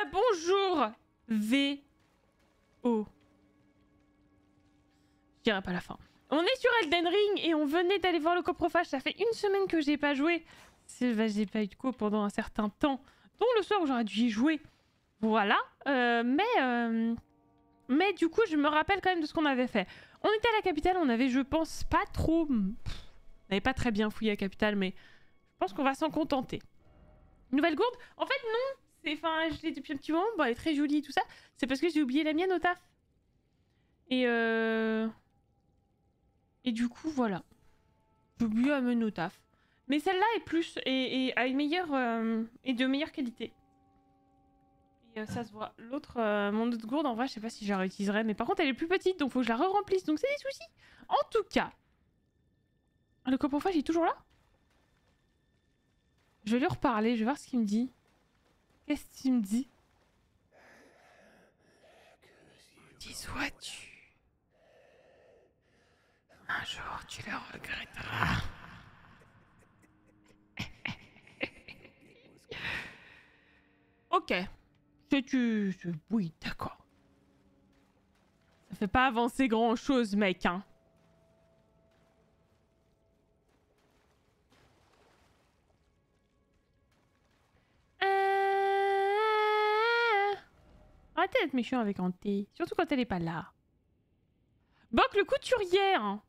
Bonjour V.O. Je dirais pas la fin. On est sur Elden Ring et on venait d'aller voir le coprophage. Ça fait une semaine que j'ai pas joué. J'ai pas eu de co pendant un certain temps. Dont le soir où j'aurais dû y jouer. Voilà. Mais du coup, je me rappelle quand même de ce qu'on avait fait. On était à la capitale, on avait, je pense, pas trop... On n'avait pas très bien fouillé la capitale, mais je pense qu'on va s'en contenter. Nouvelle gourde? En fait, non. Enfin, je l'ai depuis un petit moment. Bon, elle est très jolie et tout ça. C'est parce que j'ai oublié la mienne au taf. Et du coup, voilà. J'ai oublié la mienne au taf. Mais celle-là est plus... et a une meilleure... et de meilleure qualité. Et ça se voit. L'autre, mon autre gourde, en vrai, je sais pas si je la réutiliserai. Mais par contre, elle est plus petite, donc faut que je la re-remplisse. Donc c'est des soucis. En tout cas... Le coprophage, il est toujours là? Je vais lui reparler, je vais voir ce qu'il me dit. Qu'est-ce qu'il me dit? Qui sois-tu? Un jour, tu le regretteras. Ok. Oui, d'accord. Ça fait pas avancer grand-chose, mec, hein. Arrêtez d'être méchant avec Hanté, surtout quand elle est pas là. Boc le couturière.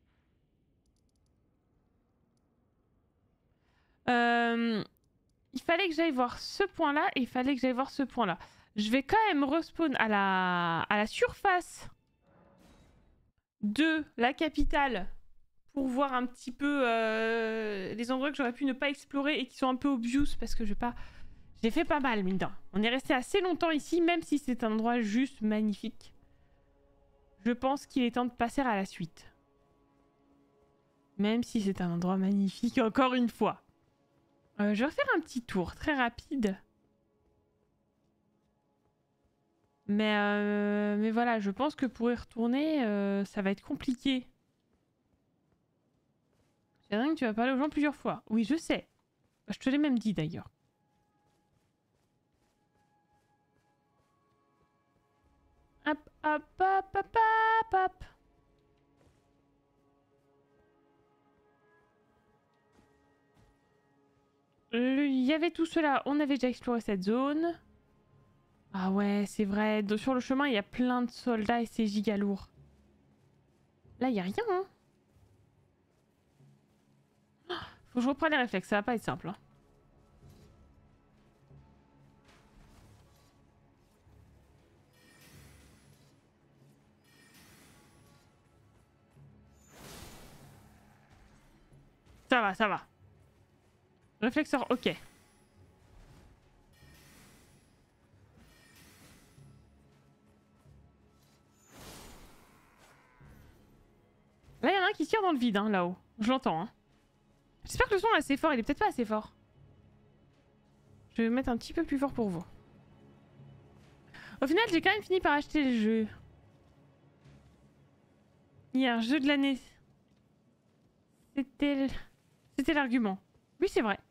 Il fallait que j'aille voir ce point-là et il fallait que j'aille voir ce point-là. Je vais quand même respawn à la surface de la capitale pour voir un petit peu les endroits que j'aurais pu ne pas explorer et qui sont un peu obvious parce que je vais pas... J'ai fait pas mal, mine de rien. On est resté assez longtemps ici, même si c'est un endroit juste magnifique. Je pense qu'il est temps de passer à la suite. Même si c'est un endroit magnifique, encore une fois. Je vais refaire un petit tour, très rapide. Mais voilà, je pense que pour y retourner, ça va être compliqué. C'est dingue, tu vas parler aux gens plusieurs fois. Oui, je sais. Je te l'ai même dit, d'ailleurs. Hop, hop, hop, hop, hop, hop. Il y avait tout cela. On avait déjà exploré cette zone. Ah ouais, c'est vrai. Sur le chemin, il y a plein de soldats et c'est giga lourd. Là, il n'y a rien, hein. Faut que je reprenne les réflexes. Ça va pas être simple, hein. Ça va, ça va. Réflexeur, ok. Là, il y en a un qui tire dans le vide, hein, là-haut. Je l'entends, hein. J'espère que le son est assez fort. Il est peut-être pas assez fort. Je vais mettre un petit peu plus fort pour vous. Au final, j'ai quand même fini par acheter le jeu. Hier, jeu de l'année. C'était l'argument. Oui, c'est vrai.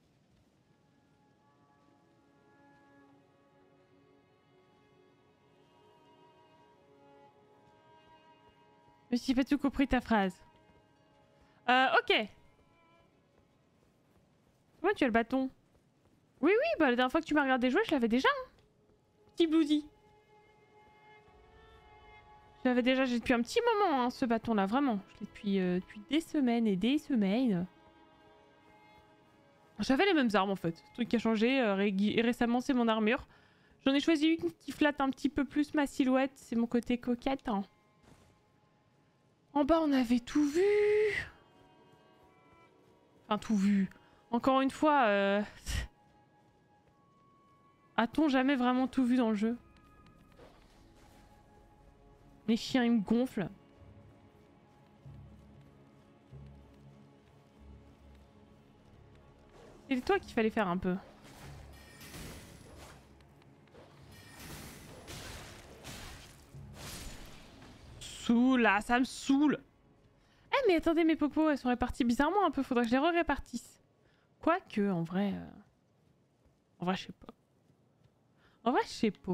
Je me suis pas tout compris ta phrase. Ok. Comment tu as le bâton? Oui, oui, bah la dernière fois que tu m'as regardé jouer, je l'avais déjà. Hein. Petit Bloody. Je l'avais déjà, j'ai depuis un petit moment, hein, ce bâton-là, vraiment. Je l'ai depuis des semaines et des semaines. J'avais les mêmes armes en fait. Le truc qui a changé récemment, c'est mon armure. J'en ai choisi une qui flatte un petit peu plus ma silhouette. C'est mon côté coquette. Hein. En bas, on avait tout vu. Enfin, tout vu. Encore une fois, a-t-on jamais vraiment tout vu dans le jeu? Les chiens, ils me gonflent. C'est toi qu'il fallait faire un peu. Saoule, là, ça me saoule. Eh mais attendez, mes popos, elles sont réparties bizarrement un peu. Faudrait que je les re-répartisse. Quoique, en vrai, je sais pas. En vrai, je sais pas.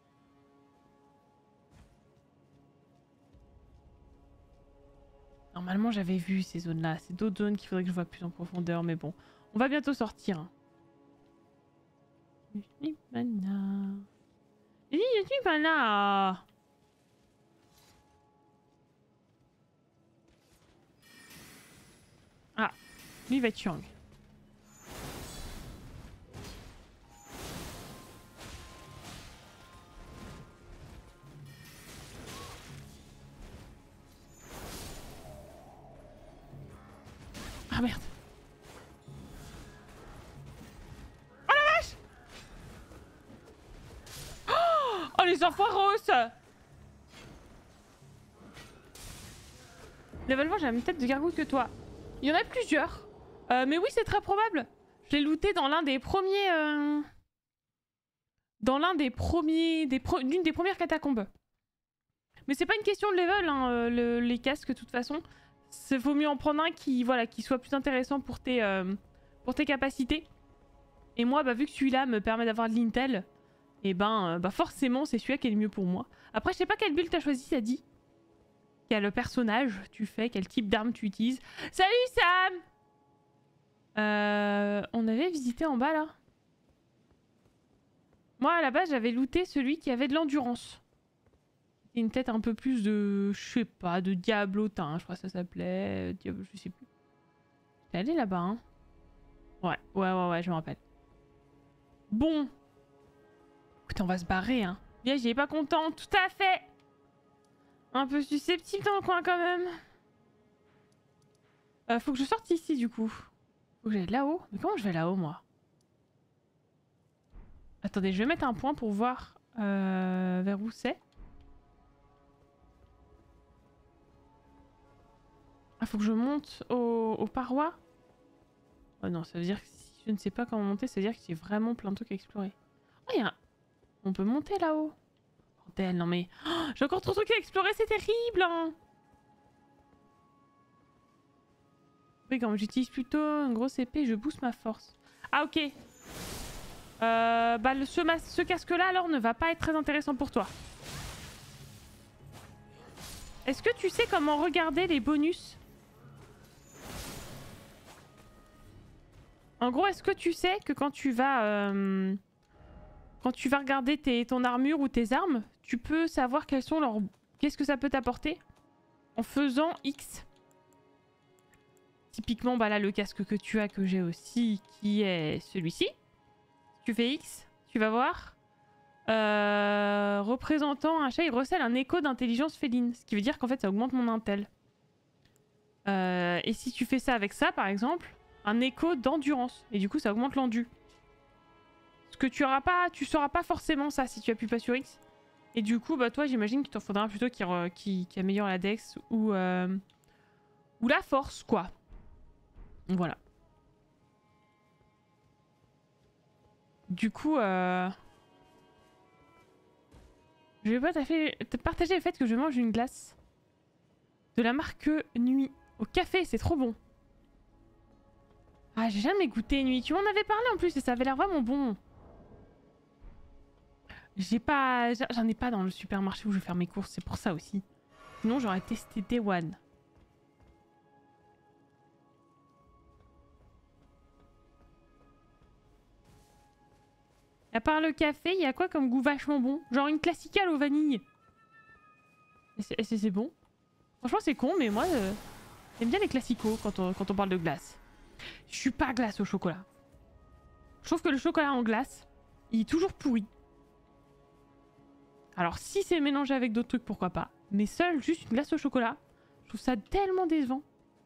Normalement, j'avais vu ces zones-là. C'est d'autres zones qu'il faudrait que je voie plus en profondeur, mais bon. On va bientôt sortir. Hein. Ah, lui il va être Yang. Ah merde. Oh la vache. Oh les enfoiros. Level 20, j'ai la même tête de gargouille que toi. Il y en a plusieurs. Mais oui, c'est très probable. Je l'ai looté dans l'un des premiers... Dans l'un des premiers... L'une des premières catacombes. Mais c'est pas une question de level, hein, les casques, de toute façon. Il vaut mieux en prendre un qui, voilà, qui soit plus intéressant pour tes capacités. Et moi, bah, vu que celui-là me permet d'avoir de l'intel, et ben forcément, c'est celui-là qui est le mieux pour moi. Après, je sais pas quelle build t'as choisi, ça dit. Quel personnage tu fais, quel type d'arme tu utilises. Salut Sam. On avait visité en bas là. Moi à la base j'avais looté celui qui avait de l'endurance. Une tête un peu plus de, je sais pas, de diablotin, je crois que ça s'appelait. Je sais plus. J'étais allé là-bas, hein. Ouais, je me rappelle. Bon. Écoute, on va se barrer, hein. Bien, j'y ai pas content, tout à fait. Un peu susceptible dans le coin quand même. Faut que je sorte ici du coup. Faut que j'aille là-haut. Mais comment je vais là-haut moi? Attendez, je vais mettre un point pour voir vers où c'est. Ah, faut que je monte aux parois? Oh non, ça veut dire que si je ne sais pas comment monter, ça veut dire qu'il y a vraiment plein de trucs à explorer. Oh, y a un... On peut monter là-haut. Bordel, non mais... Oh, j'ai encore trop de trucs à explorer, c'est terrible hein. Oui, comme j'utilise plutôt une grosse épée, je booste ma force. Ah ok. Bah ce casque-là alors ne va pas être très intéressant pour toi. Est-ce que tu sais comment regarder les bonus? En gros, est-ce que tu sais que quand tu vas regarder ton armure ou tes armes, tu peux savoir quels sont leurs... Qu'est-ce que ça peut t'apporter en faisant X? Typiquement, bah là, le casque que tu as, que j'ai aussi, qui est celui-ci. Tu fais X, tu vas voir. Représentant un chat, il recèle un écho d'intelligence féline. Ce qui veut dire qu'en fait, ça augmente mon intel. Et si tu fais ça avec ça, par exemple, un écho d'endurance. Et du coup, ça augmente l'endu. Ce que tu auras pas, tu sauras pas forcément ça si tu appuies pas sur X. Et du coup, bah toi, j'imagine qu'il t'en faudra un plutôt qui améliore la dex ou la force, quoi. Voilà. Du coup, je vais pas te partager le fait que je mange une glace de la marque Nuit au café, c'est trop bon. Ah, j'ai jamais goûté Nuit. Tu m'en avais parlé en plus et ça avait l'air vraiment bon. J'en ai pas dans le supermarché où je vais faire mes courses, c'est pour ça aussi. Sinon, j'aurais testé Day One. À part le café, il y a quoi comme goût vachement bon? Genre une classicale au vanille. C'est bon. Franchement, c'est con, mais moi, j'aime bien les classicos quand on parle de glace. Je suis pas glace au chocolat. Je trouve que le chocolat en glace, il est toujours pourri. Alors si c'est mélangé avec d'autres trucs, pourquoi pas. Mais seul, juste une glace au chocolat, je trouve ça tellement décevant.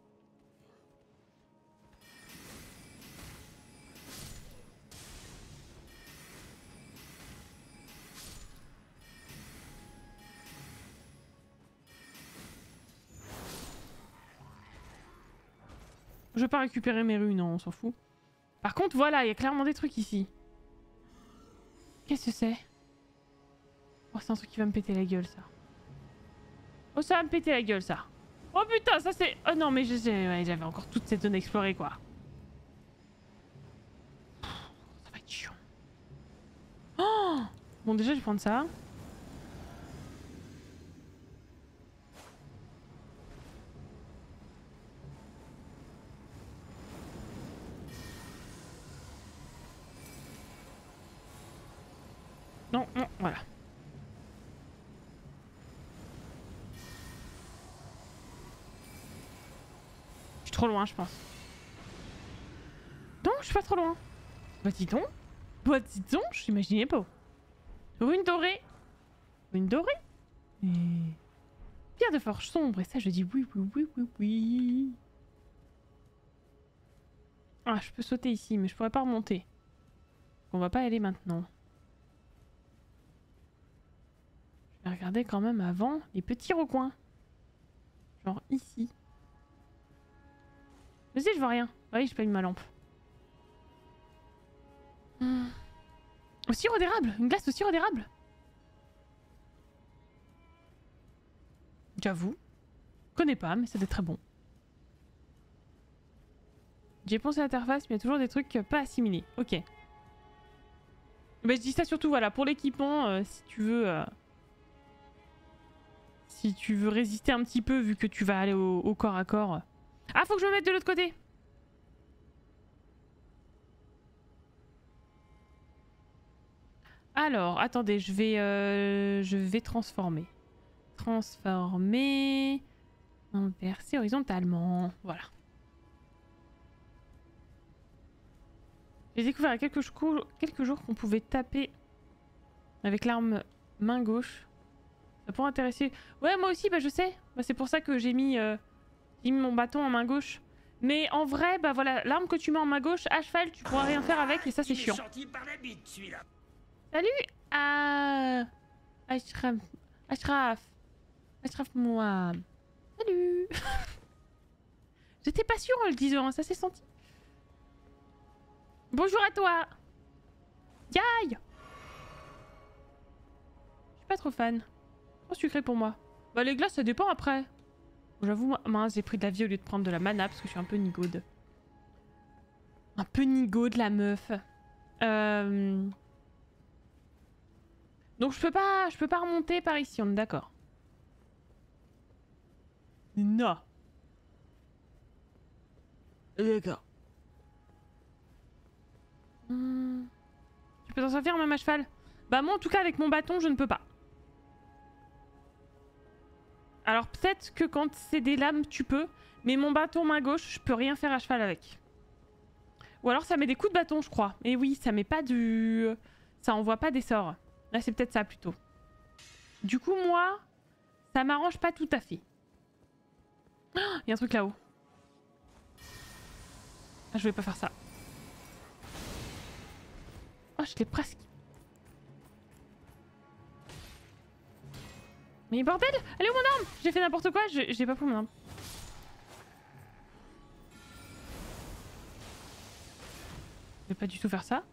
Je vais pas récupérer mes runes, non, on s'en fout. Par contre, voilà, il y a clairement des trucs ici. Qu'est-ce que c'est? Oh, c'est un truc qui va me péter la gueule, ça. Oh, ça va me péter la gueule, ça. Oh putain, ça c'est... Oh non, mais j'avais encore toute cette zone explorée, quoi. Ça va être chiant. Oh, Bon, déjà, je vais prendre ça. Non, non, voilà. Je suis trop loin, je pense. Non, je suis pas trop loin. Bah dis donc. Bah dis donc, je m'imaginais pas. Rune dorée. Rune dorée. Et... pierre de forge sombre. Et ça, je dis oui, oui, oui, oui, oui. Ah, je peux sauter ici, mais je pourrais pas remonter. On va pas y aller maintenant. Je vais regarder quand même avant les petits recoins. Genre ici. Mais si, je vois rien. Oui, j'ai pas mis ma lampe. Au sirop d'érable. Une glace au sirop d'érable. J'avoue. Je connais pas, mais ça doit être très bon. J'ai pensé à l'interface, mais il y a toujours des trucs pas assimilés. Ok. Bah, je dis ça surtout, voilà, pour l'équipement, si tu veux... si tu veux résister un petit peu, vu que tu vas aller au corps à corps. Ah, faut que je me mette de l'autre côté. Alors, attendez, je vais transformer. Transformer... inverser horizontalement. Voilà. J'ai découvert il y a quelques jours qu'on pouvait taper avec l'arme main gauche. Ça pourrait intéresser... ouais, moi aussi, bah je sais. Bah, c'est pour ça que j'ai mis mon bâton en main gauche. Mais en vrai, bah voilà, l'arme que tu mets en main gauche, à cheval, tu pourras rien faire avec et ça c'est chiant. Salut Ashraf moi. Salut. J'étais pas sûre en le disant, ça s'est senti. Bonjour à toi. Yaï. Je suis pas trop fan. Trop sucré pour moi. Bah les glaces ça dépend après. J'avoue, mince, j'ai pris de la vie au lieu de prendre de la mana parce que je suis un peu nigaude. Un peu nigaude la meuf. Donc je peux pas remonter par ici, on est d'accord. Non. D'accord. Tu peux t'en sortir même à cheval? Bah moi en tout cas avec mon bâton je ne peux pas. Alors peut-être que quand c'est des lames tu peux, mais mon bâton main gauche je peux rien faire à cheval avec. Ou alors ça met des coups de bâton je crois. Et oui ça met pas du... ça envoie pas des sorts. Là c'est peut-être ça plutôt. Du coup moi ça m'arrange pas tout à fait. Il y a un truc là-haut. Ah, je vais pas faire ça. Oh je l'ai presque. Mais bordel! Elle est où mon arme? J'ai fait n'importe quoi, j'ai pas pris mon arme. Je vais pas du tout faire ça.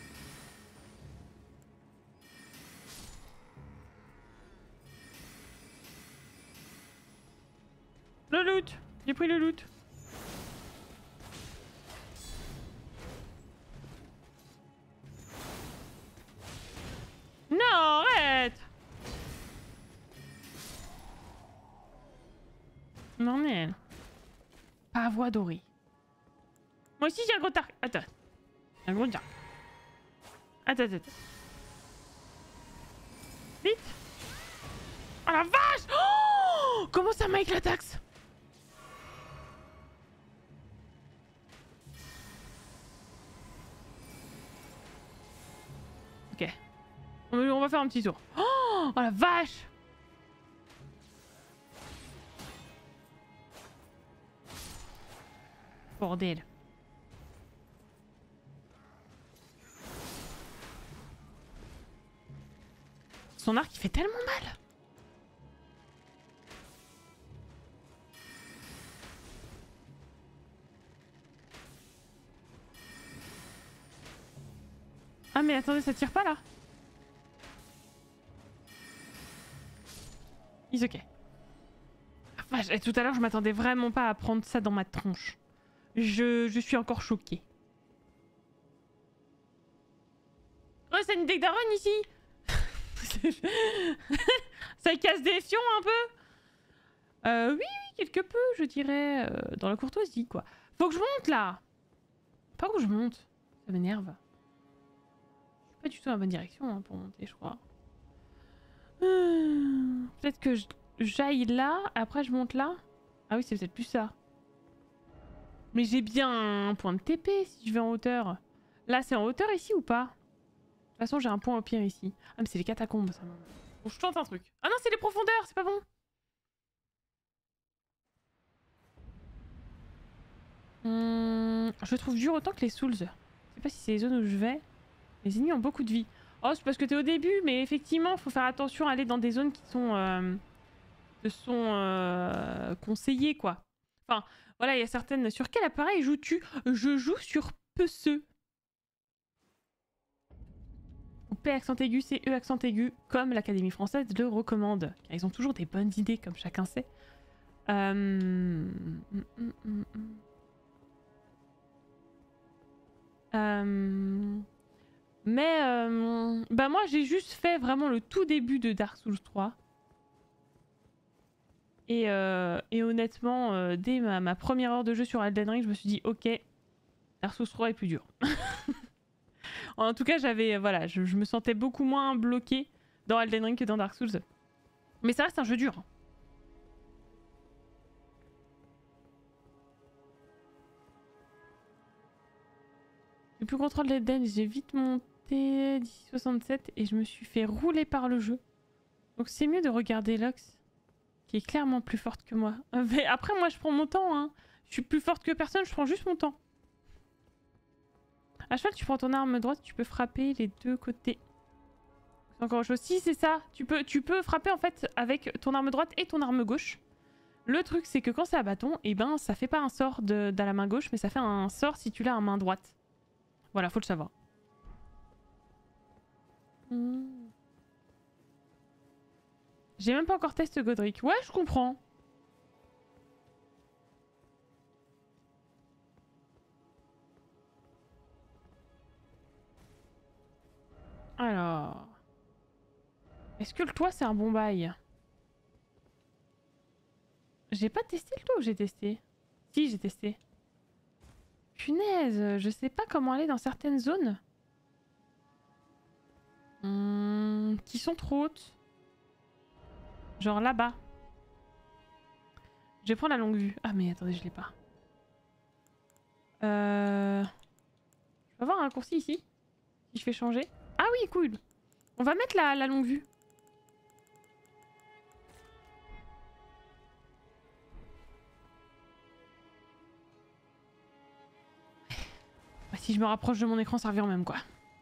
Le loot! J'ai pris le loot. Non, arrête! Non, mais... pavois doré. Moi aussi j'ai un gros tarc. Attends. Un gros tarc. Attends. Vite! Oh la vache! Oh, comment ça make la taxe? Ok. On va faire un petit tour. Oh la vache! Bordel. Son arc il fait tellement mal. Ah mais attendez, ça tire pas là. Is ok. Ah, vache, et tout à l'heure je m'attendais vraiment pas à prendre ça dans ma tronche. Je suis encore choquée. Oh, c'est une deck d'Aaron ici. Ça casse des fions un peu. Oui, quelque peu, je dirais. Dans la courtoisie, quoi. Faut que je monte, là. Pas où je monte. Ça m'énerve. Je suis pas du tout dans la bonne direction hein, pour monter, je crois. Peut-être que j'aille là, après je monte là. Ah oui, c'est peut-être plus ça. Mais j'ai bien un point de TP si je vais en hauteur. Là, c'est en hauteur ici ou pas? De toute façon, j'ai un point au pire ici. Ah, mais c'est les catacombes, ça. Bon, je tente un truc. Ah non, c'est les profondeurs, c'est pas bon. Je trouve dur autant que les Souls. Je sais pas si c'est les zones où je vais. Les ennemis ont beaucoup de vie. Oh, c'est parce que t'es au début, mais effectivement, faut faire attention à aller dans des zones qui sont... conseillées, quoi. Enfin, voilà, il y a certaines... Sur quel appareil joues-tu? Je joue sur PC. Ou P accent aigu, c'est E accent aigu, comme l'Académie française le recommande. Car ils ont toujours des bonnes idées, comme chacun sait. Bah moi j'ai juste fait vraiment le tout début de Dark Souls 3. Et honnêtement, dès ma première heure de jeu sur Elden Ring, je me suis dit ok, Dark Souls 3 est plus dur. En tout cas, j'avais voilà, je me sentais beaucoup moins bloqué dans Elden Ring que dans Dark Souls. Mais ça reste un jeu dur. J'ai plus contrôle d'Elden, j'ai vite monté 1067 et je me suis fait rouler par le jeu. Donc c'est mieux de regarder Lux, qui est clairement plus forte que moi. Mais après, moi je prends mon temps, hein. Je suis plus forte que personne, je prends juste mon temps. À cheval, tu prends ton arme droite, tu peux frapper les deux côtés. C'est encore autre chose. Si, c'est ça. Tu peux frapper en fait avec ton arme droite et ton arme gauche. Le truc, c'est que quand c'est à bâton, et ben ça fait pas un sort dans la main gauche, mais ça fait un sort si tu l'as en main droite. Voilà, faut le savoir. J'ai même pas encore testé Godric. Ouais, je comprends. Alors... Est-ce que le toit, c'est un bon bail? J'ai pas testé le toit ou j'ai testé? Si, j'ai testé. Punaise, je sais pas comment aller dans certaines zones. Qui sont trop hautes. Genre là-bas. Je vais prendre la longue vue. Ah mais attendez, je l'ai pas. Je peux avoir un raccourci ici? Si je fais changer? Ah oui, cool. On va mettre la longue vue. Bah, si je me rapproche de mon écran, ça revient au même quoi.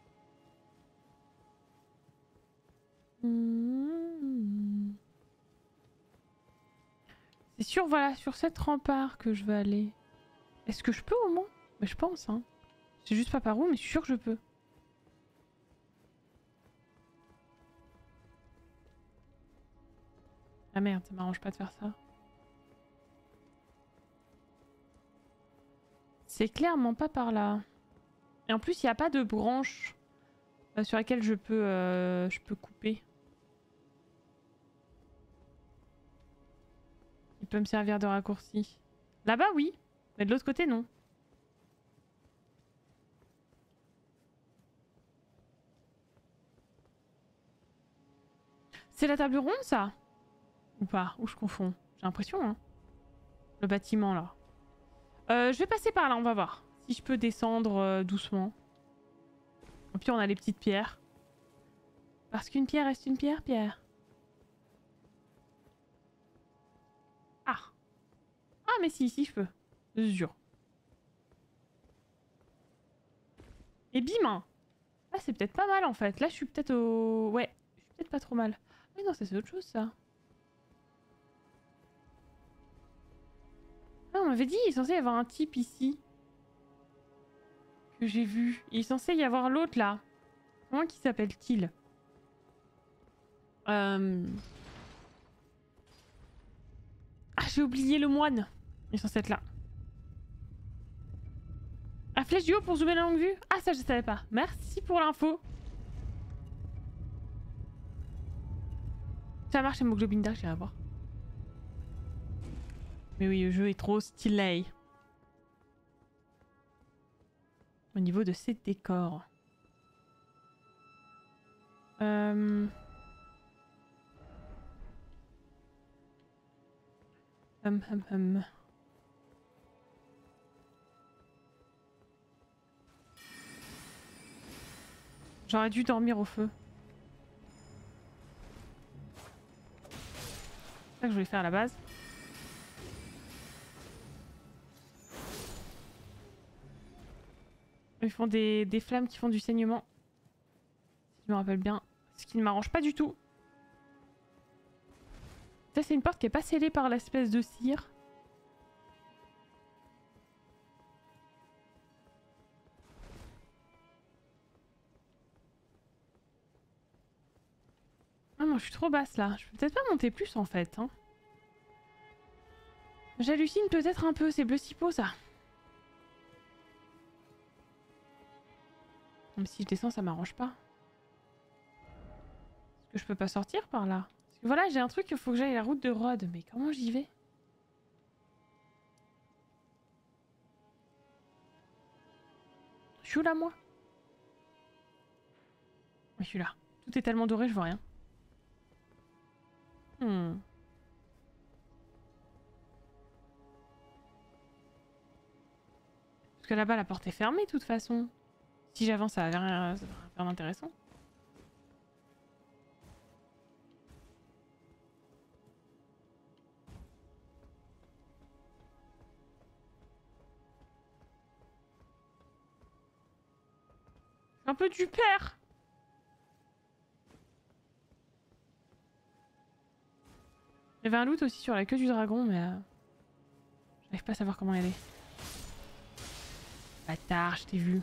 C'est sûr, voilà, sur cette rempart que je vais aller. Est-ce que je peux au moins? Bah, je pense, hein. C'est juste pas par où, mais je suis sûr que je peux. Ah merde, ça m'arrange pas de faire ça. C'est clairement pas par là. Et en plus, il n'y a pas de branche sur laquelle je peux couper. Il peut me servir de raccourci. Là-bas, oui. Mais de l'autre côté, non. C'est la table ronde, ça? Ou pas? Ou je confonds? J'ai l'impression, hein. Le bâtiment, là. Je vais passer par là, on va voir. Si je peux descendre doucement. Et puis on a les petites pierres. Parce qu'une pierre reste une pierre, Pierre. Ah. Ah mais si, si je peux. C'est sûr. Et bim. Ah c'est peut-être pas mal en fait. Là je suis peut-être au... Ouais, je suis peut-être pas trop mal. Mais non, ça c'est autre chose ça. Ah on m'avait dit il est censé y avoir un type ici. Que j'ai vu. Il est censé y avoir l'autre là. Comment qui s'appelle-t-il? Ah j'ai oublié le moine. Il est censé être là. La flèche du haut pour zoomer la longue vue? Ah ça je savais pas. Merci pour l'info. Ça marche Hémoglobine Dark, j'irai voir. Mais oui, le jeu est trop stylé. Au niveau de ses décors. J'aurais dû dormir au feu. C'est ça que je voulais faire à la base. Ils font des flammes qui font du saignement. Si je me rappelle bien. Ce qui ne m'arrange pas du tout. Ça, c'est une porte qui est pas scellée par l'espèce de cire. Ah non, je suis trop basse là. Je peux peut-être pas monter plus en fait. Hein. J'hallucine peut-être un peu. C'est bleu cipo ça. Même si je descends, ça m'arrange pas. Est-ce que je peux pas sortir par là? Parce que voilà, j'ai un truc, il faut que j'aille la route de Rhodes. Mais comment j'y vais? Je suis où là, moi? Je suis là. Tout est tellement doré, je vois rien. Parce que là-bas, la porte est fermée de toute façon. Si j'avance, ça va rien faire d'intéressant. Un peu du père. Il y avait un loot aussi sur la queue du dragon, mais j'arrive pas à savoir comment y aller. Bâtard, je t'ai vu.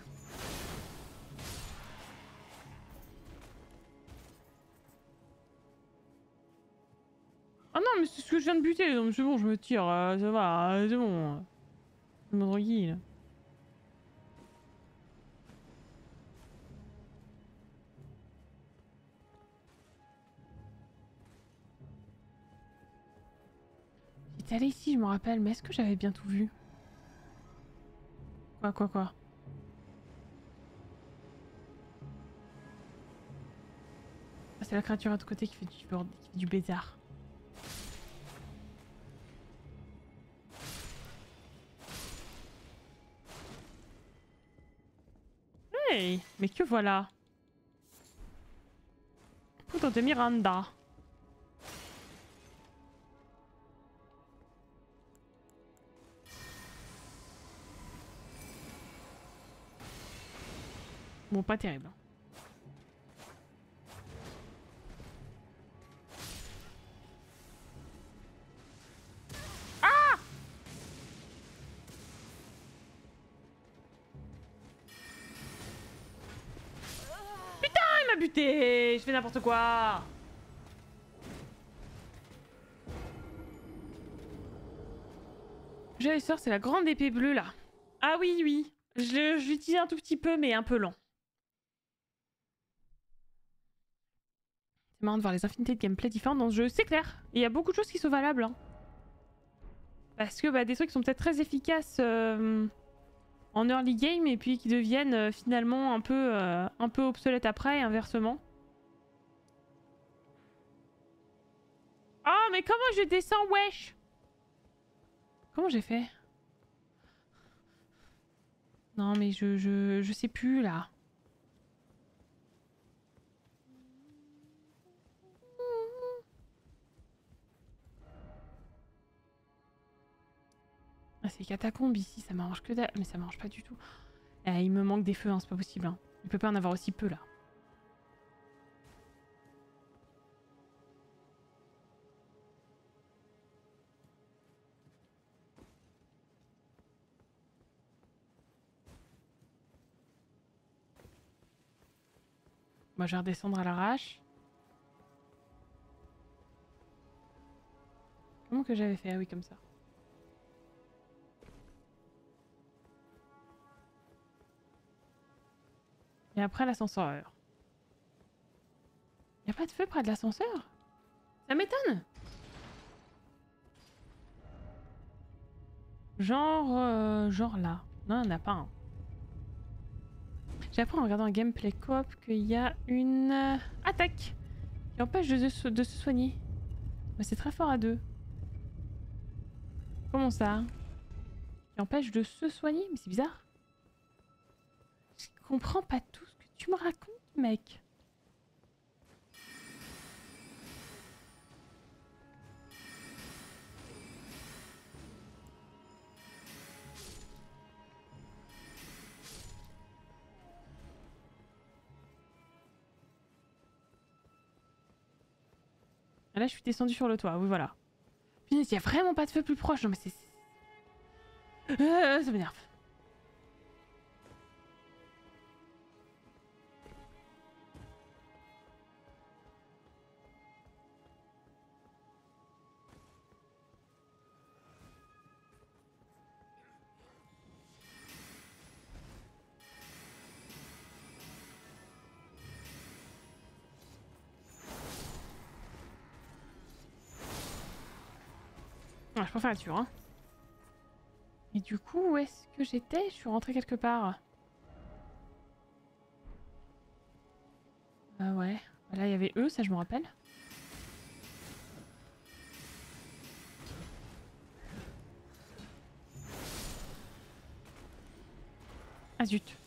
Ah non, mais c'est ce que je viens de buter, donc c'est bon, je me tire, ça va, c'est bon. Je me tranquille. J'étais allé ici, je me rappelle, mais est-ce que j'avais bien tout vu? Quoi? Ah, c'est la créature à de côté qui fait du bizarre. Hey, mais que voilà. Putain de Miranda. Bon, pas terrible. Ah! Putain, il m'a buté! Je fais n'importe quoi! J'ai sort, c'est la grande épée bleue là. Ah oui. Je l'utilise un tout petit peu, mais un peu lent. C'est marrant de voir les infinités de gameplay différentes dans ce jeu, c'est clair. Il y a beaucoup de choses qui sont valables. Hein. Parce que des trucs qui sont peut-être très efficaces en early game et puis qui deviennent finalement un peu obsolètes après et inversement. Oh mais comment je descends, wesh? Comment j'ai fait? Non mais je sais plus là. Ah, c'est catacombes ici, ça m'arrange que dalle. Mais ça m'arrange pas du tout. Il me manque des feux, hein, c'est pas possible. Hein. Il peut pas en avoir aussi peu là. Moi je vais redescendre à l'arrache. Comment que j'avais fait? Ah oui, comme ça. Et après l'ascenseur. Y a pas de feu près de l'ascenseur? Ça m'étonne. Genre là. Non, il n'y en a pas un. J'ai appris en regardant un gameplay coop qu'il y a une attaque qui empêche de se soigner. Mais c'est très fort à deux. Comment ça? Qui empêche de se soigner? Mais c'est bizarre. Je comprends pas tout ce que tu me racontes, mec. Là, je suis descendue sur le toit. Oui, voilà. Punaise, il y a vraiment pas de feu plus proche. Non, mais c'est... ça m'énerve. Ouais, je préfère être sûr, hein. Et du coup, où est-ce que j'étais? Je suis rentrée quelque part. Ah ouais. Là, il y avait eux, ça je me rappelle. Ah zut.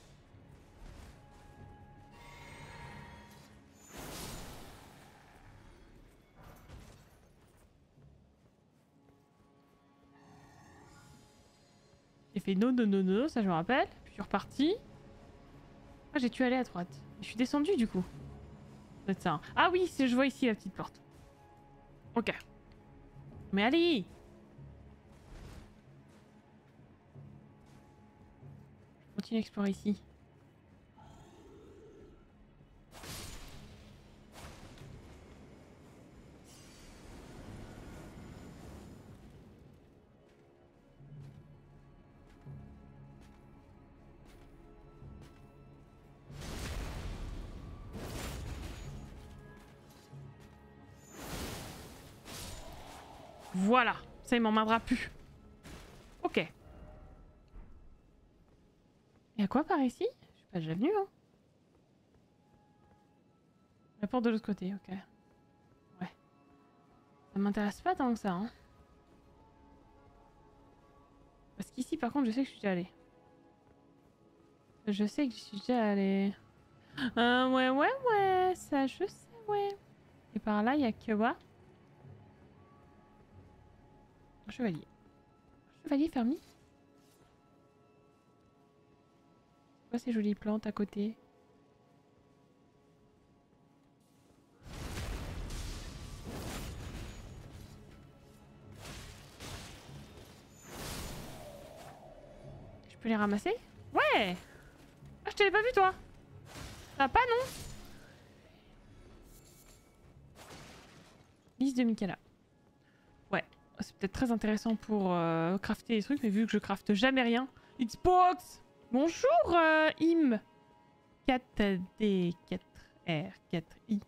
J'ai fait non, non, non, non, ça je me rappelle. Puis je suis repartie. Ah, j'ai dû aller à droite. Je suis descendue du coup. Peut-être ça. Hein. Ah oui, je vois ici la petite porte. Ok. Mais allez! Je continue à explorer ici. Voilà, ça il m'emmerdera plus. Ok. Et à quoi par ici? Je suis pas déjà venue, hein. La porte de l'autre côté, ok. Ouais. Ça m'intéresse pas tant que ça, hein. Parce qu'ici, par contre, je sais que je suis déjà allée. Je sais que je suis déjà allée. Ouais, ça je sais, ouais. Et par là, il y a que quoi? Un chevalier. Un chevalier fermier? C'est quoi ces jolies plantes à côté? Je peux les ramasser? Ouais! Ah, je t'avais pas vu, toi! Ça va pas, non? Liste de Mikala. Ouais, c'est peut-être très intéressant pour crafter des trucs, mais vu que je crafte jamais rien. Xbox! Bonjour, Im! 4D, 4R, 4I.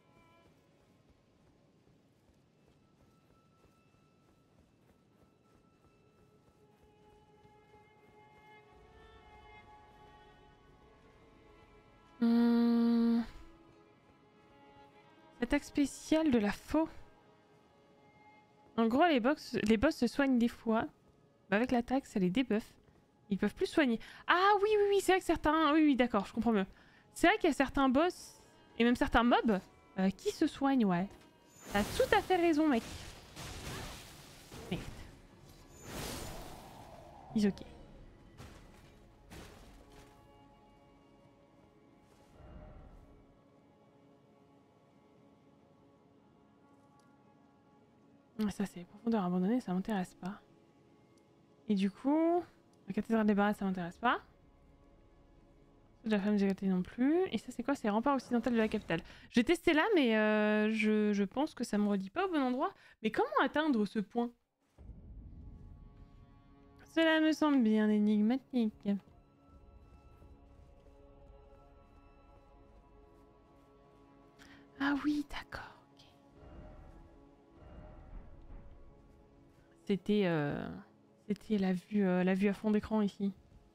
Attaque spéciale de la faux. En gros, les boss se soignent des fois. Mais avec l'attaque, ça les débuffe. Ils peuvent plus soigner. Ah oui, c'est vrai que certains... Oui, d'accord, je comprends mieux. C'est vrai qu'il y a certains boss, et même certains mobs, qui se soignent, ouais. T'as tout à fait raison, mec. Merde. Ils ok. Ça, c'est profondeur abandonnée, ça m'intéresse pas. Et du coup, la cathédrale des barrages, ça m'intéresse pas. De la femme zégatée non plus. Et ça, c'est quoi? C'est rempart occidental de la capitale. J'ai testé là, mais je pense que ça me redit pas au bon endroit. Mais comment atteindre ce point? Cela me semble bien énigmatique. Ah oui, d'accord. Okay. C'était c'était la vue à fond d'écran ici.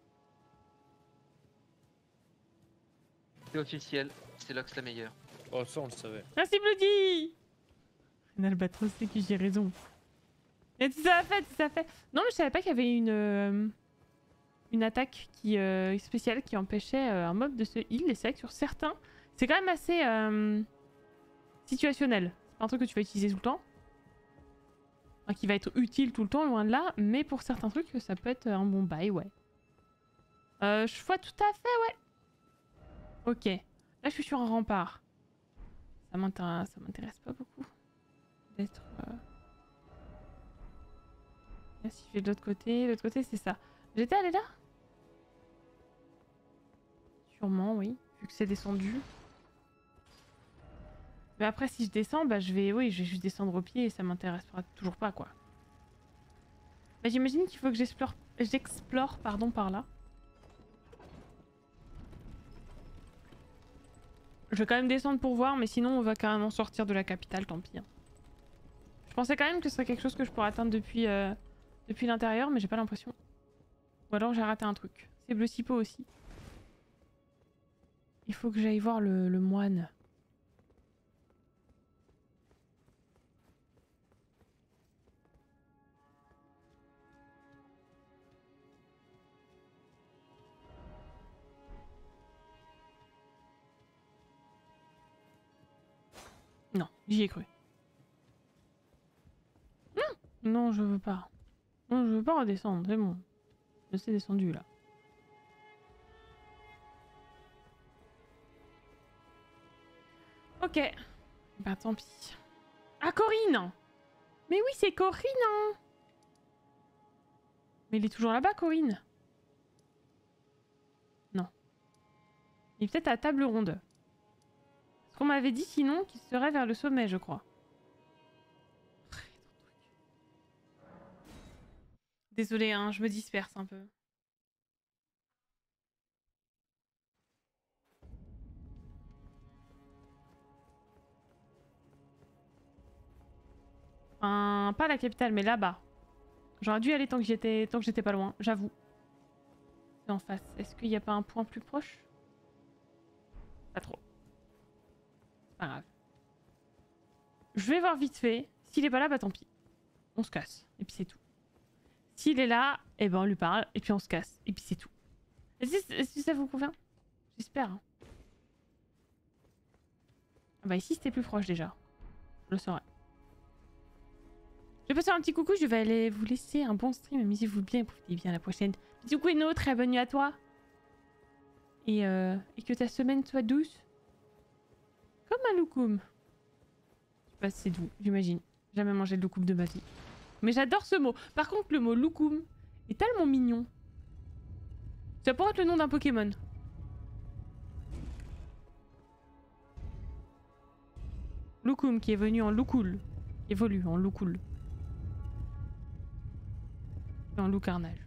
C'est officiel, c'est Lox la meilleure. Oh, ça, on le savait. Merci Bloody. Albatros, c'est que j'ai raison. Et tout ça fait, tout ça fait. Non, mais je savais pas qu'il y avait une attaque qui spéciale qui empêchait un mob de se heal. Et c'est vrai que sur certains, c'est quand même assez situationnel. C'est pas un truc que tu vas utiliser tout le temps. Enfin, qui va être utile tout le temps, loin de là. Mais pour certains trucs, ça peut être un bon bail, ouais. Je vois tout à fait, ouais. Ok. Là, je suis sur un rempart. Ça m'intéresse pas beaucoup d'être... Là, si je vais de l'autre côté c'est ça. J'étais allé là? Sûrement, oui. Vu que c'est descendu. Mais après, si je descends, bah je vais juste descendre au pied et ça m'intéressera toujours pas, quoi. Bah, j'imagine qu'il faut que j'explore pardon, par là. Je vais quand même descendre pour voir, mais sinon on va carrément sortir de la capitale, tant pis. Hein. Je pensais quand même que ce serait quelque chose que je pourrais atteindre depuis l'intérieur, mais j'ai pas l'impression. Ou alors j'ai raté un truc. C'est Bleu Sipo aussi. Il faut que j'aille voir le moine. Non, j'y ai cru. Non, je veux pas. Non, je veux pas redescendre, c'est bon. Je suis descendu là. Ok. Bah tant pis. Ah, Corinne! Mais oui, c'est Corinne, hein! Mais il est toujours là-bas, Corinne? Non. Il est peut-être à table ronde. Parce qu'on m'avait dit sinon qu'il serait vers le sommet, je crois. Désolée, hein, je me disperse un peu. Enfin, pas la capitale, mais là-bas. J'aurais dû y aller tant que j'étais pas loin, j'avoue. C'est en face. Est-ce qu'il n'y a pas un point plus proche? Pas trop. C'est pas grave. Je vais voir vite fait. S'il est pas là, bah tant pis. On se casse. Et puis c'est tout. S'il est là, eh ben on lui parle. Et puis on se casse. Et puis c'est tout. Est-ce que ça vous convient? J'espère. Hein. Ah bah ici c'était plus proche déjà. Je le saurais. Je vais passer un petit coucou. Je vais aller vous laisser un bon stream. Amusez-vous bien et profitez bien la prochaine. Bisous Queno, très bonne nuit à toi. Et que ta semaine soit douce. Comme un loukoum. Je sais pas si c'est doux, j'imagine. Jamais mangé de loukoum de ma vie. Mais j'adore ce mot. Par contre, le mot loukoum est tellement mignon. Ça pourrait être le nom d'un Pokémon. Loukoum qui est venu en loukoul. Qui évolue en loukoul. Et en loucarnage.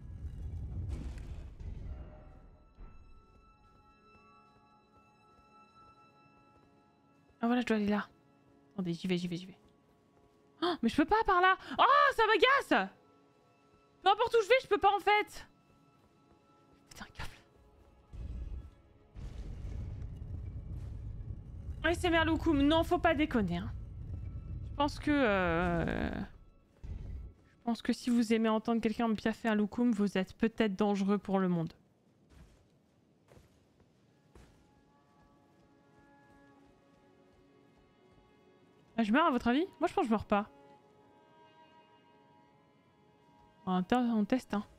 Ah voilà, je dois aller là. Attendez, j'y vais. Oh, mais je peux pas par là. Oh, ça m'agace. Peu importe où je vais, je peux pas en fait. Putain, câble. Ouais, c'est Merloukoum. Non, faut pas déconner. Hein. Je pense que si vous aimez entendre quelqu'un me piaffer un loukoum, vous êtes peut-être dangereux pour le monde. Ah, je meurs à votre avis? Moi je pense que je meurs pas. On teste hein.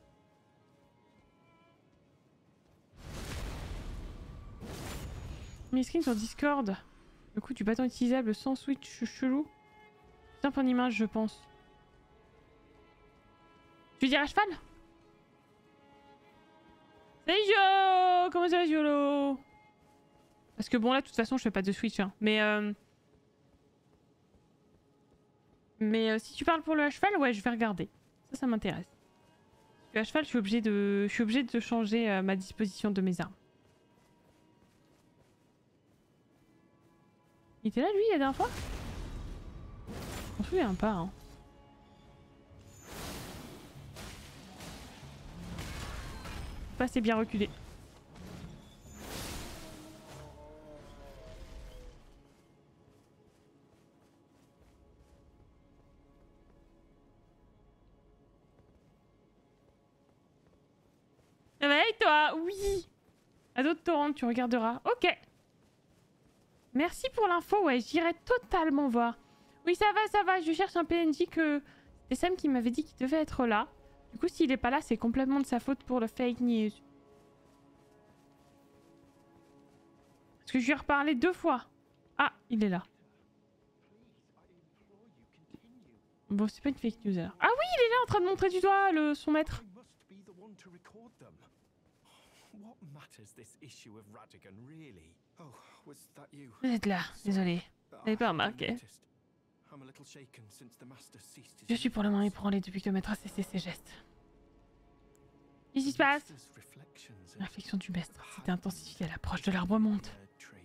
Mes screens sur Discord. Le coup du bâton utilisable sans switch chelou. Simple en image je pense. Tu veux dire à cheval? Salut Jo! Comment ça va Jolo? Parce que bon là de toute façon je fais pas de switch hein. Mais si tu parles pour le cheval, ouais je vais regarder. Ça m'intéresse. Le à cheval je suis obligée de changer ma disposition de mes armes. Il était là lui la dernière fois? Je m'en souviens pas hein. Pas assez bien reculé. Ça va et toi? Oui. À d'autres torrents, tu regarderas. Ok. Merci pour l'info, ouais, j'irai totalement voir. Oui, ça va, je cherche un PNJ que... C'était Sam qui m'avait dit qu'il devait être là. Du coup, s'il est pas là, c'est complètement de sa faute pour le fake news. Parce que je lui ai reparlé 2 fois. Ah, il est là. Bon, c'est pas une fake news alors. Ah oui, il est là en train de montrer du doigt son maître. Vous êtes là, désolé. Vous n'avez pas remarqué. Je suis pour le moins ébranlé depuis que le maître a cessé ses gestes. Qu'est-ce qui se passe? La réflexion du maître s'était intensifiée à l'approche de l'arbre monte.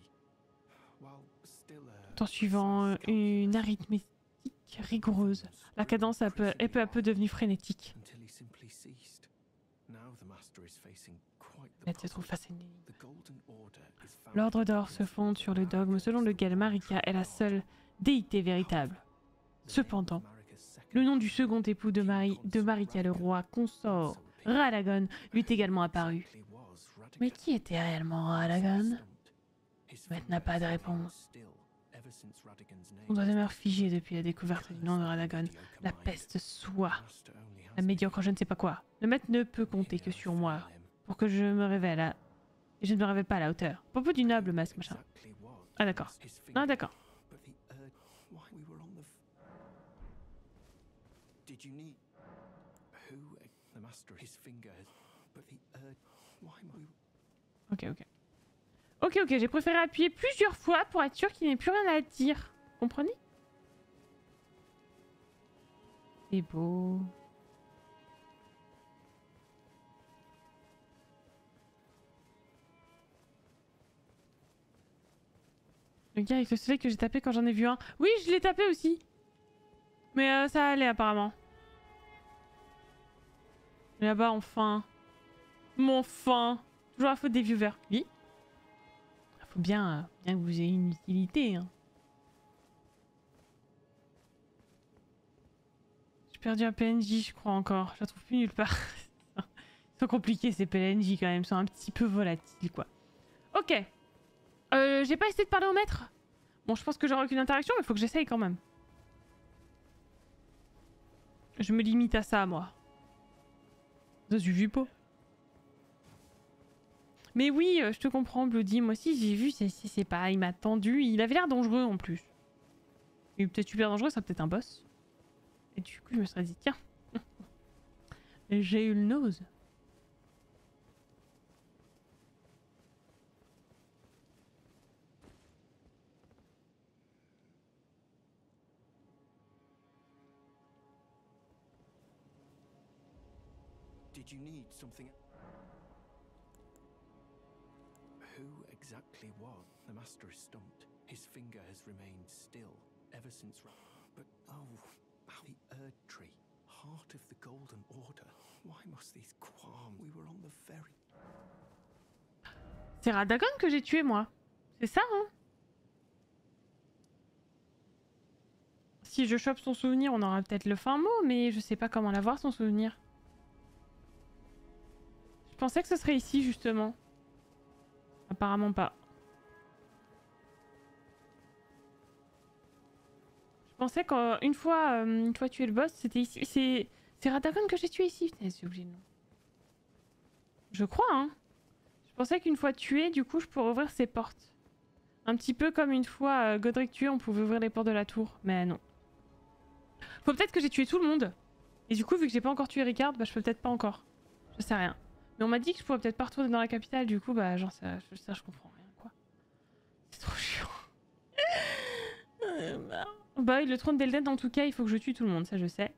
Tout en suivant une arithmétique rigoureuse, la cadence est peu à peu devenue frénétique. Elle se trouve face à une énigme. L'ordre d'or se fonde sur le dogme selon lequel Marika est la seule déité véritable. Cependant, le nom du second époux de Marika, le roi consort, Radagon, lui est également apparu. Mais qui était réellement Radagon? Maître n'a pas de réponse. On doit demeure figé depuis la découverte du nom de Radagon. La peste soit. La médiocre je ne sais pas quoi. Le maître ne peut compter que sur moi pour que je me révèle à... Et je ne me révèle pas à la hauteur. À propos du noble masque, machin. Ah d'accord. Ah d'accord. Ok, j'ai préféré appuyer plusieurs fois pour être sûr qu'il n'y ait plus rien à dire. Comprenez? C'est beau. Le gars avec le soleil que j'ai tapé quand j'en ai vu un. Oui, je l'ai tapé aussi. Mais ça allait apparemment. Là-bas, enfin. Mon fin. Toujours la faute des viewers. Oui. Faut bien que vous ayez une utilité. Hein. J'ai perdu un PNJ, je crois encore. Je la trouve plus nulle part. Ils sont compliqués ces PNJ quand même. Ils sont un petit peu volatiles quoi. Ok. J'ai pas essayé de parler au maître. Bon, je pense que j'aurai aucune interaction, mais faut que j'essaye quand même. Je me limite à ça, moi. Ça suffit pas. Mais oui, je te comprends, Bloody. Moi aussi, j'ai vu, c'est pas... Il m'a tendu. Il avait l'air dangereux, en plus. Il est peut-être super dangereux, ça peut-être un boss. Et du coup, je me serais dit, tiens. J'ai eu le nose. Did you need something? Who exactly was? The master is stumped. His finger has remained still ever since. But the Erd Tree, heart of the Golden Order. Why must these qualms? We were on the very. C'est Radagon que j'ai tué moi. C'est ça, hein? Si je chope son souvenir, on aura peut-être le fin mot, mais je sais pas comment l'avoir son souvenir. Je pensais que ce serait ici justement. Apparemment pas. Je pensais qu'une fois, tué le boss, c'était ici. C'est Radagon que j'ai tué ici. Putain, j'ai oublié le nom. Je crois, hein. Je pensais qu'une fois tué, du coup, je pourrais ouvrir ses portes. Un petit peu comme une fois Godric tué, on pouvait ouvrir les portes de la tour. Mais non. Faut peut-être que j'ai tué tout le monde. Et du coup, vu que j'ai pas encore tué Ricard, bah je peux peut-être pas encore. Je sais rien. Mais on m'a dit que je pourrais peut-être pas retourner dans la capitale, du coup, bah genre ça je comprends rien, quoi. C'est trop chiant. Bah le trône d'Elden, en tout cas, il faut que je tue tout le monde, ça je sais.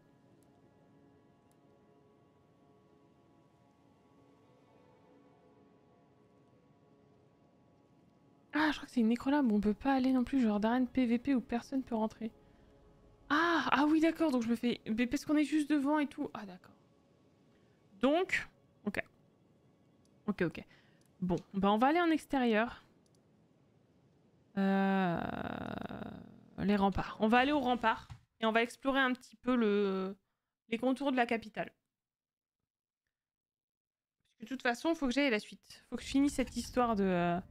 Ah, je crois que c'est une nécrolab où on peut pas aller non plus, genre d'arène PVP où personne peut rentrer. Ah oui, d'accord, donc je me fais... Mais parce qu'on est juste devant et tout. Ah, d'accord. Donc... Ok. Ok, ok. Bon, bah on va aller en extérieur. Les remparts. On va aller aux remparts et on va explorer un petit peu les contours de la capitale. Parce que de toute façon, il faut que j'aille à la suite. Faut que je finisse cette histoire de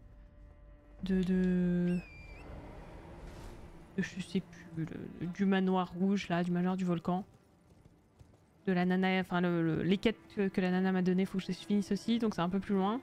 je sais plus, du manoir rouge là, du manoir du volcan. De la nana, enfin les quêtes que la nana m'a donné, faut que je les finisse aussi, donc c'est un peu plus loin.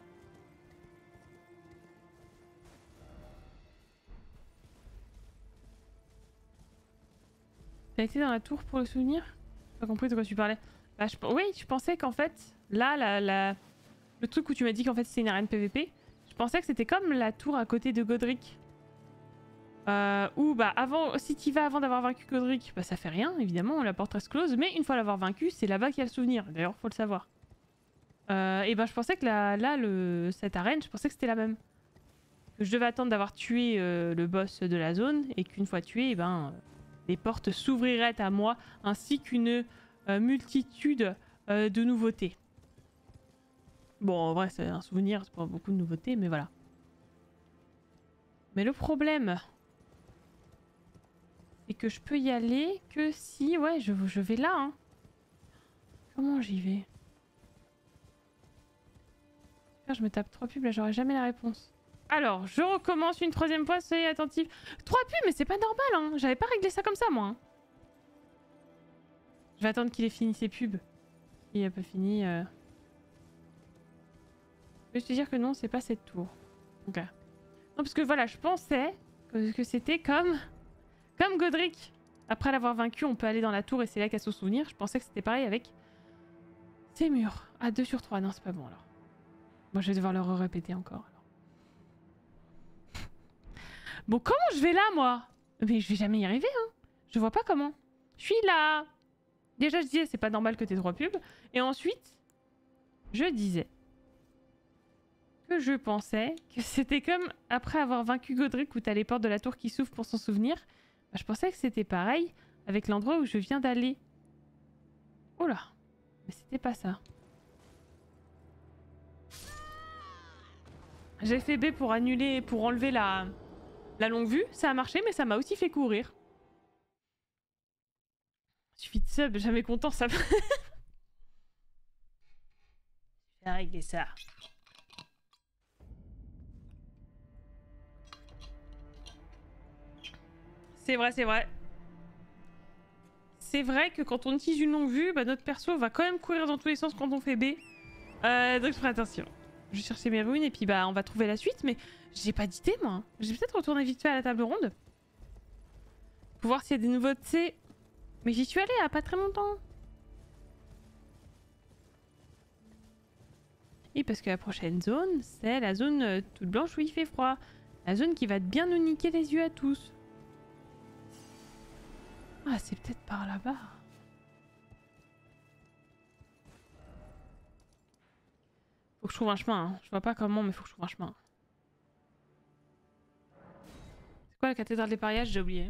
T'as été dans la tour pour le souvenir? J'ai pas compris de quoi tu parlais. Bah, oui, je pensais qu'en fait, là, le truc où tu m'as dit qu'en fait c'était une arène PVP, je pensais que c'était comme la tour à côté de Godric. Où bah avant, si t'y vas avant d'avoir vaincu Godric, bah ça fait rien, évidemment, la porte reste close, mais une fois l'avoir vaincu, c'est là-bas qu'il y a le souvenir, d'ailleurs faut le savoir. Et ben je pensais que cette arène, je pensais que c'était la même. Que je devais attendre d'avoir tué le boss de la zone, et qu'une fois tué, les portes s'ouvriraient à moi, ainsi qu'une multitude de nouveautés. Bon, en vrai, c'est un souvenir, c'est pas beaucoup de nouveautés, mais voilà. Mais le problème, c'est que je peux y aller que si... Ouais, je vais là, hein. Comment j'y vais? Je me tape 3 pubs, là, j'aurai jamais la réponse. Alors, je recommence une troisième fois, soyez attentifs. 3 pubs, mais c'est pas normal, hein. J'avais pas réglé ça comme ça, moi. Hein. Je vais attendre qu'il ait fini ses pubs. Il a pas fini... Je vais te dire que non, c'est pas cette tour. Ok. Non, parce que voilà, je pensais que c'était comme Godric. Après l'avoir vaincu, on peut aller dans la tour et c'est là qu'il y a son souvenir. Je pensais que c'était pareil avec ces murs. Ah, 2 sur 3. Non, c'est pas bon alors. Moi, je vais devoir le répéter encore. Alors. Bon, comment je vais là, moi? Mais je vais jamais y arriver, hein. Je vois pas comment. Je suis là. Déjà, je disais, c'est pas normal que t'aies 3 pubs. Et ensuite, je disais que je pensais que c'était comme après avoir vaincu Godric où t'as les portes de la tour qui s'ouvrent pour son souvenir. Bah, je pensais que c'était pareil avec l'endroit où je viens d'aller. Oh là. Mais c'était pas ça. J'ai fait B pour annuler, pour enlever la longue vue. Ça a marché, mais ça m'a aussi fait courir. Suffit de sub, jamais content, ça... Je vais régler ça. C'est vrai, c'est vrai. C'est vrai que quand on utilise une longue vue, bah, notre perso va quand même courir dans tous les sens quand on fait B. Donc je ferai attention. Je vais chercher mes ruines et puis bah on va trouver la suite, mais j'ai pas d'idée moi. Je vais peut-être retourner vite fait à la table ronde. Pour voir s'il y a des nouveautés. Mais j'y suis allée il y a pas très longtemps. Et parce que la prochaine zone, c'est la zone toute blanche où il fait froid. La zone qui va bien nous niquer les yeux à tous. Ah, c'est peut-être par là-bas. Faut que je trouve un chemin. Hein. Je vois pas comment, mais faut que je trouve un chemin. C'est quoi la cathédrale des pariages? J'ai oublié.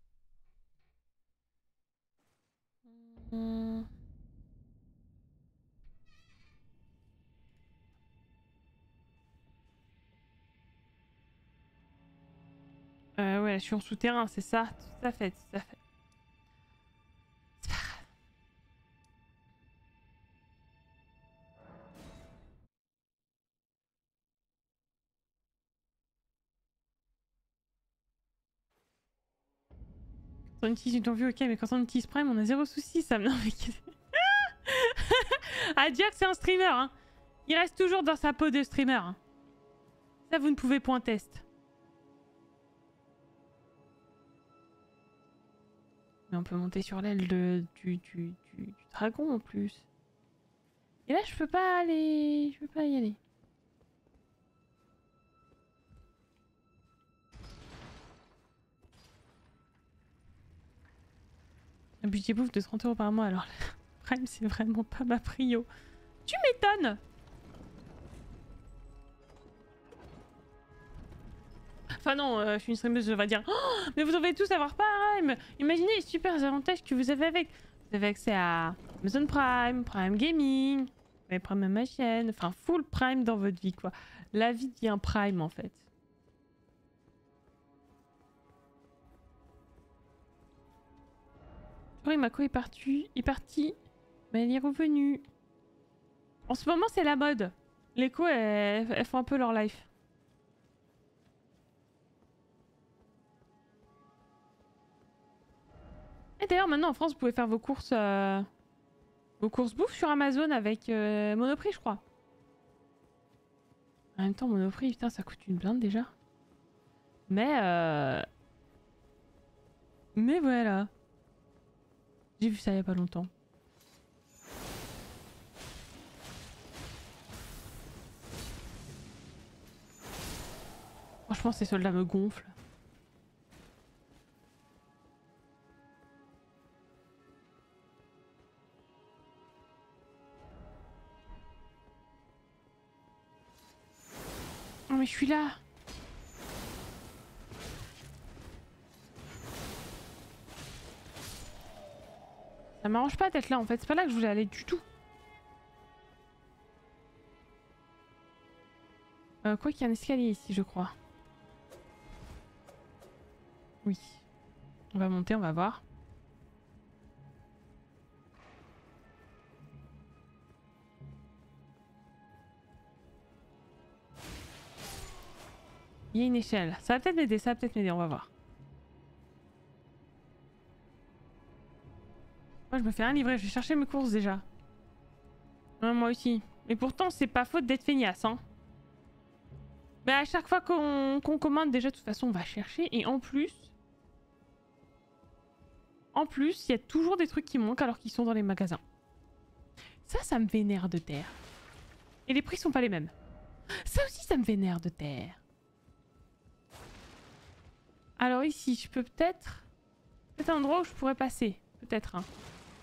Ouais, je suis en souterrain, c'est ça. Tout à fait, tout à fait. C'est pas grave. Quand on utilise une vue, ok, mais quand on utilise Prime, on a zéro souci, ça me... Non, mais... Ah, Jack, c'est un streamer, hein. Il reste toujours dans sa peau de streamer. Hein. Ça, vous ne pouvez point test. Mais on peut monter sur l'aile du dragon en plus. Et là, je peux pas aller... Je peux pas y aller. Un budget bouffe de 30 € par mois, alors... Prime, c'est vraiment pas ma prio. Tu m'étonnes! Enfin non, je suis une streameuse, je vais dire oh, mais vous devez tous avoir Prime. Imaginez les super avantages que vous avez avec. Vous avez accès à Amazon Prime, Prime Gaming, Mais prime à ma chaîne. Enfin, full prime dans votre vie, quoi. La vie devient prime, en fait. Oui, Mako est parti. Mais elle est revenue. En ce moment, c'est la mode. Les co, elles font un peu leur life. Et d'ailleurs, maintenant en France, vous pouvez faire vos courses bouffe sur Amazon avec Monoprix, je crois. En même temps, Monoprix, putain, ça coûte une blinde déjà. Mais voilà. J'ai vu ça il y a pas longtemps. Franchement, ces soldats me gonflent. Oh mais je suis là. Ça m'arrange pas d'être là en fait, c'est pas là que je voulais aller du tout. Quoi qu'il y a un escalier ici je crois. Oui. On va monter, on va voir. Il y a une échelle. Ça va peut-être m'aider, on va voir. Moi je me fais un livret, je vais chercher mes courses déjà. Ouais, moi aussi. Mais pourtant c'est pas faute d'être feignasse hein. Mais à chaque fois qu'on commande déjà de toute façon on va chercher et en plus il y a toujours des trucs qui manquent alors qu'ils sont dans les magasins. Ça me vénère de terre. Et les prix sont pas les mêmes. Ça aussi ça me vénère de terre. Alors ici je peux peut-être un endroit où je pourrais passer. Peut-être hein.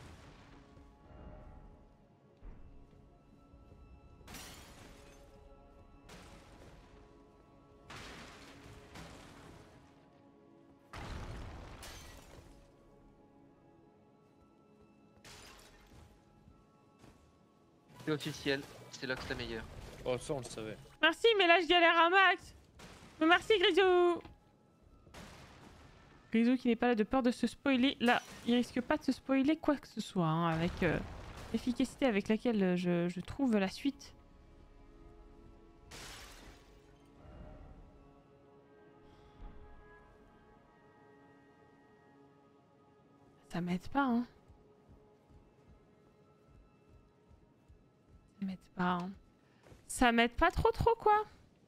C'est officiel, c'est Lox la meilleure. Oh, ça on le savait. Merci, mais là je galère un max. Merci Grisou. Grisou qui n'est pas là de peur de se spoiler. Là, il risque pas de se spoiler quoi que ce soit hein, avec l'efficacité avec laquelle je trouve la suite. Ça m'aide pas hein. Ça m'aide pas hein. Ça m'aide pas trop quoi.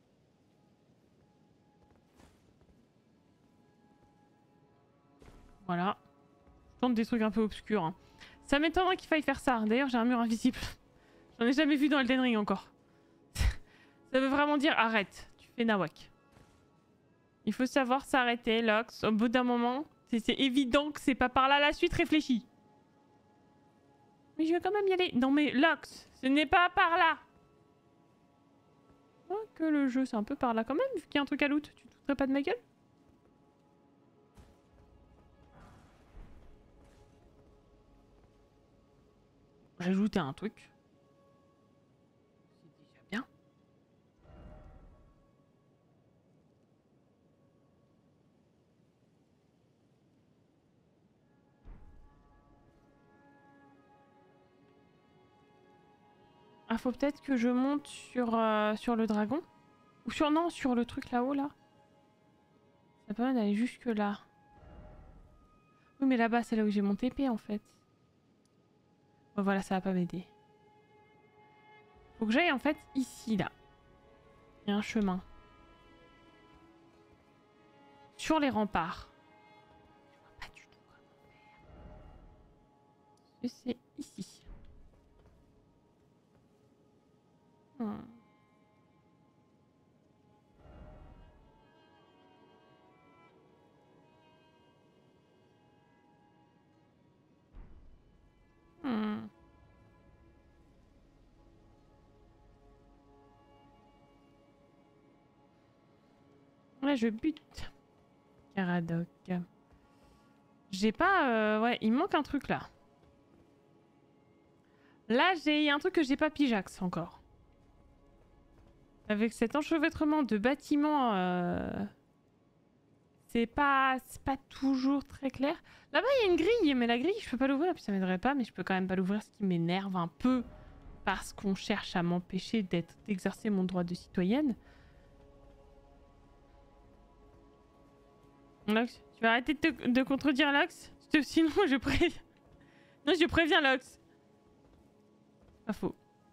Voilà. Je tente des trucs un peu obscurs. Hein. Ça m'étonnerait qu'il faille faire ça. D'ailleurs, j'ai un mur invisible. J'en ai jamais vu dans Elden Ring encore. Ça veut vraiment dire arrête. Tu fais nawak. Il faut savoir s'arrêter, Lox. Au bout d'un moment, c'est évident que c'est pas par là la suite réfléchie. Mais je vais quand même y aller. Non mais Lox, ce n'est pas par là. Oh, que le jeu, c'est un peu par là quand même, vu qu'il y a un truc à loot. Tu te foutrais pas de ma gueule? J'ai ajouté un truc. C'est déjà bien. Ah, faut peut-être que je monte sur le dragon. Ou sur... Non, sur le truc là-haut, là. Ça permet d'aller jusque là. Oui, mais là-bas, c'est là où j'ai mon TP, en fait. Bon, voilà, ça va pas m'aider. Faut que j'aille, en fait, ici, là. Il y a un chemin. Sur les remparts. Je vois pas du tout comment faire. C'est ici. Là, je bute. Caradoc. J'ai pas... Ouais, il manque un truc là. Là, j'ai un truc que j'ai pas pigeax encore. Avec cet enchevêtrement de bâtiments, c'est pas toujours très clair. Là-bas, il y a une grille, mais la grille, je peux pas l'ouvrir, puis ça m'aiderait pas, mais je peux quand même pas l'ouvrir, ce qui m'énerve un peu. Parce qu'on cherche à m'empêcher d'exercer mon droit de citoyenne. Lox, tu vas arrêter de contredire Lox? Sinon, je préviens. Non, je préviens Lox. Pas faux.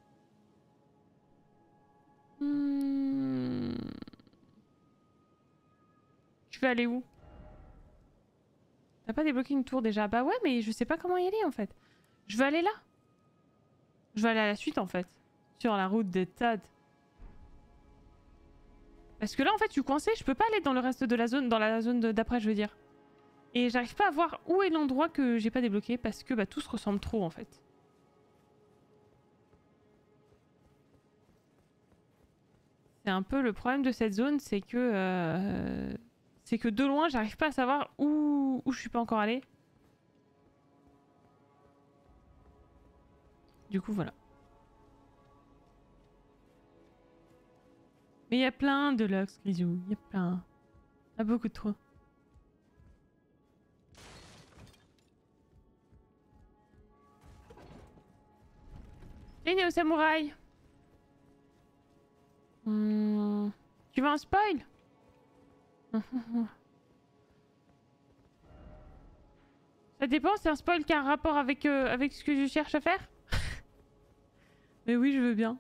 Je vais aller où? T'as pas débloqué une tour déjà? Bah ouais, mais je sais pas comment y aller en fait. Je vais aller là. Je vais aller à la suite en fait. Sur la route de Todd. Parce que là en fait je suis coincée, je peux pas aller dans le reste de la zone, dans la zone d'après je veux dire. Et j'arrive pas à voir où est l'endroit que j'ai pas débloqué parce que bah, tout se ressemble trop en fait. C'est un peu le problème de cette zone, c'est que de loin j'arrive pas à savoir où je suis pas encore allée. Du coup voilà. Mais il y a plein de Lox, Grisou. Il y a plein. Il y a beaucoup trop. Les néo-samouraïs. Tu veux un spoil? Ça dépend, c'est un spoil qui a un rapport avec ce que je cherche à faire. Mais oui, je veux bien.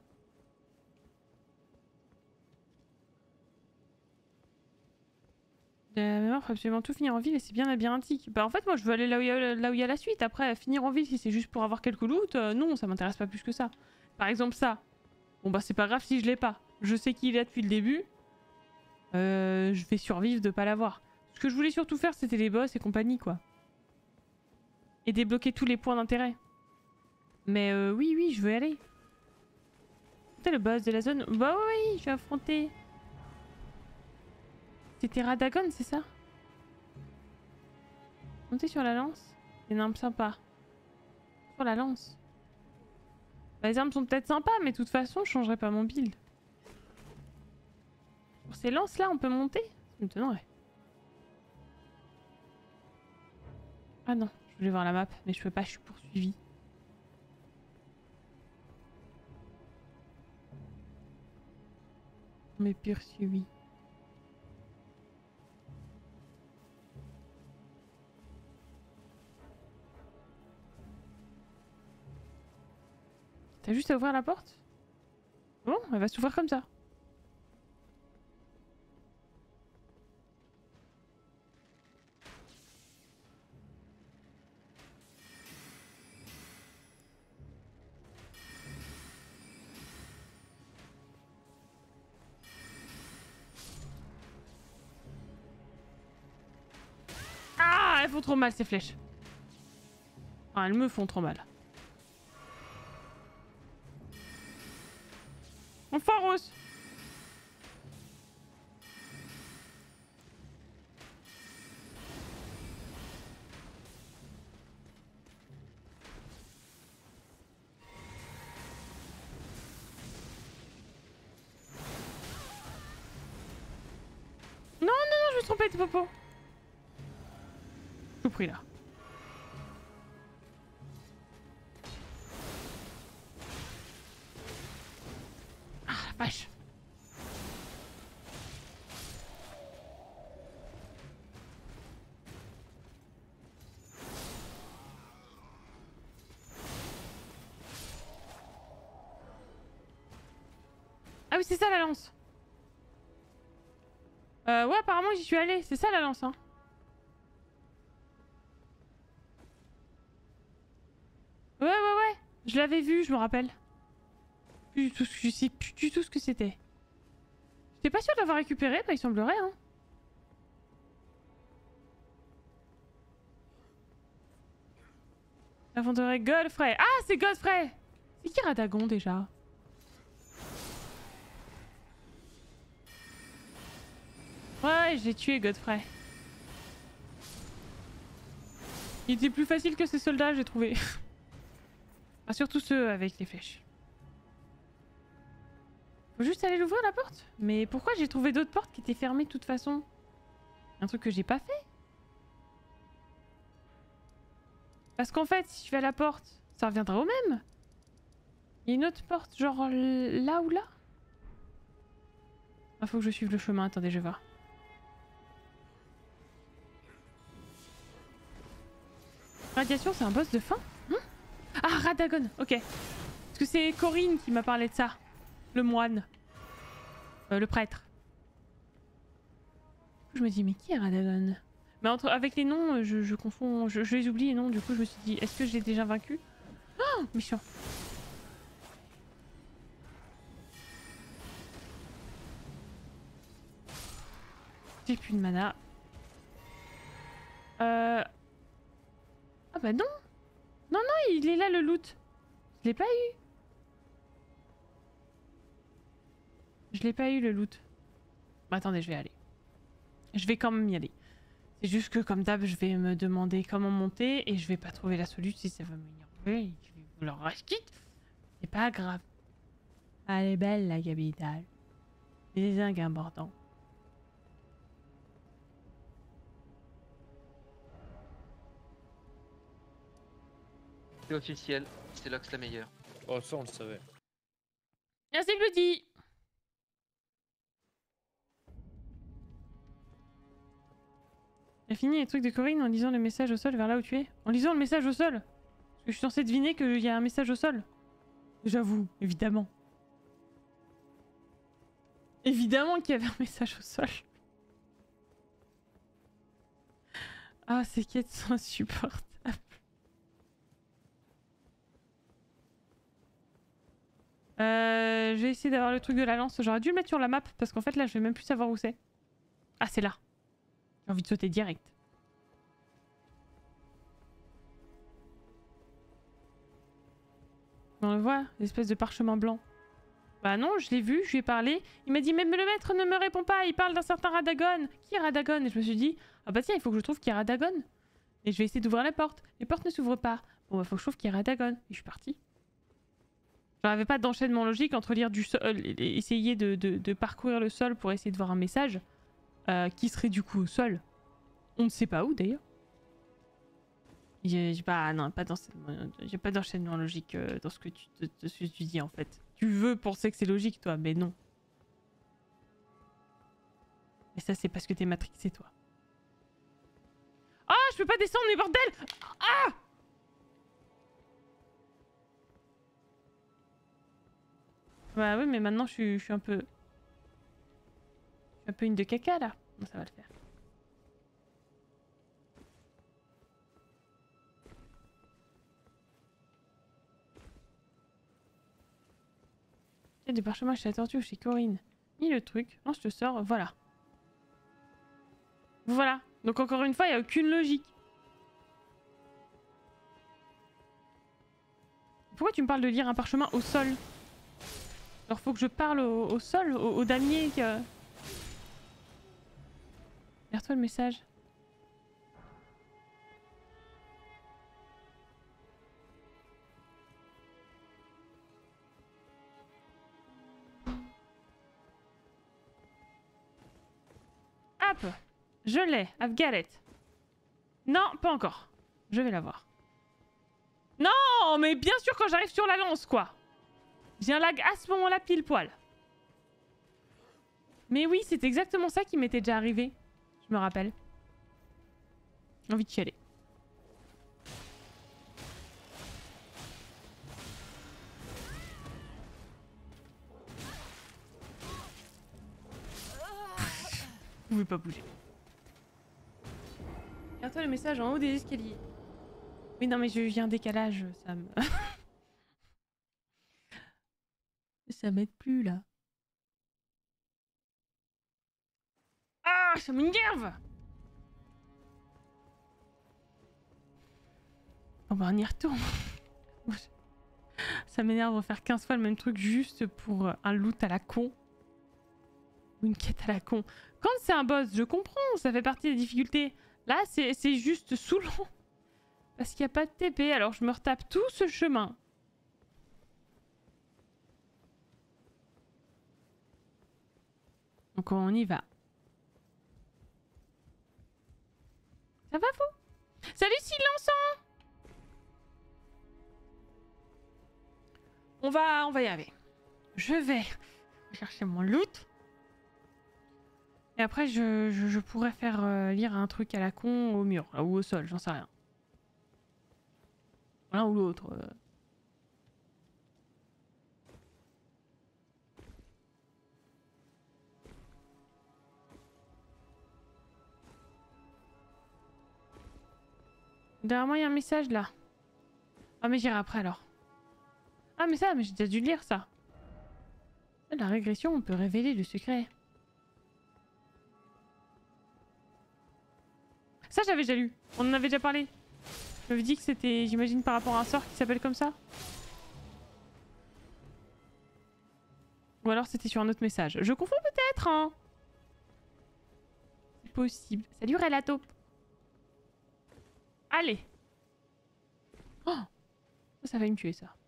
La mémoire faut absolument tout finir en ville et c'est bien labyrinthique. Bah en fait moi je veux aller là où il y a la suite. Après finir en ville si c'est juste pour avoir quelques loot, non ça m'intéresse pas plus que ça. Par exemple ça. Bon bah c'est pas grave si je l'ai pas. Je sais qu'il est là depuis le début. Je vais survivre de pas l'avoir. Ce que je voulais surtout faire c'était les boss et compagnie quoi. Et débloquer tous les points d'intérêt. Mais oui je veux y aller. C'est le boss de la zone. Bah oui je vais affronter. C'était Radagon, c'est ça? Monter sur la lance? Une arme sympa. Sur la lance. Bah, les armes sont peut-être sympas, mais de toute façon, je changerai pas mon build. Sur ces lances là, on peut monter? Ça m'étonnerait. Ah non, je voulais voir la map, mais je peux pas, je suis poursuivie. Mais poursuivi. T'as juste à ouvrir la porte? Bon, elle va s'ouvrir comme ça. Ah, elles font trop mal ces flèches. Enfin, elles me font trop mal. Enfin Rose. Non, je me suis trompée de popo. Tout pris là. Ah la vache. Ah oui c'est ça la lance. Ouais apparemment j'y suis allée. C'est ça la lance hein. Ouais. Je l'avais vu, je me rappelle. Plus du tout je sais plus du tout ce que c'était. J'étais pas sûre de l'avoir récupéré, bah il semblerait hein. La fonderie Godfrey. Ah c'est Godfrey. C'est qui Radagon déjà? Ouais, j'ai tué Godfrey. Il était plus facile que ses soldats, j'ai trouvé. Ah, surtout ceux avec les flèches. Faut juste aller l'ouvrir la porte. Mais pourquoi j'ai trouvé d'autres portes qui étaient fermées de toute façon? Un truc que j'ai pas fait. Parce qu'en fait, si je vais à la porte, ça reviendra au même. Il y a une autre porte, genre là ou là? Ah, faut que je suive le chemin. Attendez, je vais voir. Radiation, c'est un boss de fin? Ah, Radagon, ok. Parce que c'est Corinne qui m'a parlé de ça. Le moine. Le prêtre. Je me dis, mais qui est Radagon? Mais avec les noms, je confonds, je les oublie les noms. Du coup, je me suis dit, est-ce que je l'ai déjà vaincu? Oh, méchant. J'ai plus de mana. Ah bah non. Non, non, il est là le loot. Je l'ai pas eu. Je l'ai pas eu le loot. Bah, attendez, je vais aller. Je vais quand même y aller. C'est juste que comme d'hab, je vais me demander comment monter et je vais pas trouver la solution si ça va m'énerver. Je vais vouloir racheter. C'est pas grave. Elle est belle la capitale. C'est un important. C'est officiel, c'est Lox la meilleure. Oh, ça on le savait. Merci Bloody. J'ai fini les trucs de Corinne en lisant le message au sol vers là où tu es. En lisant le message au sol? Parce que je suis censée deviner qu'il y a un message au sol. J'avoue, évidemment. Évidemment qu'il y avait un message au sol. Ah, ces quêtes sont insupportables. Je vais essayer d'avoir le truc de la lance. J'aurais dû le mettre sur la map parce qu'en fait là je vais même plus savoir où c'est. Ah, c'est là. J'ai envie de sauter direct. On le voit, l'espèce de parchemin blanc. Bah non, je l'ai vu, je lui ai parlé. Il m'a dit mais le maître ne me répond pas, il parle d'un certain Radagon. Qui est Radagon? Et je me suis dit, ah bah tiens, il faut que je trouve qui est Radagon. Et je vais essayer d'ouvrir la porte. Les portes ne s'ouvrent pas. Bon bah faut que je trouve qui est Radagon. Et je suis partie. J'avais pas d'enchaînement logique entre lire du sol, essayer de parcourir le sol pour essayer de voir un message qui serait du coup au sol. On ne sait pas où d'ailleurs. J'ai pas d'enchaînement logique dans ce que tu dis en fait. Tu veux penser que c'est logique toi, mais non. Et ça c'est parce que t'es matrixé toi. Ah, je peux pas descendre mais bordel! Ah! Bah oui, mais maintenant je suis un peu... Je suis un peu une de caca là. Non, ça va le faire. Il y a des parchemins chez la tortue ou chez Corinne. Mis le truc. Non, je te sors. Voilà. Voilà. Donc encore une fois, il n'y a aucune logique. Pourquoi tu me parles de lire un parchemin au sol? Alors faut que je parle au sol, au damier que... Regarde-toi le message. Hop! Je l'ai, I've got it. Non, pas encore. Je vais l'avoir. Non, mais bien sûr quand j'arrive sur la lance, quoi. J'ai un lag à ce moment-là pile poil. Mais oui, c'est exactement ça qui m'était déjà arrivé. Je me rappelle. J'ai envie de chialer. Vous pouvez pas bouger. Regarde-toi le message en haut des escaliers. Oui, non, mais j'ai un décalage, ça me... ça m'aide plus, là. Ah, ça m'énerve! Bon, bah, on y retourne. Ça m'énerve de faire 15 fois le même truc juste pour un loot à la con. Ou une quête à la con. Quand c'est un boss, je comprends, ça fait partie des difficultés. Là, c'est juste saoulant. Parce qu'il n'y a pas de TP, alors je me retape tout ce chemin. Donc on y va. Ça va vous? Salut Silence. On va y arriver. Je vais chercher mon loot. Et après je pourrais faire lire un truc à la con au mur là, ou au sol, j'en sais rien. L'un ou l'autre. Derrière moi, il y a un message là. Ah, mais j'irai après alors. Ah, mais j'ai déjà dû lire ça. La régression, on peut révéler le secret. Ça, j'avais déjà lu. On en avait déjà parlé. Je m'avais dit que c'était, j'imagine, par rapport à un sort qui s'appelle comme ça. Ou alors c'était sur un autre message. Je confonds peut-être, hein. C'est possible. Salut Relato. Allez. Oh, ça va me tuer ça.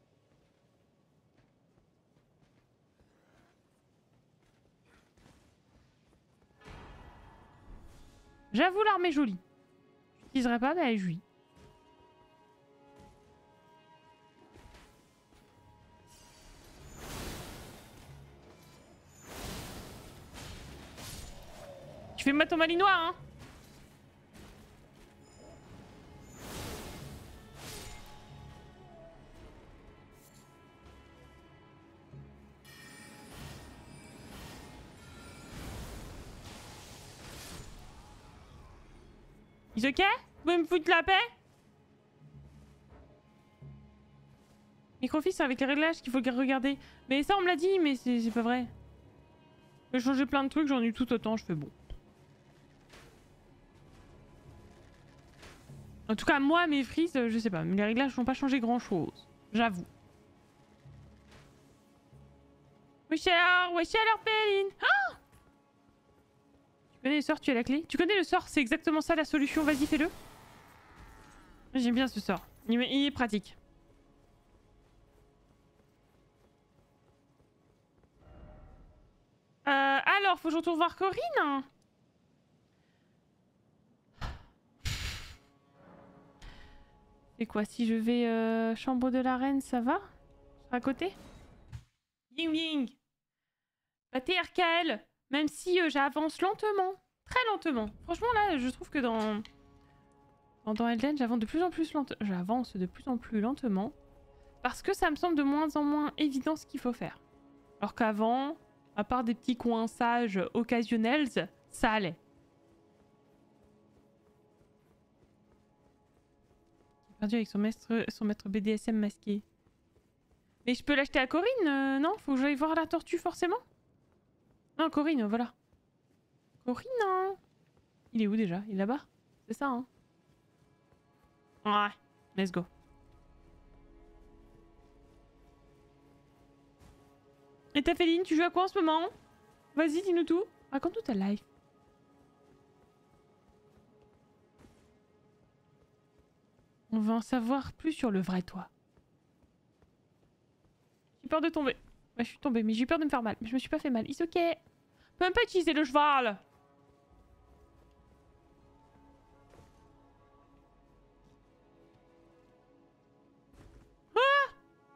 J'avoue l'arme est jolie. Je l'utiliserai pas mais elle est jolie. Tu fais maton malinois hein. Is ok? Vous pouvez me foutre la paix? Microfilm, c'est avec les réglages qu'il faut regarder. Mais ça, on me l'a dit, mais c'est pas vrai. J'ai changé plein de trucs, j'en ai eu tout autant, je fais bon. En tout cas, moi, mes frises, je sais pas. Mais les réglages n'ont pas changé grand chose. J'avoue. Wesh alors, Péline. Oh, tu connais le sort, tu as la clé? Tu connais le sort, c'est exactement ça la solution, vas-y, fais-le. J'aime bien ce sort. Il est pratique. Alors, faut que je retourne voir Corinne. C'est quoi, si je vais chambre de la reine, ça va? À côté? Ying Ying. Bah t'es RKL. Même si j'avance lentement. Très lentement. Franchement là, je trouve que dans Elden, j'avance de plus en plus lentement. Parce que ça me semble de moins en moins évident ce qu'il faut faire. Alors qu'avant, à part des petits coinçages occasionnels, ça allait. Perdu avec son maître BDSM masqué. Mais je peux l'acheter à Corinne, non? Faut que j'aille voir la tortue forcément? Non, Corinne, voilà. Corinne, hein. Il est où déjà? Il est là-bas? C'est ça, hein? Ouais, let's go. Et ta Féline, tu joues à quoi en ce moment? Vas-y, dis-nous tout. Raconte-nous ta life. On va en savoir plus sur le vrai toi. J'ai peur de tomber. Ouais, je suis tombée, mais j'ai eu peur de me faire mal. Mais je me suis pas fait mal. It's ok. On peut même pas utiliser le cheval. Ah!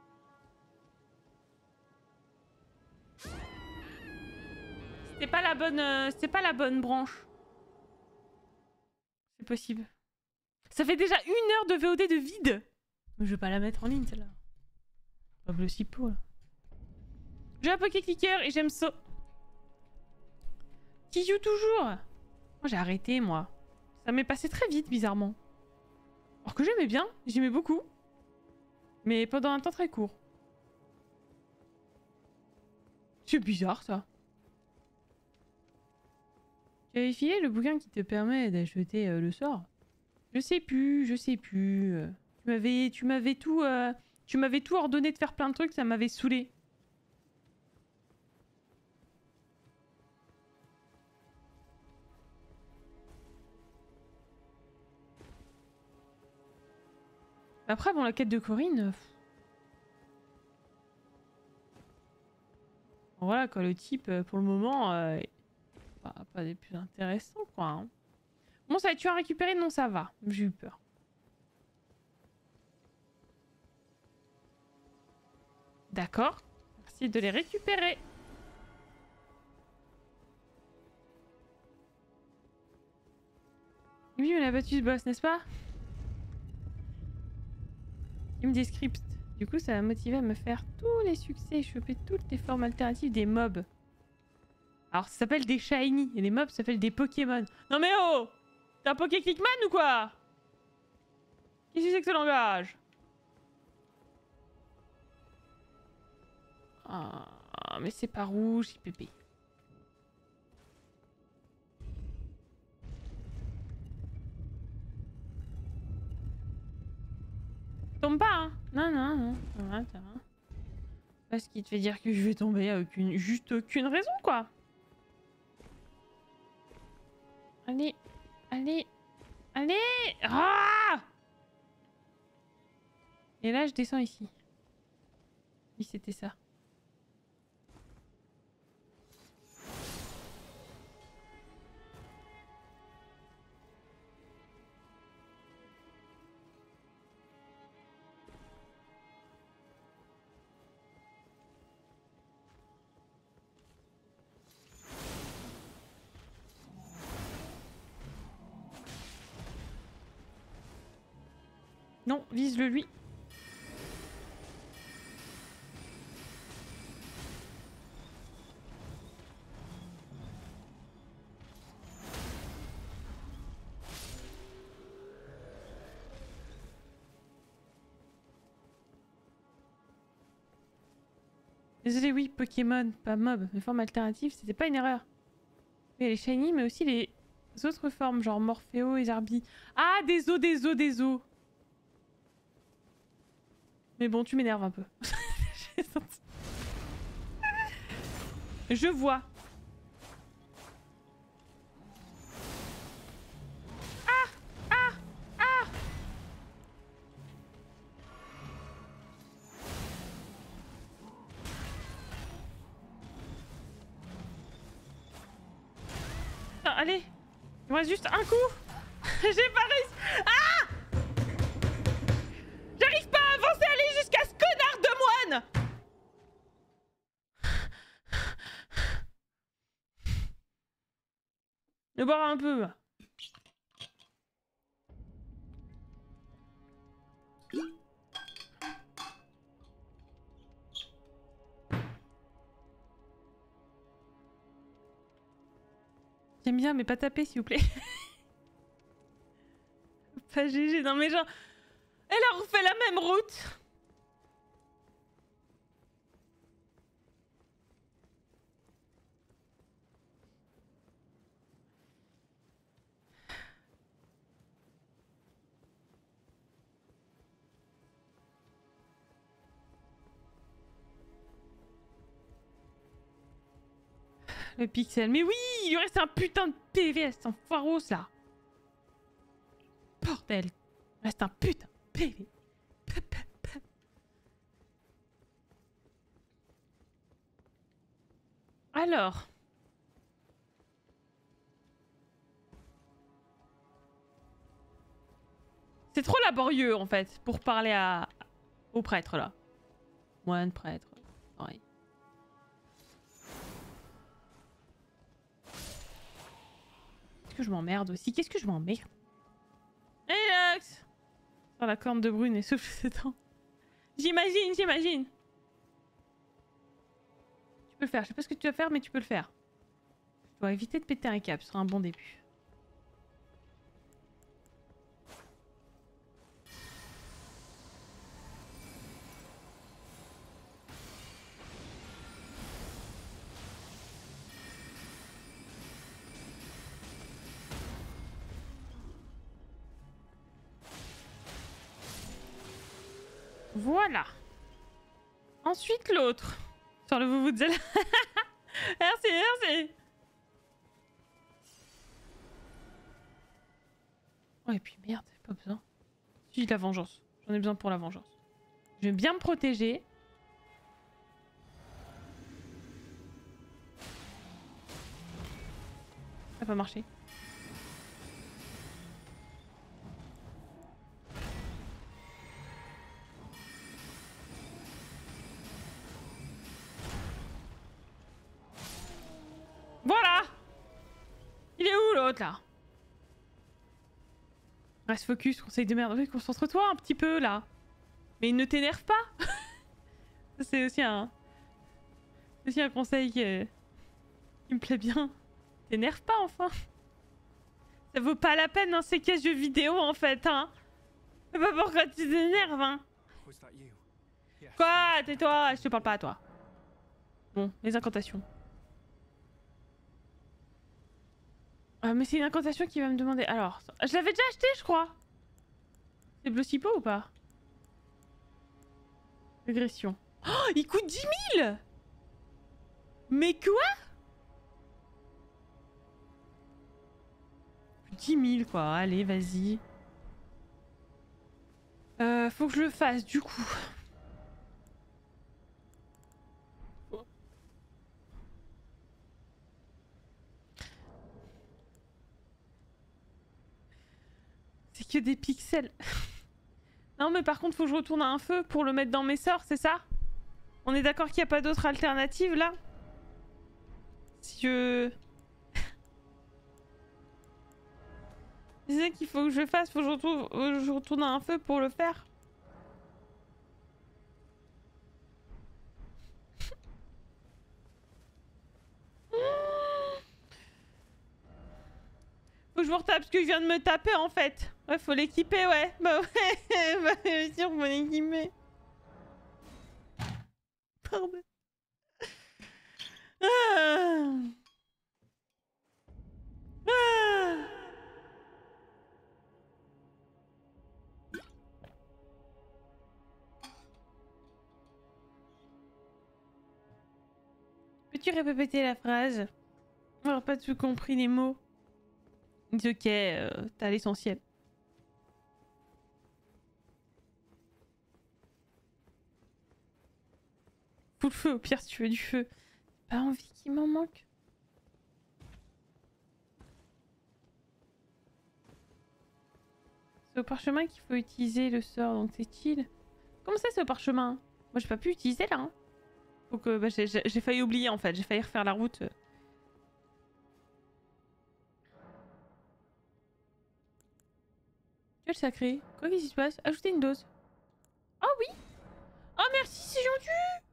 C'était pas la bonne branche. C'est possible. Ça fait déjà 1 heure de VOD de vide. Mais je vais pas la mettre en ligne celle-là. Pas bleu si pour là. J'ai un Poké Clicker et j'aime ça. Qui joue toujours? Moi j'ai arrêté moi. Ça m'est passé très vite bizarrement. Alors que j'aimais bien, j'aimais beaucoup. Mais pendant un temps très court. C'est bizarre ça. Tu avais filé le bouquin qui te permet d'acheter le sort? Je sais plus. Tu m'avais tout ordonné de faire plein de trucs, ça m'avait saoulé. Après, bon, la quête de Corinne... Voilà quoi, le type, pour le moment, Pas des plus intéressants, quoi. Hein. Bon, ça tu as récupéré? Non, ça va. J'ai eu peur. D'accord. Merci de les récupérer. Oui, on a battu ce boss, n'est-ce pas? Il me dit script. Du coup, ça m'a motivé à me faire tous les succès et choper toutes les formes alternatives des mobs. Alors, ça s'appelle des shiny et les mobs s'appellent des Pokémon. Non mais oh! T'es un Poké-Clickman ou quoi? Qu'est-ce que c'est que ce langage? Ah, mais c'est pas rouge, c'est pépé. Tombe pas, hein? Non, non, non. Attends. Parce qu'il te fait dire que je vais tomber à juste aucune raison, quoi. Allez, allez, allez! Ah! Et là, je descends ici. Oui, c'était ça. Non, vise-le lui. Désolé, oui, Pokémon, pas mob, mais forme alternative, c'était pas une erreur. Oui, les shiny, mais aussi les autres formes, genre Morpheo et Zarbi. Ah, des os, des os, des os. Mais bon, tu m'énerves un peu. Je vois. Ah! Ah! Ah! Ah, allez! Il me reste juste un coup! J'ai pas réussi! Ah! J'arrive pas à avancer, aller jusqu'à ce connard de moine! Je vais boire un peu. J'aime bien, mais pas taper, s'il vous plaît. Pas GG, non mais genre... Elle a refait la même route. Le pixel. Mais oui, il lui reste un putain de PV à cet enfoiros là. Bordel. Il reste un putain de PV. Alors. C'est trop laborieux en fait pour parler au prêtre là. Moine, prêtre. Pareil. Qu'est-ce que je m'emmerde aussi? Qu'est-ce que je m'emmerde? Relax! Sur la corne de brune et souffle ses dents. J'imagine, j'imagine. Tu peux le faire. Je sais pas ce que tu vas faire, mais tu peux le faire. Tu dois éviter de péter un câble. Ce sera un bon début. Voilà. Ensuite, l'autre. Sur le Vuvuzela. Merci, merci. Oh, et puis merde, pas besoin. Si, la vengeance. J'en ai besoin pour la vengeance. Je vais bien me protéger. a pas marché. Voilà! Il est où l'autre là? Reste focus, conseil de merde. Oui, concentre-toi un petit peu là. Mais il ne t'énerve pas. C'est aussi un conseil qui me plaît bien. T'énerve pas enfin. Ça vaut pas la peine dans ces cases jeux vidéo en fait, hein. Je sais pas pourquoi tu t'énerves, hein. Was that you? Yes. Quoi? Tais-toi, je te parle pas à toi. Bon, les incantations. Mais c'est une incantation qui va me demander... Alors, je l'avais déjà acheté, je crois. C'est Blossipo ou pas? Régression. Oh, il coûte 10 000! Mais quoi? 10 000 quoi, allez, vas-y. Faut que je le fasse, du coup. C'est que des pixels. Non mais par contre faut que je retourne à un feu pour le mettre dans mes sorts, c'est ça? On est d'accord qu'il n'y a pas d'autre alternative là? Si je... C'est ça qu'il faut que je fasse, faut que je retourne à un feu pour le faire. Faut que je me retape ce que je viens de me taper en fait. Ouais, faut l'équiper, ouais. Bah ouais, bah bien sûr, faut l'équiper. Pardon. Ah. Ah. Peux-tu répéter la phrase? On n'a pas tout compris les mots. Dis ok, t'as l'essentiel. Fous le feu au pire si tu veux du feu. Pas envie qu'il m'en manque. C'est au parchemin qu'il faut utiliser le sort, donc c'est chill. Comment ça c'est au parchemin? Moi j'ai pas pu utiliser là. Hein. Faut que bah, j'ai failli oublier en fait, j'ai failli refaire la route. Quel sacré. Quoi qu'est-ce qui se passe? Ajouter une dose. Oh oui. Oh merci, c'est gentil.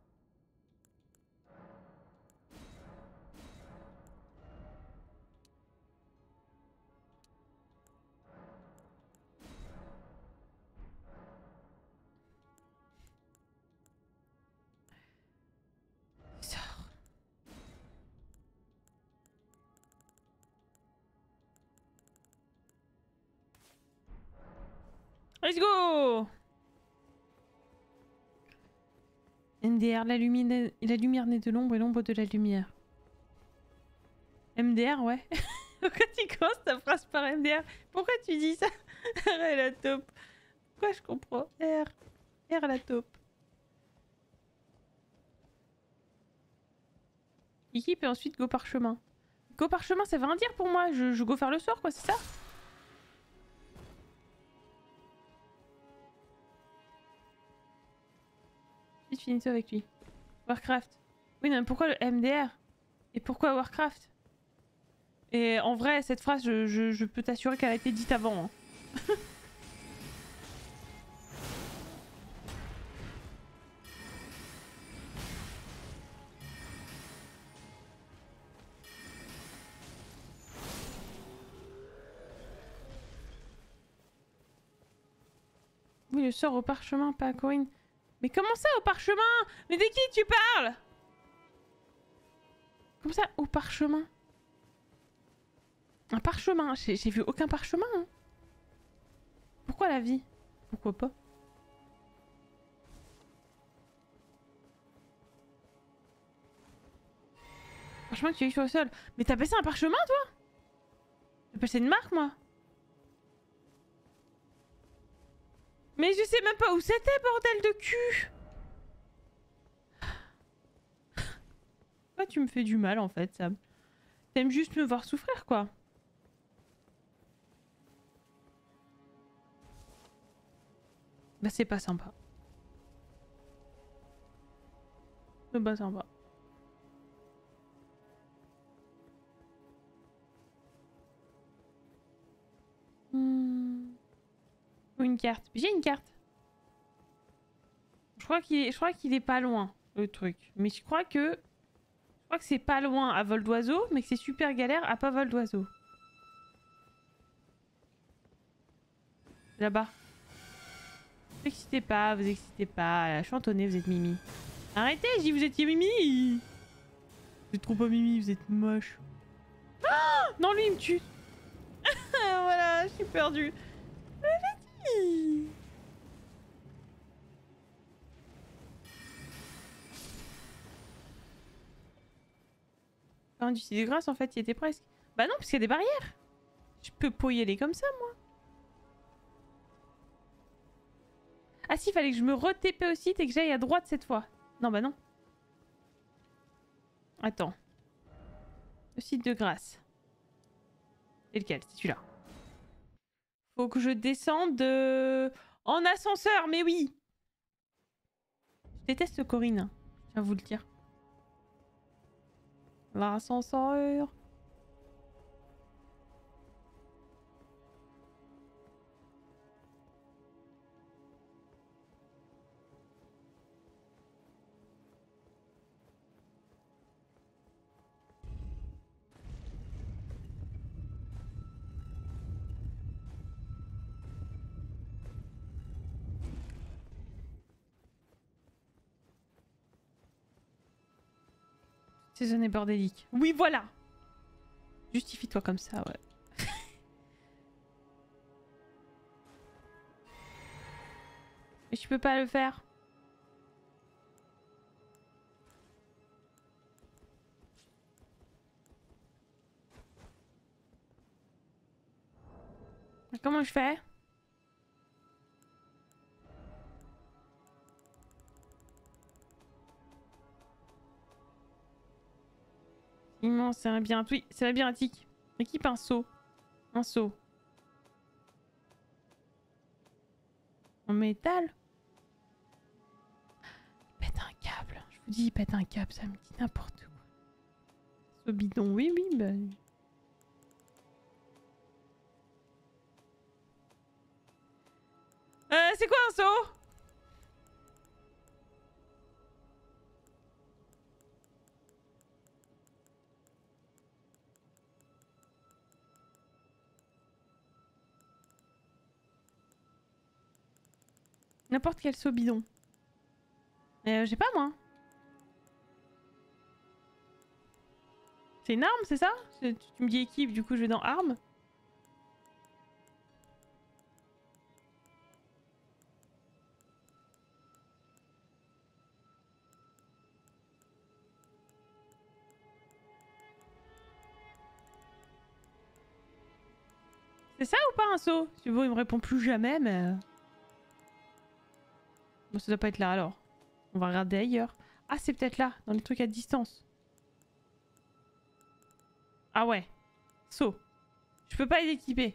Sors. Let's go. MDR, la lumière naît de l'ombre et l'ombre de la lumière. MDR, ouais. Pourquoi tu commences ta phrase par MDR? Pourquoi tu dis ça? R à la taupe. Pourquoi je comprends? R à la taupe. Équipe et ensuite go parchemin. Go parchemin, ça veut rien dire pour moi. Je go faire le sort, quoi, c'est ça? Vite, finis-toi avec lui. Warcraft. Oui, non, mais pourquoi le MDR? Et pourquoi Warcraft? Et en vrai, cette phrase, je peux t'assurer qu'elle a été dite avant. Hein. Oui, le sort au parchemin, pas à Corinne. Mais comment ça, au parchemin? Mais de qui tu parles? Comment ça, au parchemin? Un parchemin? J'ai vu aucun parchemin. Hein. Pourquoi la vie? Pourquoi pas? Parchemin que tu as eu sur le sol. Mais t'as passé un parchemin, toi? T'as passé une marque, moi? Mais je sais même pas où c'était, bordel de cul! Pourquoi tu me fais du mal, en fait, Sam? T'aimes juste me voir souffrir, quoi. Bah c'est pas sympa. C'est pas sympa. Ou une carte. J'ai une carte. Je crois qu'il est pas loin, le truc. Mais je crois que c'est pas loin à vol d'oiseau, mais que c'est super galère à pas vol d'oiseau. Là-bas. Vous excitez pas. Chantonnez, vous êtes Mimi. Arrêtez, je dis vous étiez Mimi. Vous êtes trop pas Mimi, vous êtes moche. Ah non, lui il me tue. Voilà, je suis perdue. Enfin, du de grâce, en fait, il était presque. Bah non, parce qu'il y a des barrières. Je peux pas y aller comme ça, moi. Ah si, il fallait que je me re-TP au site et que j'aille à droite cette fois. Non, bah non. Attends. Le site de grâce. C'est lequel? C'est celui-là. Faut que je descende en ascenseur, mais oui. Je déteste Corinne. Je tiens à vous le dire. L'ascenseur. Ces zones bordéliques. Oui, voilà. Justifie-toi comme ça, ouais. Mais je peux pas le faire. Comment je fais? Immense, c'est un labyrinthe. Oui, c'est labyrinthique. Équipe un seau. Un seau. En métal? Pète un câble. Je vous dis, pète un câble, ça me dit n'importe quoi. Seau bidon, oui, oui, bah... c'est quoi un seau? N'importe quel seau bidon. J'ai pas moi. C'est une arme, c'est ça? Tu me dis équipe, du coup je vais dans arme. C'est ça ou pas un seau? Bon, il me répond plus jamais, mais... Bon, ça doit pas être là alors. On va regarder ailleurs. Ah, c'est peut-être là, dans les trucs à distance. Ah ouais. Seau. Je peux pas les équiper.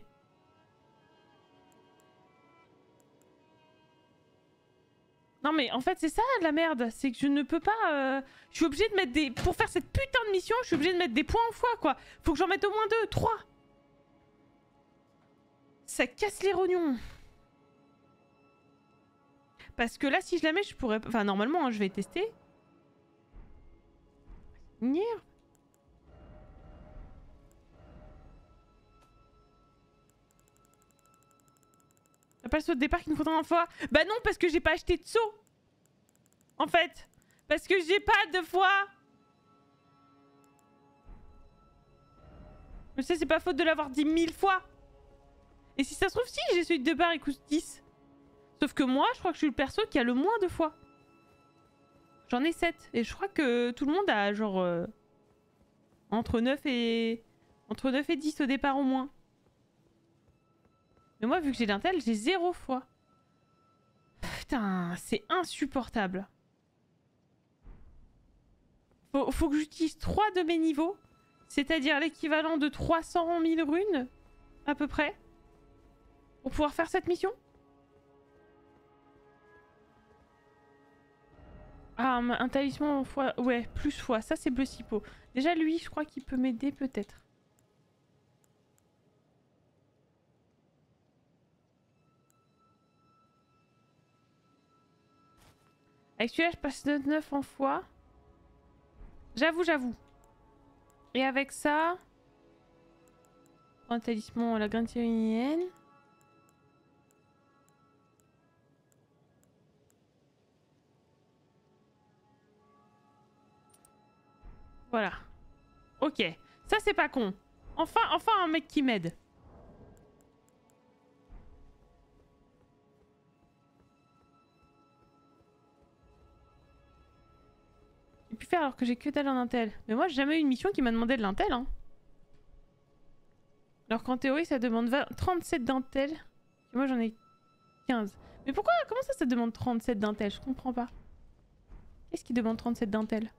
Non mais en fait c'est ça la merde. C'est que je ne peux pas... Je suis obligée de mettre des... Pour faire cette putain de mission, je suis obligée de mettre des points en fois quoi. Faut que j'en mette au moins 2, 3. Ça casse les rognons. Parce que là, si je la mets, je pourrais... Enfin, normalement, hein, je vais tester. Nier. T'as pas le saut de départ qu'il nous faudra une fois? Bah non, parce que j'ai pas acheté de saut. En fait. Parce que j'ai pas de fois. Je sais, c'est pas faute de l'avoir dit 1000 fois. Et si ça se trouve, si, j'ai celui de départ, il coûte 10. Sauf que moi, je crois que je suis le perso qui a le moins de fois. J'en ai 7. Et je crois que tout le monde a genre... entre 9 et 10 au départ au moins. Mais moi, vu que j'ai l'intel, j'ai 0 fois. Putain, c'est insupportable. Faut que j'utilise 3 de mes niveaux. C'est-à-dire l'équivalent de 300 000 runes, à peu près. Pour pouvoir faire cette mission. Ah, un talisman en foi. Ouais, plus foi. Ça, c'est bleu cipo. Déjà, lui, je crois qu'il peut m'aider peut-être. Avec celui-là, je passe de 9 en foi. J'avoue. Et avec ça... Un talisman, la graine tyrinienne. Voilà. Ok. Ça, c'est pas con. Enfin un mec qui m'aide. J'ai pu faire alors que j'ai que dalle en intel. Mais moi, j'ai jamais eu une mission qui m'a demandé de l'intel, hein. Alors qu'en théorie, ça demande 37 d'intel. Et moi, j'en ai 15. Mais pourquoi? Comment ça demande 37 d'intel? Je comprends pas. Qu'est-ce qui demande 37 d'intel?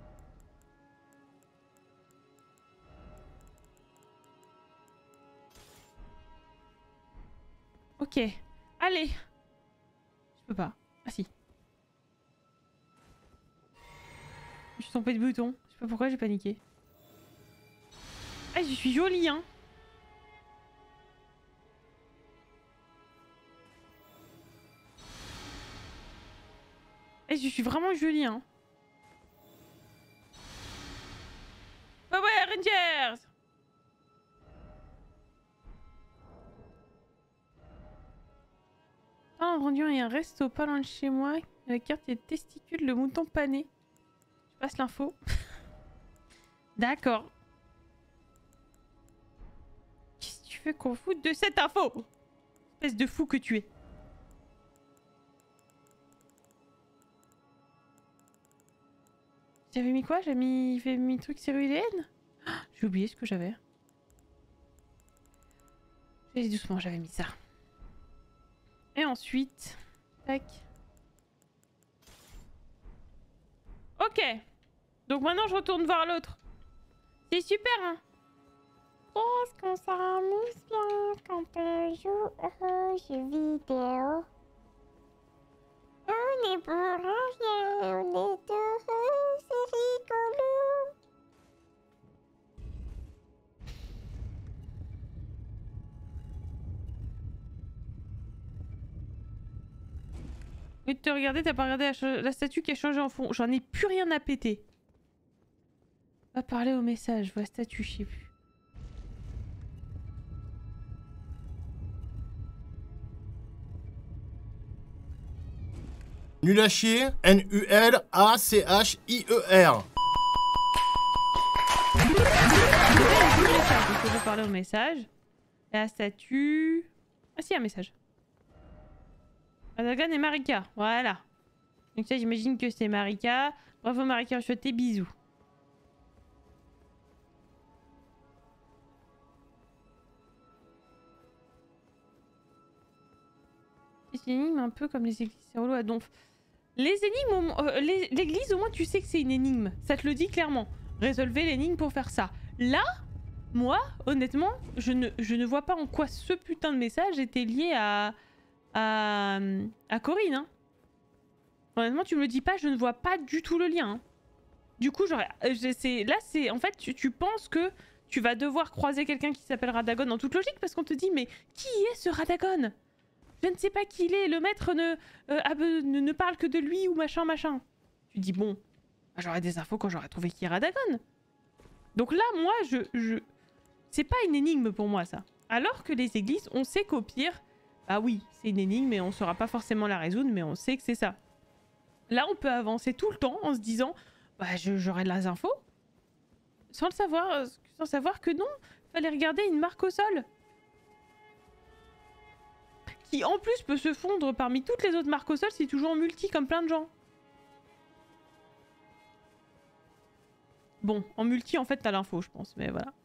Ok. Allez. Je peux pas. Ah si. Je suis trompée de bouton. Je sais pas pourquoi j'ai paniqué. Ah, je suis jolie, hein. Eh, je suis vraiment jolie, hein. Power Rangers! Ah, rendu il y a un resto pas loin de chez moi. La carte, il y a testicules, le mouton pané. Je passe l'info. D'accord. Qu'est-ce que tu fais qu'on foute de cette info? Espèce de fou que tu es. J'avais mis quoi? J'ai mis truc cellulaire. J'ai oublié ce que j'avais. Allez doucement, j'avais mis ça. Et ensuite... Tac. Ok. Donc maintenant je retourne voir l'autre. C'est super, hein. Qu'est-ce qu'on s'amuse bien quand on joue aux jeux vidéo. On est pour rien, on est heureux, c'est rigolo. Et de te regarder, t'as pas regardé la statue qui a changé en fond. J'en ai plus rien à péter. Va parler au message, vois statue, je sais plus. Nul à chier, N-U-L-A-C-H-I-E-R. Je vais parler au message. La statue... Ah si, un message. Radagon et Marika, voilà. Donc ça, j'imagine que c'est Marika. Bravo Marika, je te bisous. C'est une énigme un peu comme les églises, c'est relou à donf. Les énigmes, l'église au moins tu sais que c'est une énigme. Ça te le dit clairement. Résolvez l'énigme pour faire ça. Là, moi, honnêtement, je ne vois pas en quoi ce putain de message était lié à Corinne. Hein. Honnêtement, tu me le dis pas, je ne vois pas du tout le lien. Hein. Du coup, là, c'est en fait, tu penses que tu vas devoir croiser quelqu'un qui s'appelle Radagon en toute logique parce qu'on te dit mais qui est ce Radagon? Je ne sais pas qui il est, le maître ne parle que de lui ou machin. Tu dis bon, j'aurai des infos quand j'aurai trouvé qui est Radagon. Donc là, moi, c'est pas une énigme pour moi ça. Alors que les églises, on sait qu'au pire, bah oui, c'est une énigme et on saura pas forcément la résoudre, mais on sait que c'est ça. Là, on peut avancer tout le temps en se disant, bah j'aurai de las infos, sans savoir que non, fallait regarder une marque au sol. Qui en plus peut se fondre parmi toutes les autres marques au sol si tu joues en multi comme plein de gens. Bon, en multi en fait t'as l'info je pense, mais voilà.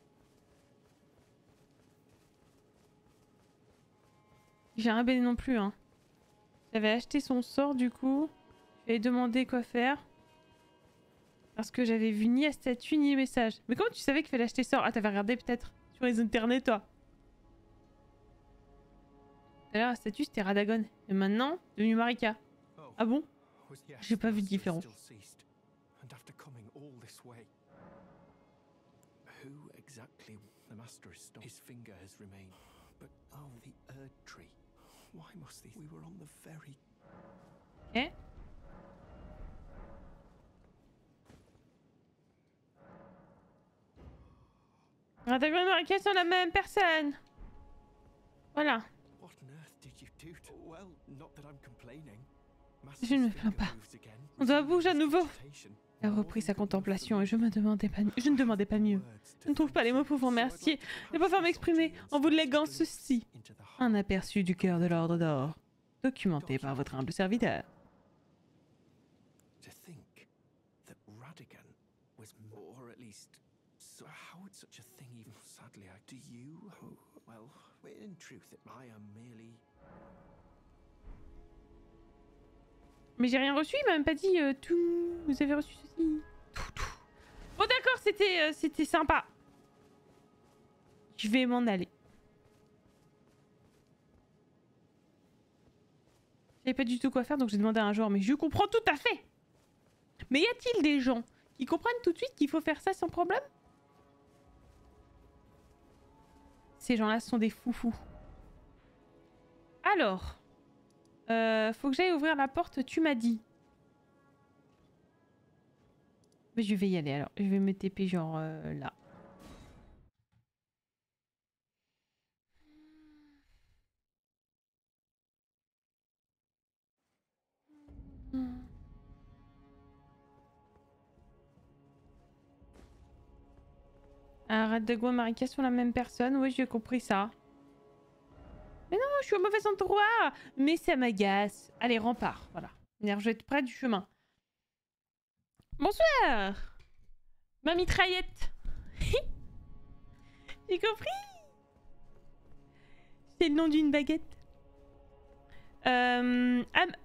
J'ai rien BD non plus hein. J'avais acheté son sort du coup. J'avais demandé quoi faire. Parce que j'avais vu ni la statue ni les messages. Mais comment tu savais qu'il fallait acheter sort? Ah t'avais regardé peut-être sur les internets toi. Tout à l'heure, la statue c'était Radagon. Et maintenant, devenu Marika. Ah bon? J'ai pas vu de différence. And after coming all this way, who exactly? The master is stumped. His finger has remained. But oh, the Erd tree. Why must these? We were on the very. Ok. Radagund et Marika sont la même personne. Voilà. What on earth did you do to? Well, not that I'm complaining. Je ne me plains pas. On doit bouger à nouveau. Elle a repris sa contemplation et je ne demandais pas mieux. Je ne trouve pas les mots pour vous remercier. Je ne peux pas m'exprimer en vous léguant ceci. Un aperçu du cœur de l'Ordre d'Or, documenté par votre humble serviteur. To think that Radigan was more, at least. So how would such a thing even? Sadly, I do you. Well, in truth, I am merely. Mais j'ai rien reçu, il m'a même pas dit tout. Vous avez reçu ceci. Tout. Bon d'accord, c'était sympa. Je vais m'en aller. Je savais pas du tout quoi faire, donc j'ai demandé à un joueur, mais je comprends tout à fait. Mais y a-t-il des gens qui comprennent tout de suite qu'il faut faire ça sans problème? Ces gens-là sont des foufous. Alors... faut que j'aille ouvrir la porte, tu m'as dit. Mais je vais y aller alors. Je vais me TP genre là. Radagund et Marika sont la même personne. Oui, j'ai compris ça. Mais non, je suis au mauvais endroit. Mais ça m'agace. Allez, rempart. Voilà. Je vais être près du chemin. Bonsoir. Ma mitraillette. J'ai compris. C'est le nom d'une baguette. Je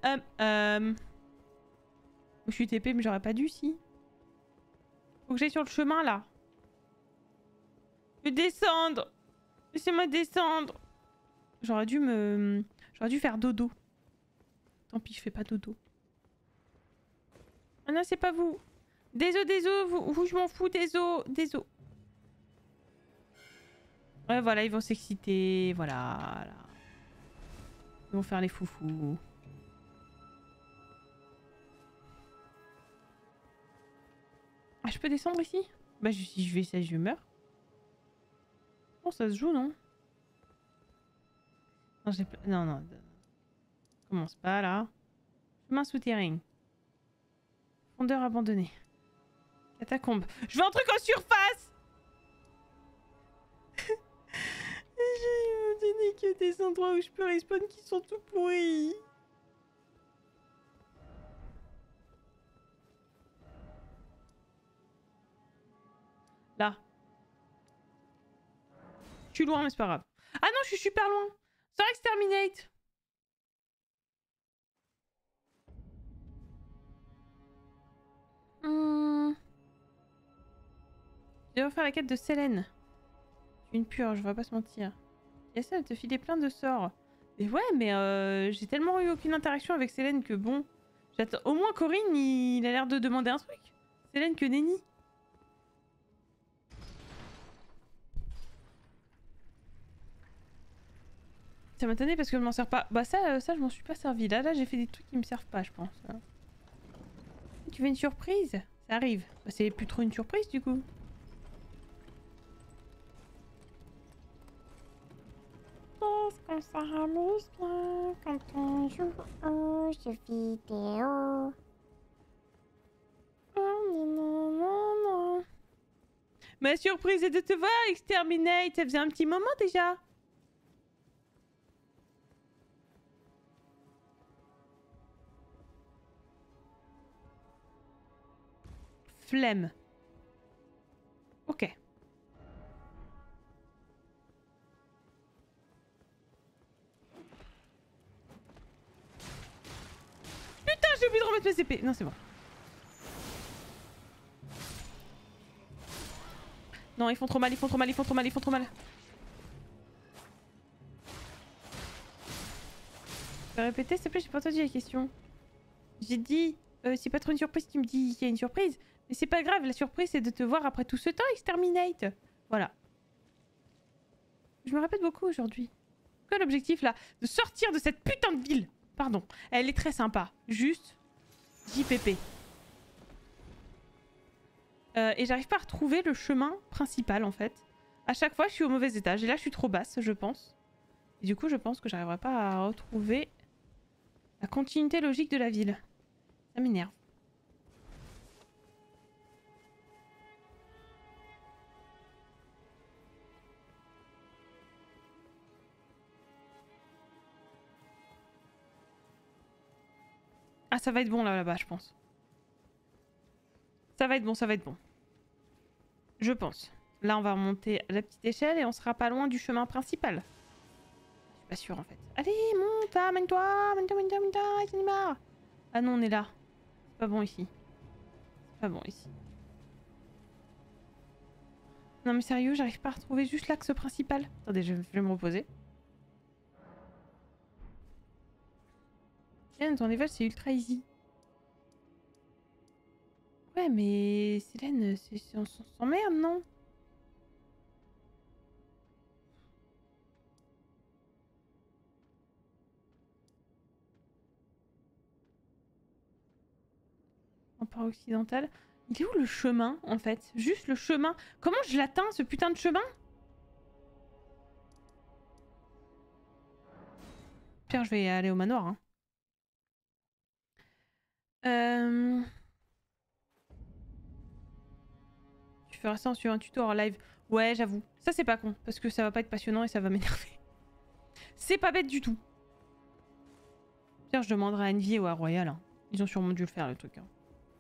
suis TP, mais j'aurais pas dû, si. Faut que j'aille sur le chemin, là. Je vais descendre. Laissez-moi descendre. J'aurais dû faire dodo. Tant pis, je fais pas dodo. Ah non, c'est pas vous. Désolé, vous, je m'en fous, désolé. Ouais, voilà, ils vont s'exciter, voilà. Ils vont faire les foufous. Ah, je peux descendre ici? Bah, si je vais ça, je meurs. Bon, ça se joue, non? Non, non. Commence pas, là. Chemin souterrain. Fondeur abandonné. Catacombe. Je veux un truc en surface! Je me que des endroits où je peux respawn qui sont tout pourris. Là. Je suis loin, mais c'est pas grave. Ah non, je suis super loin. Sors exterminate. Je vais refaire la quête de Selene. Tu es une purge, je vais pas se mentir. Essaie de te filer plein de sorts. Mais ouais, mais j'ai tellement eu aucune interaction avec Selene que bon... J'attends... Au moins Corinne, il a l'air de demander un truc. Selene que nenni. Ça m'étonnait parce que je m'en sers pas. Bah ça je m'en suis pas servi. Là j'ai fait des trucs qui me servent pas, je pense. Tu veux une surprise? Ça arrive. Bah, c'est plus trop une surprise du coup. Qu'est-ce qu'on s'amuse bien quand on joue aux jeux vidéo? Ma surprise est de te voir, Exterminate. Ça faisait un petit moment déjà. Flemme. Ok. Putain, j'ai oublié de remettre mes épées. Non, c'est bon. Non, ils font trop mal, ils font trop mal, ils font trop mal, ils font trop mal. Tu peux répéter, s'il te plaît, j'ai pas entendu la question. J'ai dit, c'est pas trop une surprise, tu me dis qu'il y a une surprise. Mais c'est pas grave, la surprise c'est de te voir après tout ce temps, Exterminate. Voilà. Je me répète beaucoup aujourd'hui. Quoi l'objectif là? De sortir de cette putain de ville. Pardon. Elle est très sympa. Juste JPP. Et j'arrive pas à retrouver le chemin principal en fait. À chaque fois je suis au mauvais étage. Et là je suis trop basse je pense. Et du coup je pense que j'arriverai pas à retrouver la continuité logique de la ville. Ça m'énerve. Ah ça va être bon là-bas je pense. Ça va être bon, ça va être bon. Je pense. Là on va remonter à la petite échelle et on sera pas loin du chemin principal. Je suis pas sûre en fait. Allez monte, amène-toi, j'en ai marre. Ah non on est là. C'est pas bon ici. C'est pas bon ici. Non mais sérieux j'arrive pas à retrouver juste l'axe principal. Attendez je vais me reposer. Célène, ton level c'est ultra easy. Ouais mais Célène, on s'emmerde non? Empire occidental. Il est où le chemin en fait? Juste le chemin. Comment je l'atteins ce putain de chemin? Pire je vais aller au manoir hein. Tu feras ça en suivant un tuto en live. Ouais j'avoue. Ça c'est pas con. Parce que ça va pas être passionnant et ça va m'énerver. C'est pas bête du tout. Pire je demanderai à Envy ou à Royal. Hein. Ils ont sûrement dû le faire le truc. Hein.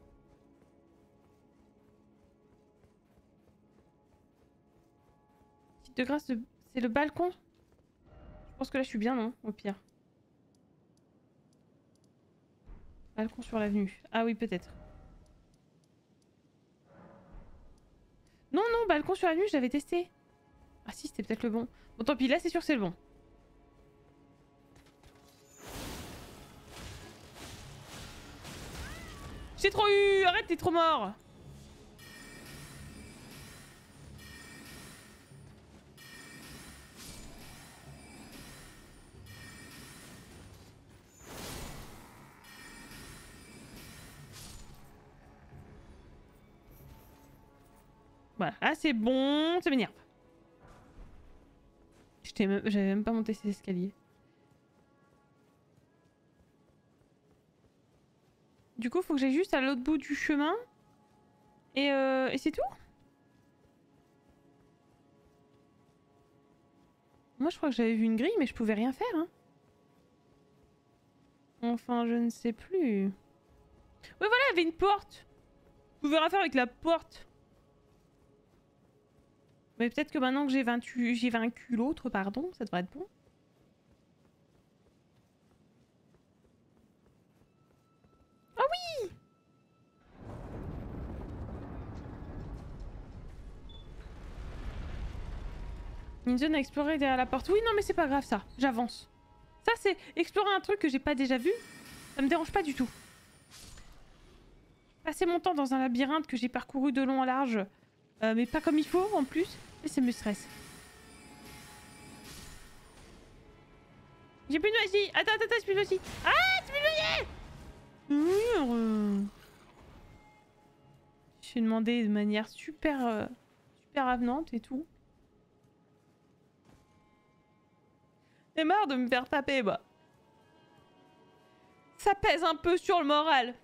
Petite de grâce, c'est le balcon. Je pense que là je suis bien non? Au pire. Balcon sur l'avenue. Ah oui peut-être. Non, non, balcon sur l'avenue, je l'avais testé. Ah si, c'était peut-être le bon. Bon, tant pis, là, c'est sûr que c'est le bon. J'ai trop eu! Arrête, t'es trop mort! Voilà, là, c'est bon, ça m'énerve. J'avais même pas monté ces escaliers. Du coup, faut que j'aille juste à l'autre bout du chemin. Et c'est tout? Moi, je crois que j'avais vu une grille, mais je pouvais rien faire. Hein. Enfin, je ne sais plus. Oui, voilà, il y avait une porte. Je pouvais rien faire avec la porte. Mais peut-être que maintenant que j'ai vaincu l'autre, pardon, ça devrait être bon. Ah oui! Une zone à explorer derrière la porte. Oui, non, mais c'est pas grave ça. J'avance. Ça, c'est explorer un truc que j'ai pas déjà vu. Ça me dérange pas du tout. Passer mon temps dans un labyrinthe que j'ai parcouru de long en large, mais pas comme il faut en plus, et ça me stresse. J'ai plus de magie. Attends, j'ai plus de magie. Ah, c'est plus de magie. Je suis demandé de manière super avenante et tout. J'ai marre de me faire taper, bah. Ça pèse un peu sur le moral.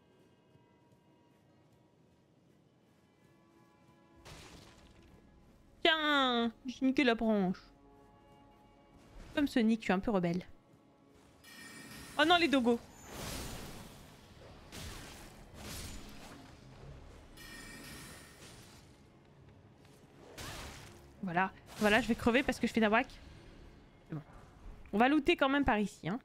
Tiens, j'ai niqué la branche. Comme Sonic, je suis un peu rebelle. Oh non, les dogos. Voilà, voilà, je vais crever parce que je fais d'abrac. C'est bon. On va looter quand même par ici, hein.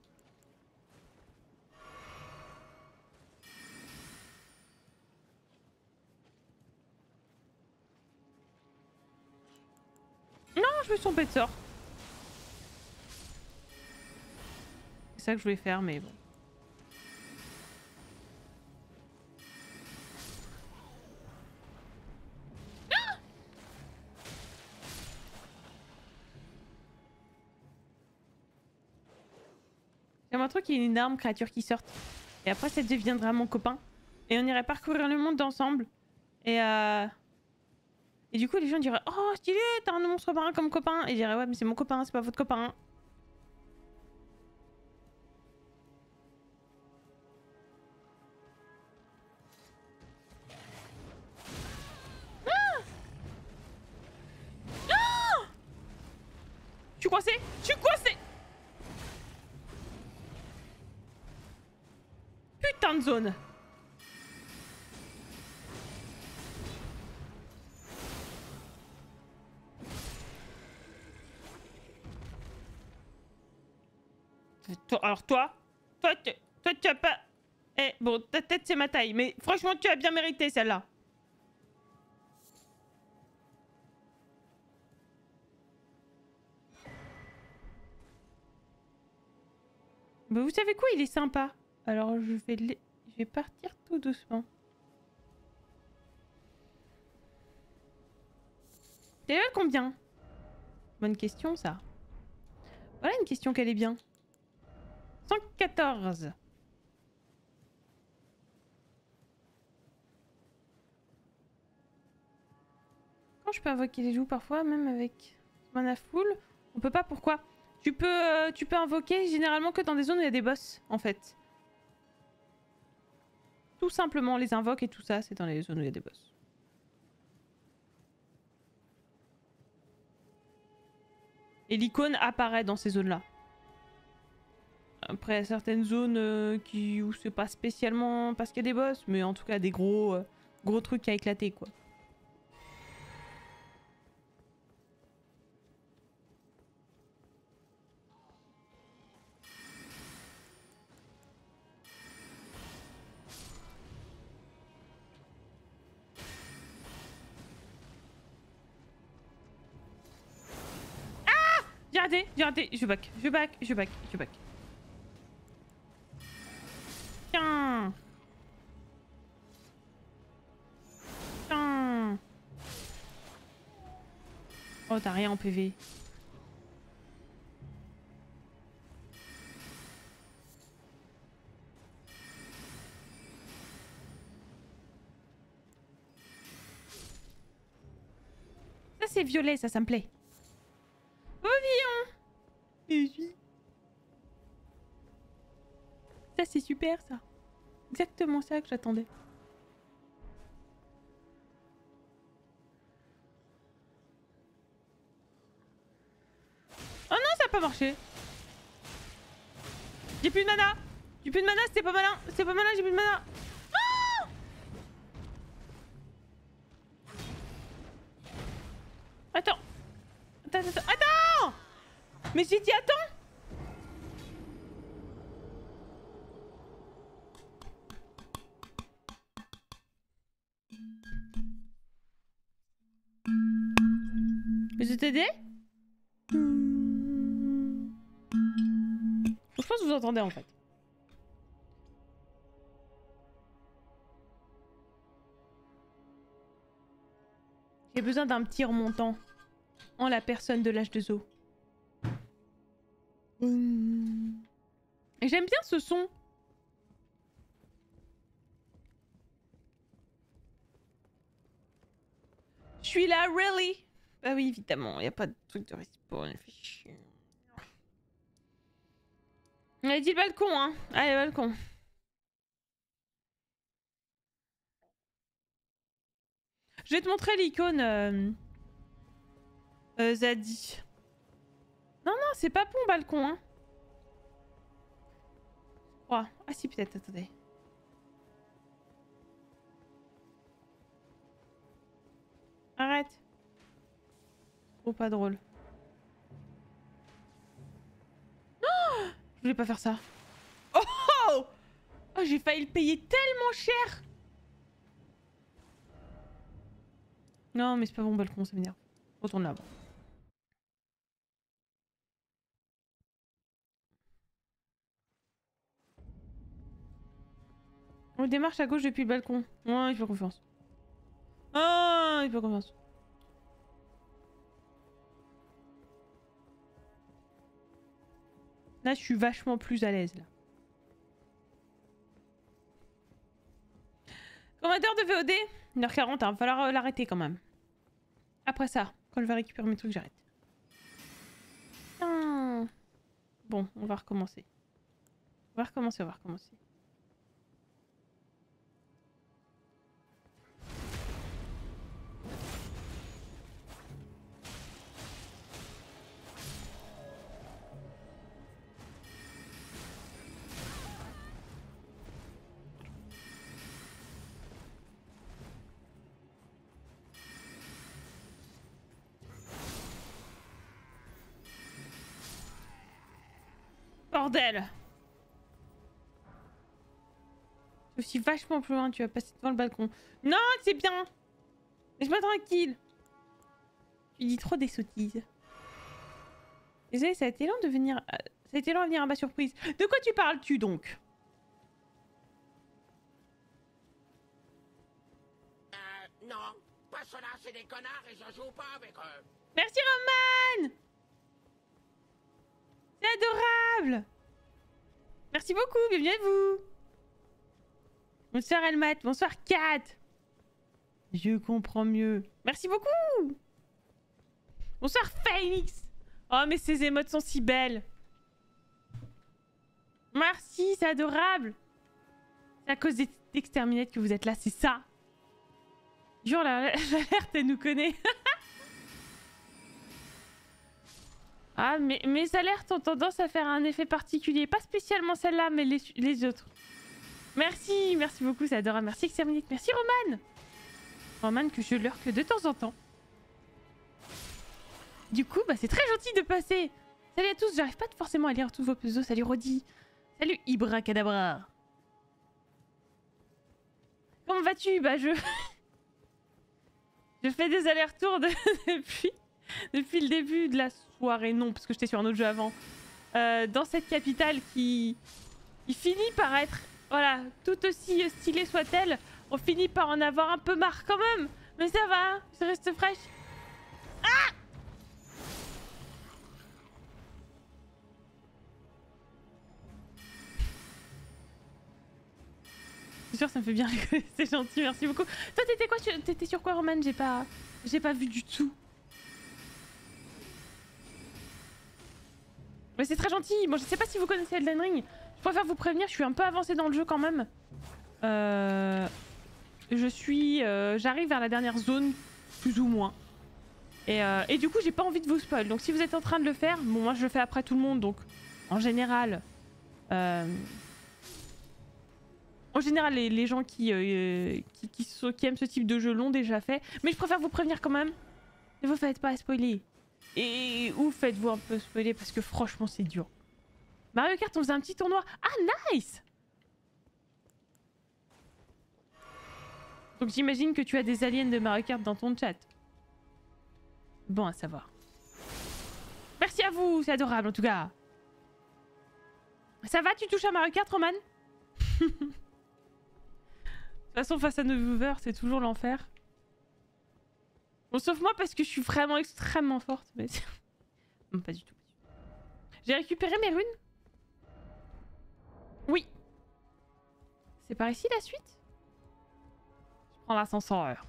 Non, je me suis trompée de sort. C'est ça que je voulais faire, mais bon. trop qu'il y ait une énorme créature qui sorte. Et après, ça deviendra mon copain. Et on irait parcourir le monde ensemble. Et du coup, les gens diraient oh, stylé, t'as un monstre marin comme copain. Et je dirais ouais, mais c'est mon copain, c'est pas votre copain. Je suis coincée! Je suis coincée! Putain de zone! Alors toi tu as pas... Eh, bon, ta tête c'est ma taille, mais franchement tu as bien mérité celle-là. Bah vous savez quoi, il est sympa. Alors je vais partir tout doucement. T'es level combien? Bonne question ça. Voilà une question qu'elle est bien. 114. Quand je peux invoquer les loups parfois, même avec mana full, on peut pas, pourquoi? Tu peux invoquer généralement que dans des zones où il y a des boss, en fait. Tout simplement, les invoques et tout ça, c'est dans les zones où il y a des boss. Et l'icône apparaît dans ces zones-là. Après, certaines zones où c'est pas spécialement parce qu'il y a des boss, mais en tout cas des gros trucs à éclater, quoi. J'ai raté, je back. Tiens. Oh, t'as rien en PV. Ça c'est violet, ça me plaît. Ça c'est super ça. Exactement ça que j'attendais. Oh non, ça a pas marché. J'ai plus de mana. C'était pas malin. J'ai plus de mana. Oh attends. Mais j'ai dit attends. Je t'aider? Je pense que vous entendez en fait. J'ai besoin d'un petit remontant en la personne de l'âge de Zo. Et j'aime bien ce son. Je suis là, really? Bah oui, évidemment, y a pas de truc de respawn, fait chier. Allez, dis le balcon, hein. Allez, balcon. Je vais te montrer l'icône, Zadie. Non, c'est pas bon, balcon, hein. Oh. Ah si, peut-être, attendez. Arrête. Trop pas drôle. Oh, je voulais pas faire ça. Oh, j'ai failli le payer tellement cher. Non, mais c'est pas bon, balcon, ça m'énerve. Retourne là-bas. On démarche à gauche depuis le balcon. Ouais, il faut confiance. Ah, il faut confiance. Là, je suis vachement plus à l'aise, là. Commandeur de VOD, 1h40, va falloir l'arrêter quand même. Après ça, quand je vais récupérer mes trucs, j'arrête. Bon, on va recommencer. On va recommencer. Bordel! C'est aussi vachement plus loin, tu vas passer devant le balcon. Non, c'est bien! Laisse-moi tranquille! Tu dis trop des sottises. Désolé, ça a été long de venir... Ça a été long à venir à ma surprise. De quoi tu parles-tu donc? Non, pas cela, c'est des connards et je joue pas avec eux. Merci Roman! C'est adorable! Merci beaucoup, bienvenue à vous! Bonsoir Elmat, bonsoir Kat! Je comprends mieux. Merci beaucoup! Bonsoir Phoenix! Oh mais ces émotes sont si belles! Merci, c'est adorable! C'est à cause d'Exterminate que vous êtes là, c'est ça! Jure, l'alerte, elle nous connaît! Ah, mais mes alertes ont tendance à faire un effet particulier. Pas spécialement celle-là, mais les autres. Merci, merci beaucoup, c'est adorable. Merci Exterminate, merci Roman. Roman que je lurque de temps en temps. Du coup, bah c'est très gentil de passer. Salut à tous, j'arrive pas forcément à lire tous vos pseudos. Salut Rodi. Salut Ibra Cadabra. Comment vas-tu? Bah je... je fais des allers-retours depuis le début de la soirée, non, parce que j'étais sur un autre jeu avant. Dans cette capitale qui finit par être, voilà, tout aussi stylée soit-elle, on finit par en avoir un peu marre quand même. Mais ça va, hein, je reste fraîche. Ah! C'est sûr, ça me fait bien rigoler, c'est gentil, merci beaucoup. Toi, t'étais quoi? T'étais sur quoi, Roman? J'ai pas vu du tout. Mais c'est très gentil. Bon, je sais pas si vous connaissez Elden Ring. Je préfère vous prévenir, je suis un peu avancée dans le jeu quand même. J'arrive vers la dernière zone, plus ou moins. Et du coup, j'ai pas envie de vous spoil. Donc si vous êtes en train de le faire, bon, moi je le fais après tout le monde. Donc en général, les gens qui aiment ce type de jeu l'ont déjà fait. Mais je préfère vous prévenir quand même. Ne vous faites pas spoiler. Et ou faites-vous un peu spoiler parce que franchement c'est dur. Mario Kart, on faisait un petit tournoi. Ah, nice! Donc j'imagine que tu as des aliens de Mario Kart dans ton chat. Bon à savoir. Merci à vous, c'est adorable en tout cas. Ça va, tu touches à Mario Kart, Roman? De toute façon, face à nos viewers, c'est toujours l'enfer. Bon, sauf moi parce que je suis vraiment extrêmement forte. Mais non, pas du tout. J'ai récupéré mes runes? Oui. C'est par ici la suite? Je prends l'ascenseur.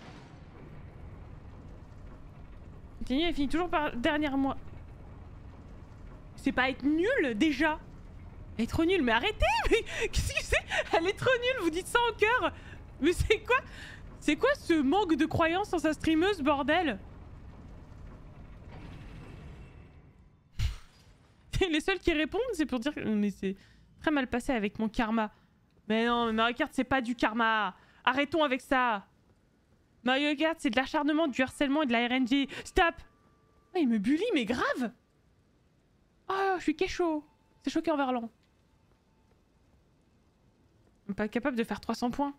Continue, elle finit toujours par derrière moi. C'est pas être nul déjà? Être nul, mais arrêtez! Mais qu'est-ce que c'est? Elle est trop nulle, vous dites ça en cœur! Mais c'est quoi? C'est quoi ce manque de croyance en sa streameuse, bordel? Les seuls qui répondent, c'est pour dire que... Mais c'est très mal passé avec mon karma. Mais non, Mario Kart, c'est pas du karma. Arrêtons avec ça. Mario Kart, c'est de l'acharnement, du harcèlement et de la RNG. Stop! Oh, il me bully, mais grave! Oh, je suis kécho. C'est choqué en verlan. On est pas capable de faire 300 points.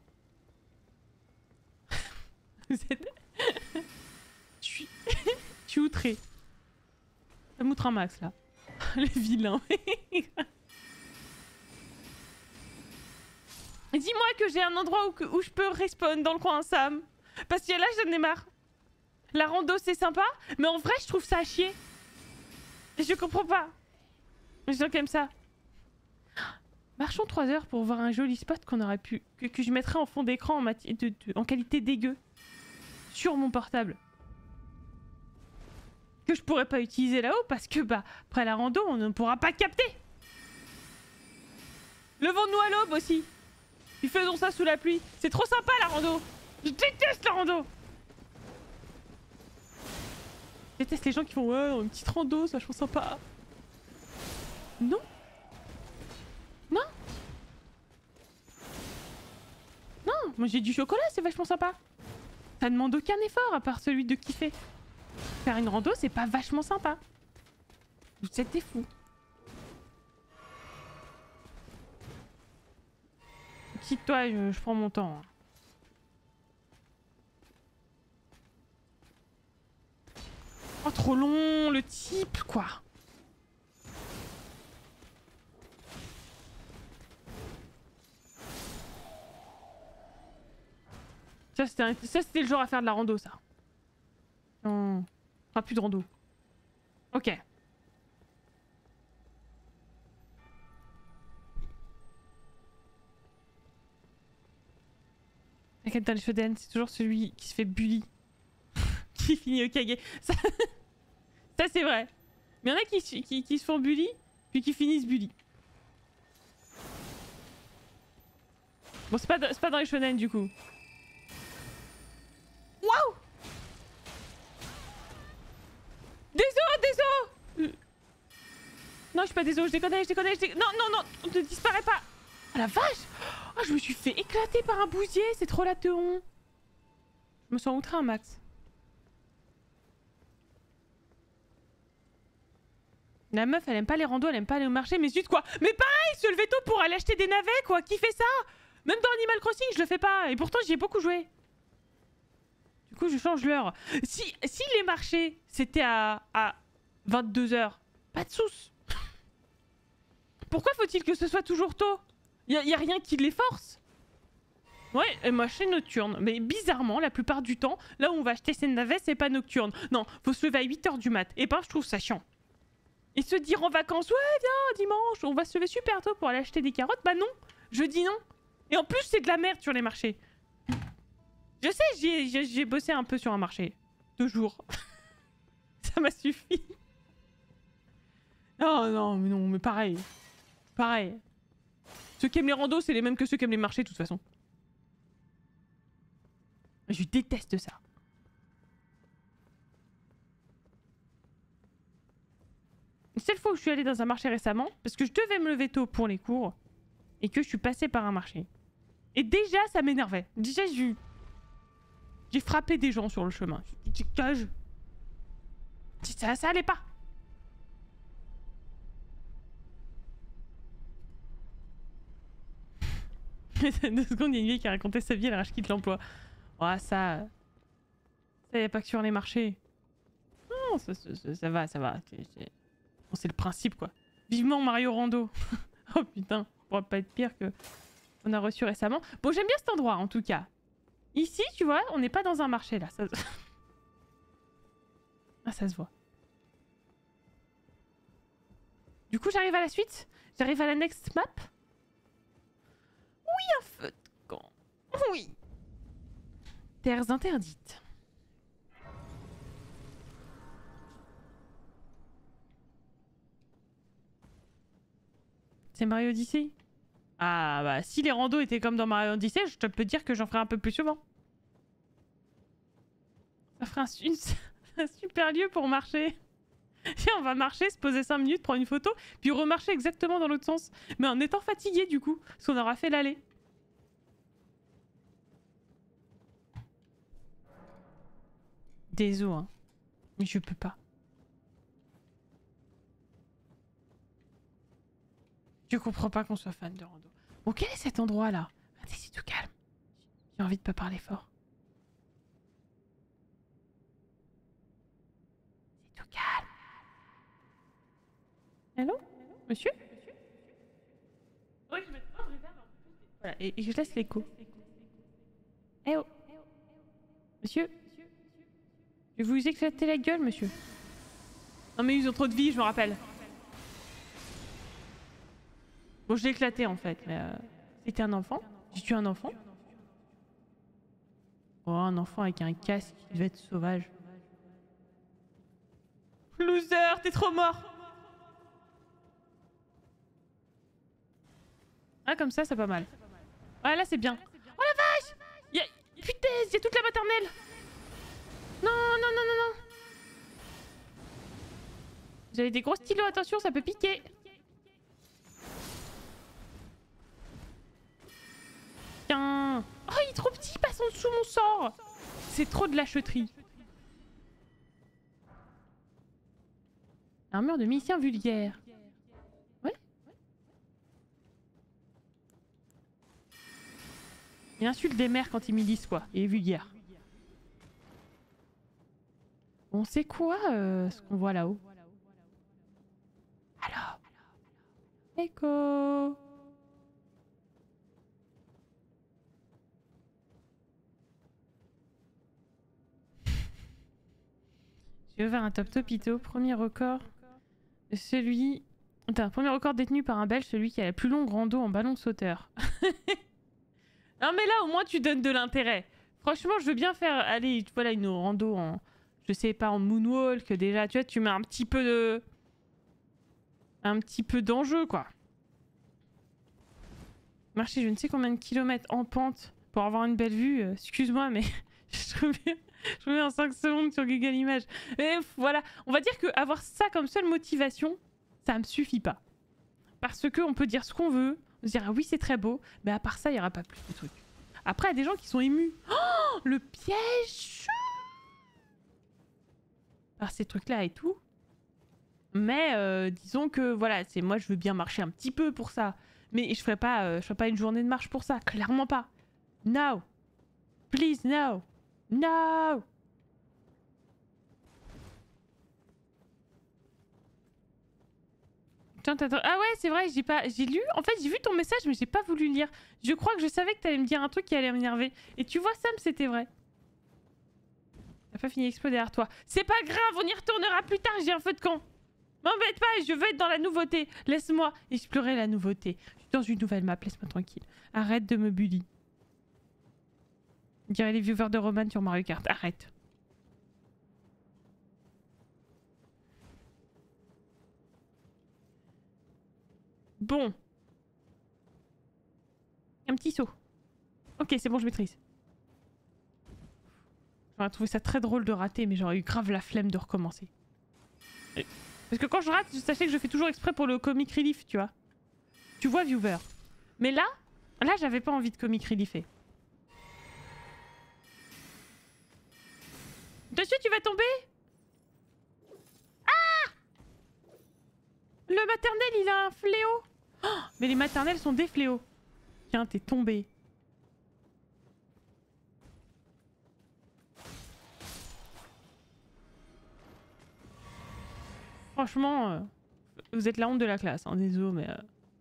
Vous êtes... Je suis outré. Ça m'outre un max là. Les vilains. Dis-moi que j'ai un endroit où je peux respawn dans le coin, Sam. Parce que là, j'en ai marre. La rando, c'est sympa, mais en vrai, je trouve ça à chier. Et je comprends pas. Les gens qui aiment ça. Marchons 3 heures pour voir un joli spot qu'on aurait pu... que je mettrais en fond d'écran en qualité dégueu. Sur mon portable. Que je pourrais pas utiliser là-haut parce que, bah, après la rando, on ne pourra pas capter. Levons-nous à l'aube aussi. Puis faisons ça sous la pluie. C'est trop sympa la rando. Je déteste la rando. Je déteste les gens qui font ouais, une petite rando, c'est vachement sympa. Non. Non. Non, moi j'ai du chocolat, c'est vachement sympa. Ça demande aucun effort à part celui de kiffer. Faire une rando, c'est pas vachement sympa. C'était fou. Quitte-toi, je prends mon temps. Oh, trop long, le type, quoi. Ça, c'était le genre à faire de la rando, ça. Non. Enfin, plus de rando. Ok. La quête dans les Shoden, c'est toujours celui qui se fait bully. Qui finit au Kage. Ça, ça c'est vrai. Mais il y en a qui se font bully, puis qui finissent bully. Bon, c'est pas dans les shonen du coup. Waouh! Désolé. Non, je suis pas désolé, je déconne. Non, ne disparais pas. Oh la vache! Oh, je me suis fait éclater par un bousier, c'est trop la teon. Je me sens outré un max. La meuf, elle aime pas les randos, elle aime pas aller au marché, mais zut quoi! Mais pareil, se lever tôt pour aller acheter des navets quoi! Qui fait ça? Même dans Animal Crossing, je le fais pas, et pourtant j'y ai beaucoup joué. Du coup, je change l'heure. Si les marchés, c'était à 22 h, pas de soucis. Pourquoi faut-il que ce soit toujours tôt? Y a rien qui les force? Ouais, marché nocturne. Mais bizarrement, la plupart du temps, là où on va acheter ses navets, c'est pas nocturne. Non, faut se lever à 8 h du mat. Et ben, je trouve ça chiant. Et se dire en vacances, ouais, viens, dimanche, on va se lever super tôt pour aller acheter des carottes. Bah non, je dis non. Et en plus, c'est de la merde sur les marchés. Je sais, j'ai bossé un peu sur un marché. 2 jours. Ça m'a suffi. Non, mais pareil. Pareil. Ceux qui aiment les randos, c'est les mêmes que ceux qui aiment les marchés, de toute façon. Je déteste ça. Une seule fois où je suis allée dans un marché récemment, parce que je devais me lever tôt pour les cours, et que je suis passée par un marché. Et déjà, ça m'énervait. Déjà, j'ai frappé des gens sur le chemin. Ça allait pas. Deux secondes, il y a une vieille qui a raconté sa vie, elle rage quitte l'emploi. Oh, ça y a pas que sur les marchés. Non, ça va. Bon, c'est le principe, quoi. Vivement Mario Rando. Oh putain, ça pourrait pas être pire que on a reçu récemment. Bon, j'aime bien cet endroit, en tout cas. Ici, tu vois, on n'est pas dans un marché, là. Ça... ah, ça se voit. Du coup, j'arrive à la suite. J'arrive à la next map. Oui, un feu de camp. Oui. Terres interdites. C'est Mario Odyssey? Ah bah si les randos étaient comme dans Mario Odyssey, je te peux dire que j'en ferai un peu plus souvent. Ça ferait un super lieu pour marcher. Et on va marcher, se poser 5 minutes, prendre une photo, puis remarcher exactement dans l'autre sens. Mais en étant fatigué du coup, parce qu'on aura fait l'aller. Désolé, hein. Mais je peux pas. Je comprends pas qu'on soit fan de rando. Bon, quel est cet endroit là? Regardez, c'est tout calme. J'ai envie de pas parler fort. C'est tout calme. Allô? Monsieur? Oui, je mets pas de réverb en plus. Voilà, et je laisse l'écho. Eh oh! Monsieur? Je vais vous éclater la gueule, monsieur. Non mais ils ont trop de vie, je me rappelle. Bon, je l'ai éclaté en fait, mais c'était un enfant. J'ai tué un enfant. Oh, un enfant avec un casque qui devait être sauvage. Loser, t'es trop mort. Ah, comme ça, c'est pas mal. Ah, là, c'est bien. Oh la vache! Putain, il y a toute la maternelle! Non, non, non, non, non! J'avais des gros stylos, attention, ça peut piquer! Tiens! Oh, il est trop petit, il passe en dessous mon sort! C'est trop de lâcheterie. Armure de milicien vulgaire. Ouais. Il insulte des mères quand ils militent quoi. Il est vulgaire. Bon, c'est quoi ce qu'on voit là-haut? Alors. Echo. J'ai ouvert un top topito. Premier record. Celui... Attends, premier record détenu par un Belge, celui qui a la plus longue rando en ballon sauteur. Non mais là au moins tu donnes de l'intérêt. Franchement je veux bien faire aller voilà une rando en je sais pas en moonwalk déjà tu vois tu mets un petit peu d'enjeu quoi. Marcher je ne sais combien de kilomètres en pente pour avoir une belle vue. Excuse-moi mais je mets en 5 secondes sur Google Images. Et voilà on va dire que avoir ça comme seule motivation ça me suffit pas. Parce que on peut dire ce qu'on veut. On se dire ah oui c'est très beau mais à part ça il n'y aura pas plus de trucs. Après il y a des gens qui sont émus. Oh le piège par ces trucs là et tout. Mais disons que voilà c'est moi je veux bien marcher un petit peu pour ça. Mais je ferai pas une journée de marche pour ça. Clairement pas. No. Please no. No. Ah ouais, c'est vrai, j'ai lu. En fait, j'ai vu ton message, mais j'ai pas voulu lire. Je crois que je savais que t'allais me dire un truc qui allait m'énerver. Et tu vois, Sam, c'était vrai. T'as pas fini d'exploser derrière toi. C'est pas grave, on y retournera plus tard, j'ai un feu de camp. M'embête pas, je veux être dans la nouveauté. Laisse-moi explorer la nouveauté. Je suis dans une nouvelle map, laisse-moi tranquille. Arrête de me bully. On dirait les viewers de Roman sur Mario Kart. Arrête. Bon. Un petit saut. Ok, c'est bon, je maîtrise. J'aurais trouvé ça très drôle de rater, mais j'aurais eu grave la flemme de recommencer. Parce que quand je rate, sachez que je fais toujours exprès pour le comic relief, tu vois. Tu vois, viewer. Mais là j'avais pas envie de comic reliefer. Dessus, tu vas tomber? Ah! Le maternel, il a un fléau. Oh, mais les maternelles sont des fléaux. Tiens, t'es tombé. Franchement, vous êtes la honte de la classe, hein, désolé, mais...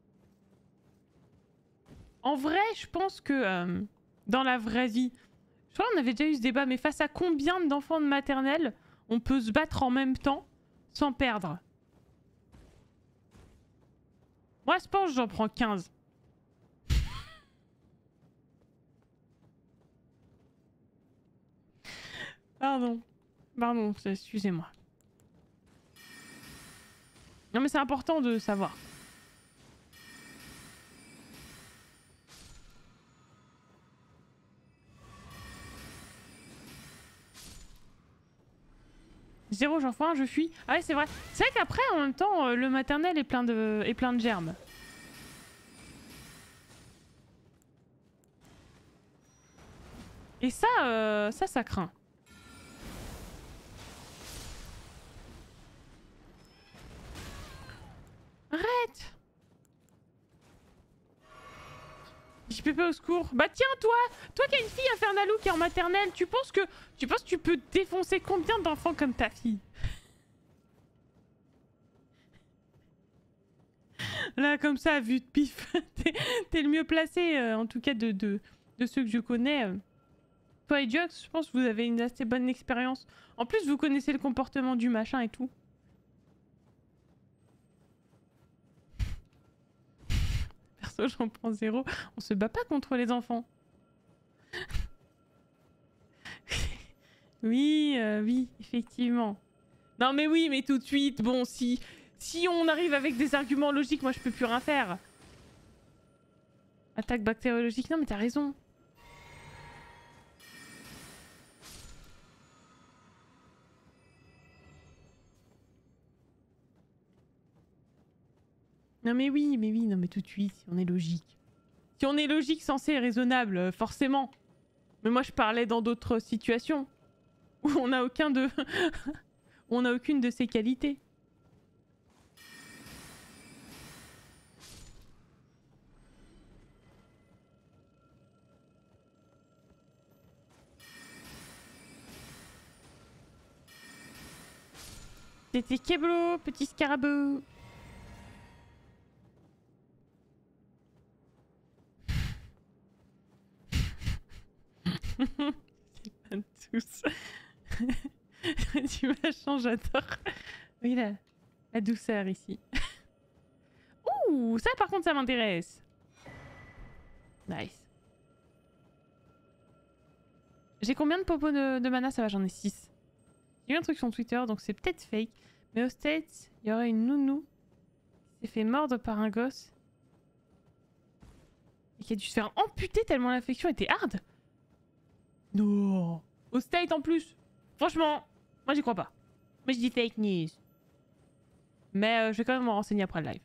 En vrai, je pense que dans la vraie vie... Je crois qu'on avait déjà eu ce débat, mais face à combien d'enfants de maternelle on peut se battre en même temps sans perdre? Moi, je pense que j'en prends 15. Pardon. Pardon, excusez-moi. Non mais c'est important de savoir. Zéro, j'en fais un, je fuis. Ah ouais, c'est vrai. C'est vrai qu'après, en même temps, le maternel est plein de germes. Et ça, ça craint. Arrête! JPP au secours. Bah tiens, toi qui as une fille infernalou qui est en maternelle, tu penses que tu peux défoncer combien d'enfants comme ta fille? Là, comme ça, vu de pif, t'es le mieux placé, en tout cas de ceux que je connais. Toi et Jux, je pense que vous avez une assez bonne expérience. En plus, vous connaissez le comportement du machin et tout. perso, j'en prends 0. On se bat pas contre les enfants. Oui, oui, effectivement. Non mais oui, mais tout de suite, bon, si on arrive avec des arguments logiques, moi je peux plus rien faire. Attaque bactériologique, non mais t'as raison. Non mais oui, non mais tout de suite, si on est logique. Si on est logique, sensé et raisonnable, forcément. Mais moi je parlais dans d'autres situations où on n'a aucun de... on n'a aucune de ces qualités. C'était Keblo, petit scarabée. C'est pas tous. Tu m'as j'adore. Oui, la douceur ici. Ouh, ça par contre, ça m'intéresse. Nice. J'ai combien de popos de mana? Ça va, j'en ai 6. J'ai eu un truc sur Twitter, donc c'est peut-être fake. Mais aux States, il y aurait une nounou qui s'est fait mordre par un gosse. Et qui a dû se faire amputer tellement l'infection était hard. Non. Aux States en plus. Franchement, moi j'y crois pas. Moi je dis fake news. Mais je vais quand même m'en renseigner après le live.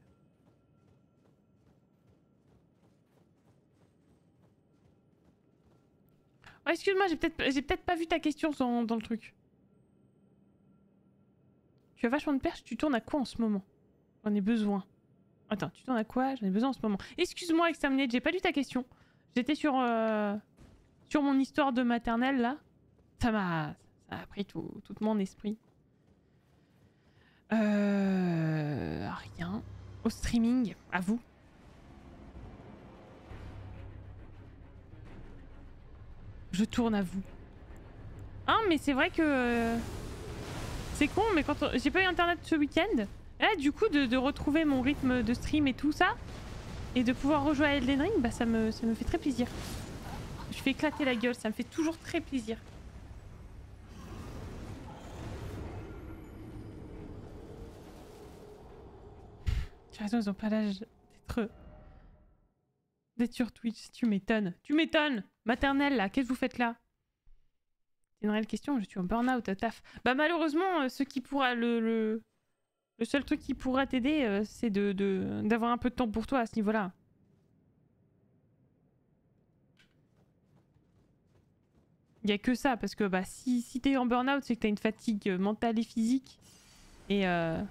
Oh, excuse-moi, j'ai peut-être pas vu ta question dans le truc. Tu as vachement de perches, tu tournes à quoi en ce moment? J'en ai besoin. Attends, tu tournes à quoi? J'en ai besoin en ce moment. Excuse-moi, Exterminate, j'ai pas lu ta question. J'étais sur mon histoire de maternelle là. Ça a pris tout mon esprit. Rien. Au streaming, à vous. Je tourne à vous. Ah, mais c'est vrai que... c'est con, mais quand j'ai pas eu internet ce week-end, là, du coup, de retrouver mon rythme de stream et tout ça, et de pouvoir rejouer à Elden Ring, bah ça me fait très plaisir. Je fais éclater la gueule, ça me fait toujours très plaisir. Tu as raison, ils ont pas l'âge d'être sur Twitch. Tu m'étonnes. Tu m'étonnes. Maternelle, là, qu'est-ce que vous faites là? C'est une réelle question, je suis en burn-out, taf. Bah malheureusement, ce qui pourra... Le seul truc qui pourra t'aider, c'est d'avoir un peu de temps pour toi à ce niveau-là. Il y a que ça, parce que bah, si t'es en burn-out, c'est que t'as une fatigue mentale et physique. Et à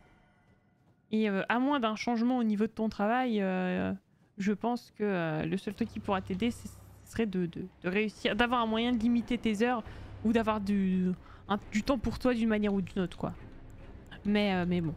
moins d'un changement au niveau de ton travail, je pense que le seul truc qui pourra t'aider, ce serait de réussir, d'avoir un moyen de limiter tes heures ou d'avoir du temps pour toi d'une manière ou d'une autre, quoi. Mais bon.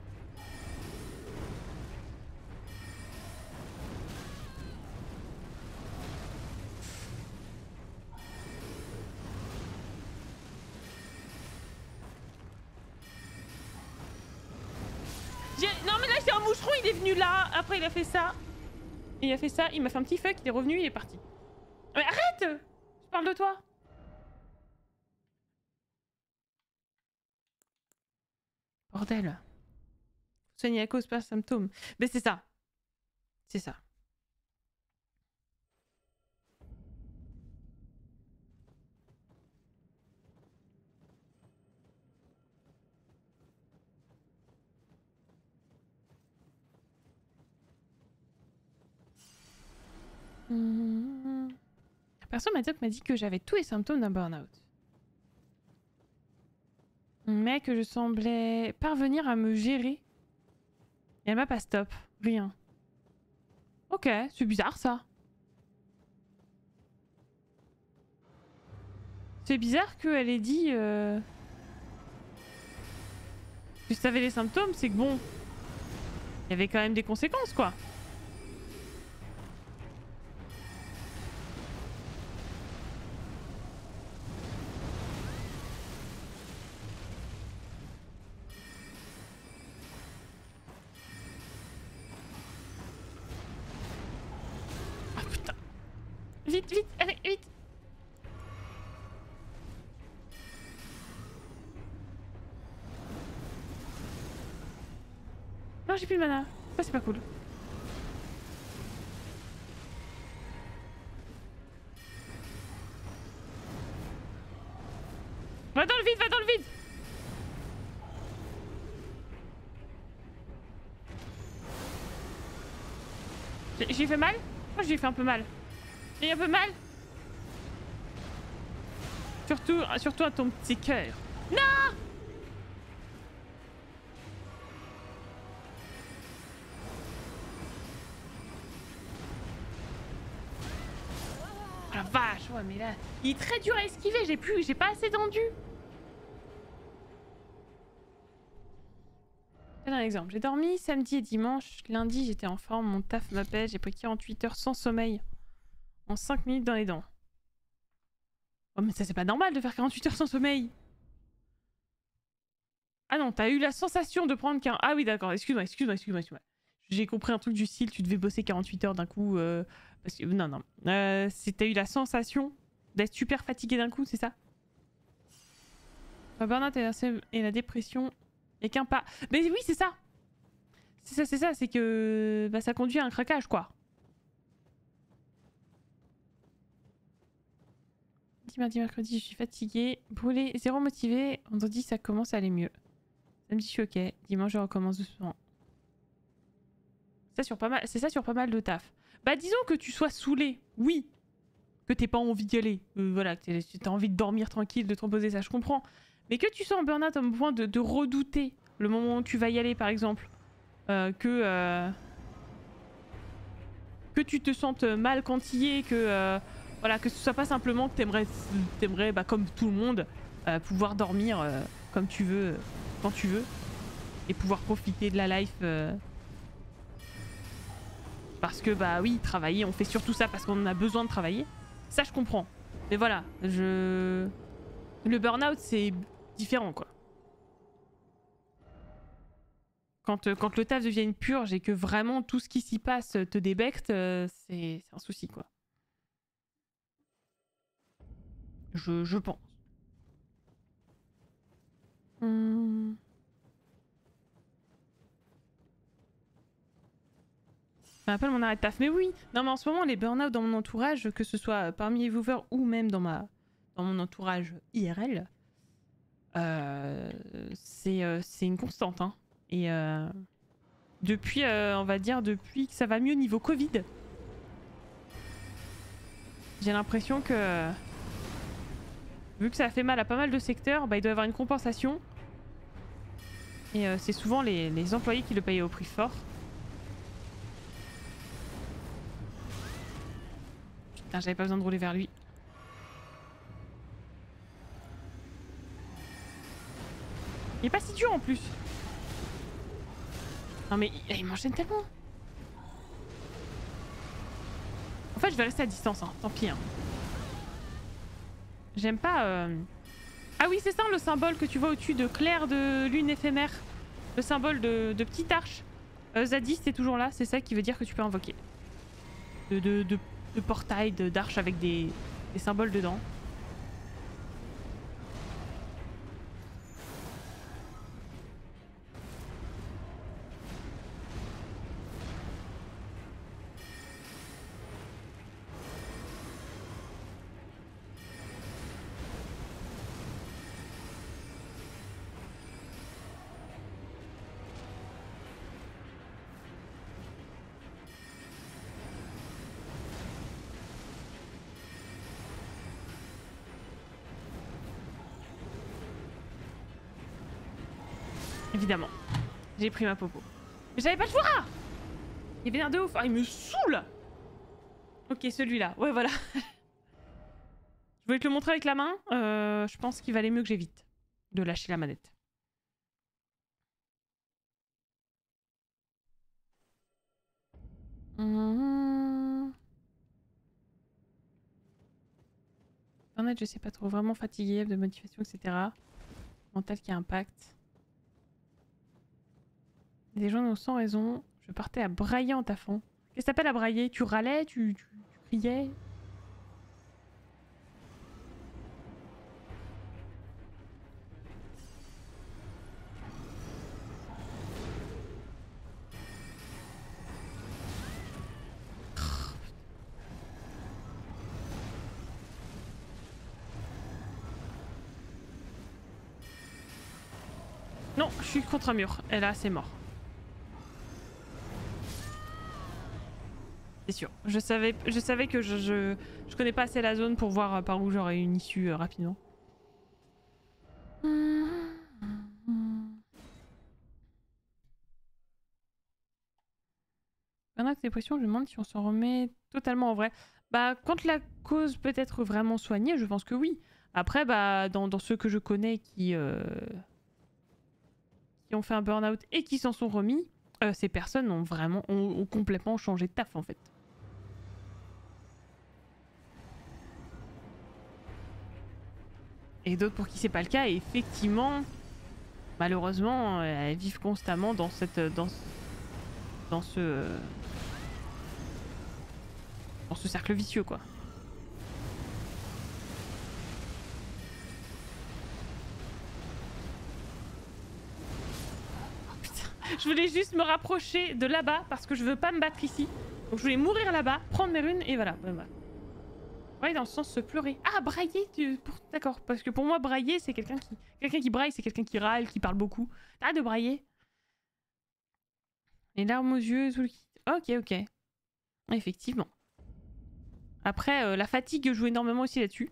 Non mais là j'ai un moucheron, il est venu là, après il a fait ça. Il a fait ça, il m'a fait un petit fuck, il est revenu, il est parti. Mais arrête! Je parle de toi. Bordel. Soigner la cause, pas symptôme. Mais c'est ça. C'est ça. Personne m'a dit que j'avais tous les symptômes d'un burn-out. Mais que je semblais parvenir à me gérer. Et elle m'a pas stop. Rien. Ok, c'est bizarre ça. C'est bizarre qu'elle ait dit... que si t'avais les symptômes, c'est que bon... il y avait quand même des conséquences, quoi. Vite, vite, allez, vite. Non, j'ai plus de mana. Ça, c'est pas cool. Va dans le vide, va dans le vide. J'ai fait mal? Moi, j'ai fait un peu mal. J'ai un peu mal. Surtout à ton petit cœur. Non! Oh la vache, ouais, mais là, il est très dur à esquiver. J'ai pas assez d'endu. Je donne un exemple. J'ai dormi samedi et dimanche. Lundi, j'étais en forme. Mon taf m'appelle. J'ai pris 48 heures sans sommeil. En 5 minutes dans les dents. Oh, mais ça, c'est pas normal de faire 48 heures sans sommeil. Ah non, t'as eu la sensation de prendre qu'un... Ah oui, d'accord. Excuse-moi. J'ai compris un truc du style. Tu devais bosser 48 heures d'un coup. Parce que... Non. T'as eu la sensation d'être super fatigué d'un coup, c'est ça? Le burn-out et la dépression... Et qu'un pas. Mais oui, c'est ça. C'est ça. C'est que bah, ça conduit à un craquage, quoi. Mardi, mercredi, je suis fatiguée. Brûlée, zéro motivée. Vendredi, ça commence à aller mieux. Samedi, je suis ok. Dimanche, je recommence doucement. C'est ça sur pas mal de taf. Bah, disons que tu sois saoulé. Oui. Que t'aies pas envie d'y aller. Voilà, que t'as envie de dormir tranquille, de te reposer, ça, je comprends. Mais que tu sois en burn-out au point de redouter le moment où tu vas y aller, par exemple, que tu te sentes mal quand y es, voilà, que ce soit pas simplement que t'aimerais bah, comme tout le monde, pouvoir dormir comme tu veux, quand tu veux, et pouvoir profiter de la life. Parce que bah oui, travailler, on fait surtout ça parce qu'on en a besoin de travailler. Ça, je comprends. Mais voilà, le burn-out, c'est différent, quoi. Quand le taf devient une purge et que vraiment tout ce qui s'y passe te débecte, c'est un souci, quoi. Je pense. Je rappelle mon arrêt de taf. Mais oui, non mais en ce moment les burn-out dans mon entourage, que ce soit parmi les viewers ou même dans mon entourage IRL, c'est une constante, hein. Et depuis, on va dire, depuis que ça va mieux niveau Covid, j'ai l'impression que vu que ça a fait mal à pas mal de secteurs, bah, il doit y avoir une compensation. Et c'est souvent les employés qui le payent au prix fort. Putain, j'avais pas besoin de rouler vers lui. Il est pas si dur en plus. Non mais il m'enchaîne tellement. En fait, je vais rester à distance, hein. Tant pis. Hein. J'aime pas... Ah oui, c'est ça le symbole que tu vois au-dessus de clair de lune éphémère. Le symbole de petite arche. Zadis, c'est toujours là. C'est ça qui veut dire que tu peux invoquer. De portail, d'arche avec des symboles dedans. Évidemment. J'ai pris ma popo. Mais j'avais pas le choix! Il vénère de ouf. Ah, il me saoule! Ok, celui-là. Ouais, voilà. Je voulais te le montrer avec la main. Je pense qu'il valait mieux que j'évite de lâcher la manette. Internet, je sais pas trop. Vraiment fatigué, de motivation, etc. Mental qui impacte. Des gens sans raison. Je partais à brailler en taffant. Qu'est-ce que t'appelles à brailler? Tu râlais? Tu criais? Non, je suis contre un mur. Et là, c'est mort. C'est sûr. Je savais que je connais pas assez la zone pour voir par où j'aurais une issue rapidement. Burnout, dépression, je me demande si on s'en remet totalement en vrai. Bah, quand la cause peut être vraiment soignée, je pense que oui. Après, bah, dans ceux que je connais qui ont fait un burn-out et qui s'en sont remis, ces personnes ont complètement changé de taf en fait. Et d'autres pour qui c'est pas le cas, et effectivement, malheureusement, elles vivent constamment dans ce cercle vicieux quoi. Oh, putain. Je voulais juste me rapprocher de là-bas parce que je veux pas me battre ici. Donc je voulais mourir là-bas, prendre mes runes et voilà. Ouais, dans le sens se pleurer. Ah, brailler, d'accord. Parce que pour moi, brailler, c'est quelqu'un qui braille, c'est quelqu'un qui râle, qui parle beaucoup. Arrête de brailler. Les larmes aux yeux, tout le... Ok, ok. Effectivement. Après, la fatigue joue énormément aussi là-dessus.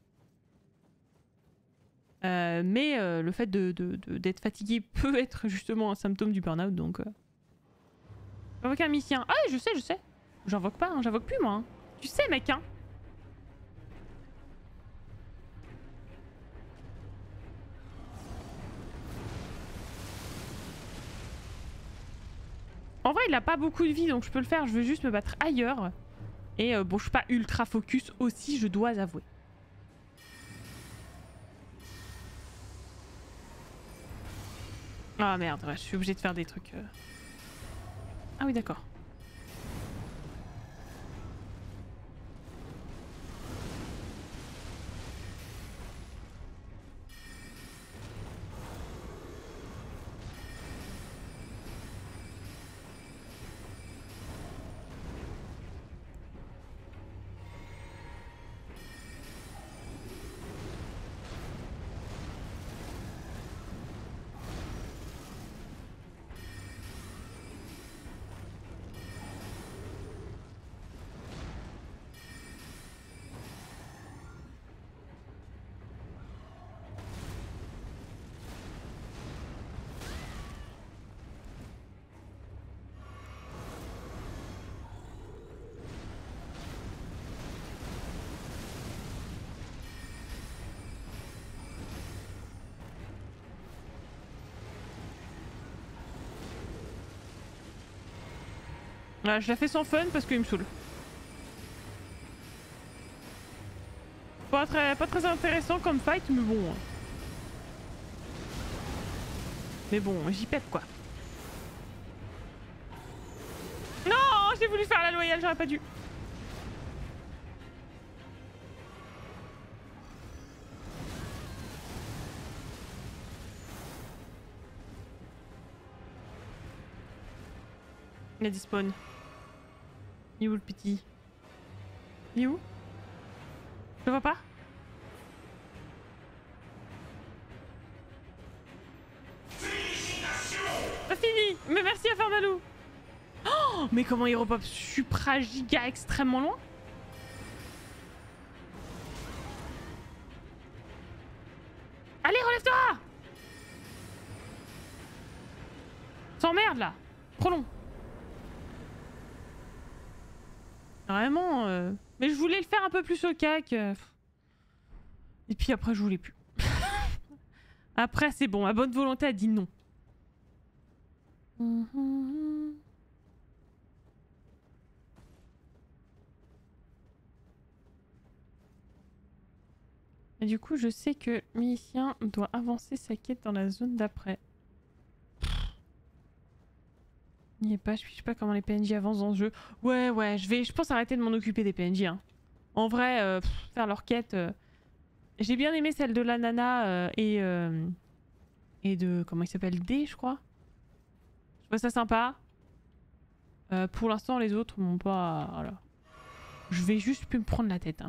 Mais le fait d'être fatigué peut être justement un symptôme du burn-out, donc... J'invoque un mythien. Ah, je sais. J'invoque pas, hein, j'invoque plus, moi. Hein. Tu sais, mec, hein. En vrai, il a pas beaucoup de vie, donc je peux le faire. Je veux juste me battre ailleurs. Et bon, je suis pas ultra focus aussi, je dois avouer. Ah merde, ouais, je suis obligée de faire des trucs... Ah oui, d'accord. Ouais, je la fais sans fun parce qu'il me saoule. Pas très intéressant comme fight, mais bon. Mais bon, j'y pète quoi. Non, j'ai voulu faire la loyale, j'aurais pas dû. Il a des spawns. Il est où le petit? Il est où? Je le vois pas? Pas fini! Mais merci à Farmalou! Oh, mais comment il repop supra giga extrêmement loin? Allez, relève-toi! S'emmerde là! Trop long! Vraiment, mais je voulais le faire un peu plus au cac. Et puis après, je voulais plus. Après, c'est bon, ma bonne volonté a dit non. Et du coup, je sais que Milicien doit avancer sa quête dans la zone d'après. Il n'y est pas, je sais pas comment les PNJ avancent dans ce jeu. Ouais, je pense arrêter de m'en occuper des PNJ. Hein. En vrai, faire leur quête. J'ai bien aimé celle de la nana et de. Comment il s'appelle? D, je crois. Je trouve ça sympa. Pour l'instant, les autres m'ont pas. Voilà. Je vais juste plus me prendre la tête. Hein.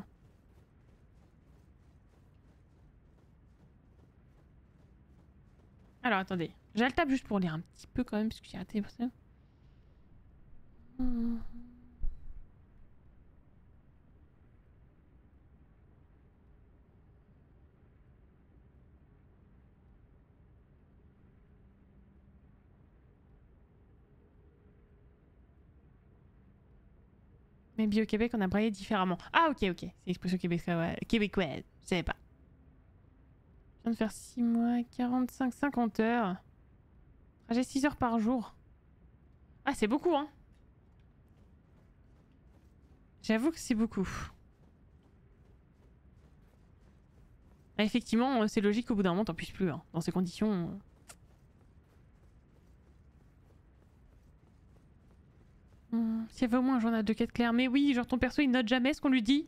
Alors attendez, j'ai le tab juste pour lire un petit peu quand même, parce que j'ai raté ça. Mais bien au Québec, on a braillé différemment. Ah ok, ok. C'est l'expression québécoise. Je savais pas. Je viens de faire 6 mois, 45, 50 heures. Trajet 6 heures par jour. Ah, c'est beaucoup, hein. J'avoue que c'est beaucoup. Ah, effectivement, c'est logique qu'au bout d'un moment, t'en puisses plus. Hein. Dans ces conditions... S'il y avait au moins un journal de quête claire. Mais oui, genre ton perso, il note jamais ce qu'on lui dit.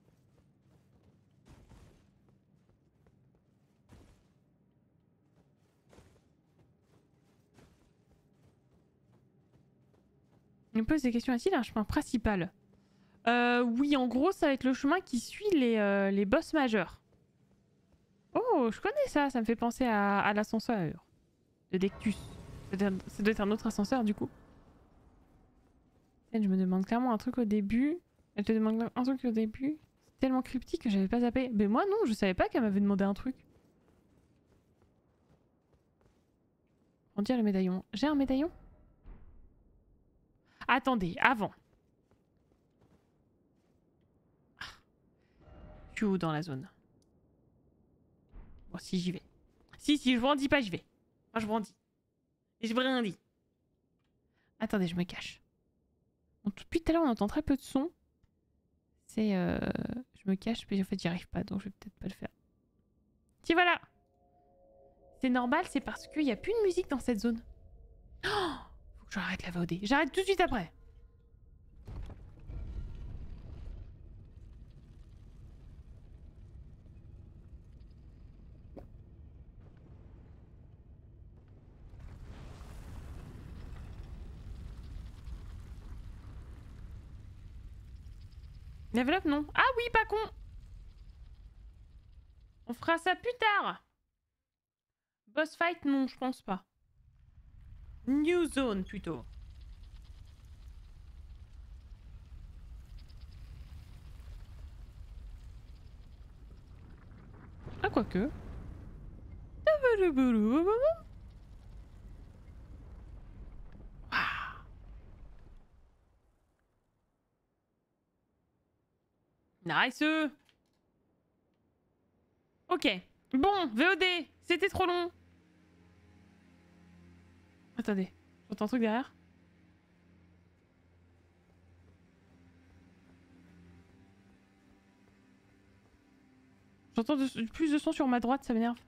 Il me pose des questions à-t-il un chemin principal? Oui, en gros, ça va être le chemin qui suit les boss majeurs. Oh, je connais ça. Ça me fait penser à l'ascenseur de Dectus. Ça doit être un autre ascenseur, du coup. Je me demande clairement un truc au début. Elle te demande un truc au début. C'est tellement cryptique que j'avais pas zappé. Mais moi, non, je savais pas qu'elle m'avait demandé un truc. On dirait le médaillon. J'ai un médaillon? Attendez, avant. Je suis où dans la zone? Bon, si j'y vais. Si, je brandis pas, j'y vais. Moi, je brandis. Et je brindis. Attendez, je me cache. Bon, depuis tout à l'heure, on entend très peu de son. C'est... Je me cache, mais en fait, j'y arrive pas, donc je vais peut-être pas le faire. Si, voilà! C'est normal, c'est parce qu'il n'y a plus de musique dans cette zone. Oh, faut que j'arrête la VOD. J'arrête tout de suite après. Level up, non. Ah oui, pas con. On fera ça plus tard. Boss fight, non, je pense pas. New zone, plutôt. Ah, quoique. Nice. Ok. Bon, VOD. C'était trop long. Attendez. J'entends un truc derrière. J'entends plus de son sur ma droite, ça m'énerve.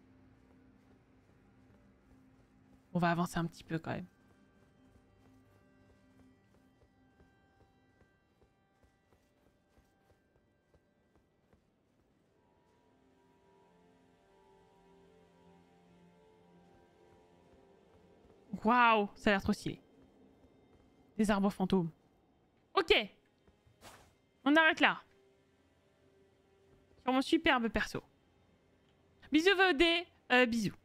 On va avancer un petit peu quand même. Waouh, ça a l'air trop stylé. Des arbres fantômes. Ok. On arrête là. Sur mon superbe perso. Bisous VOD. Bisous.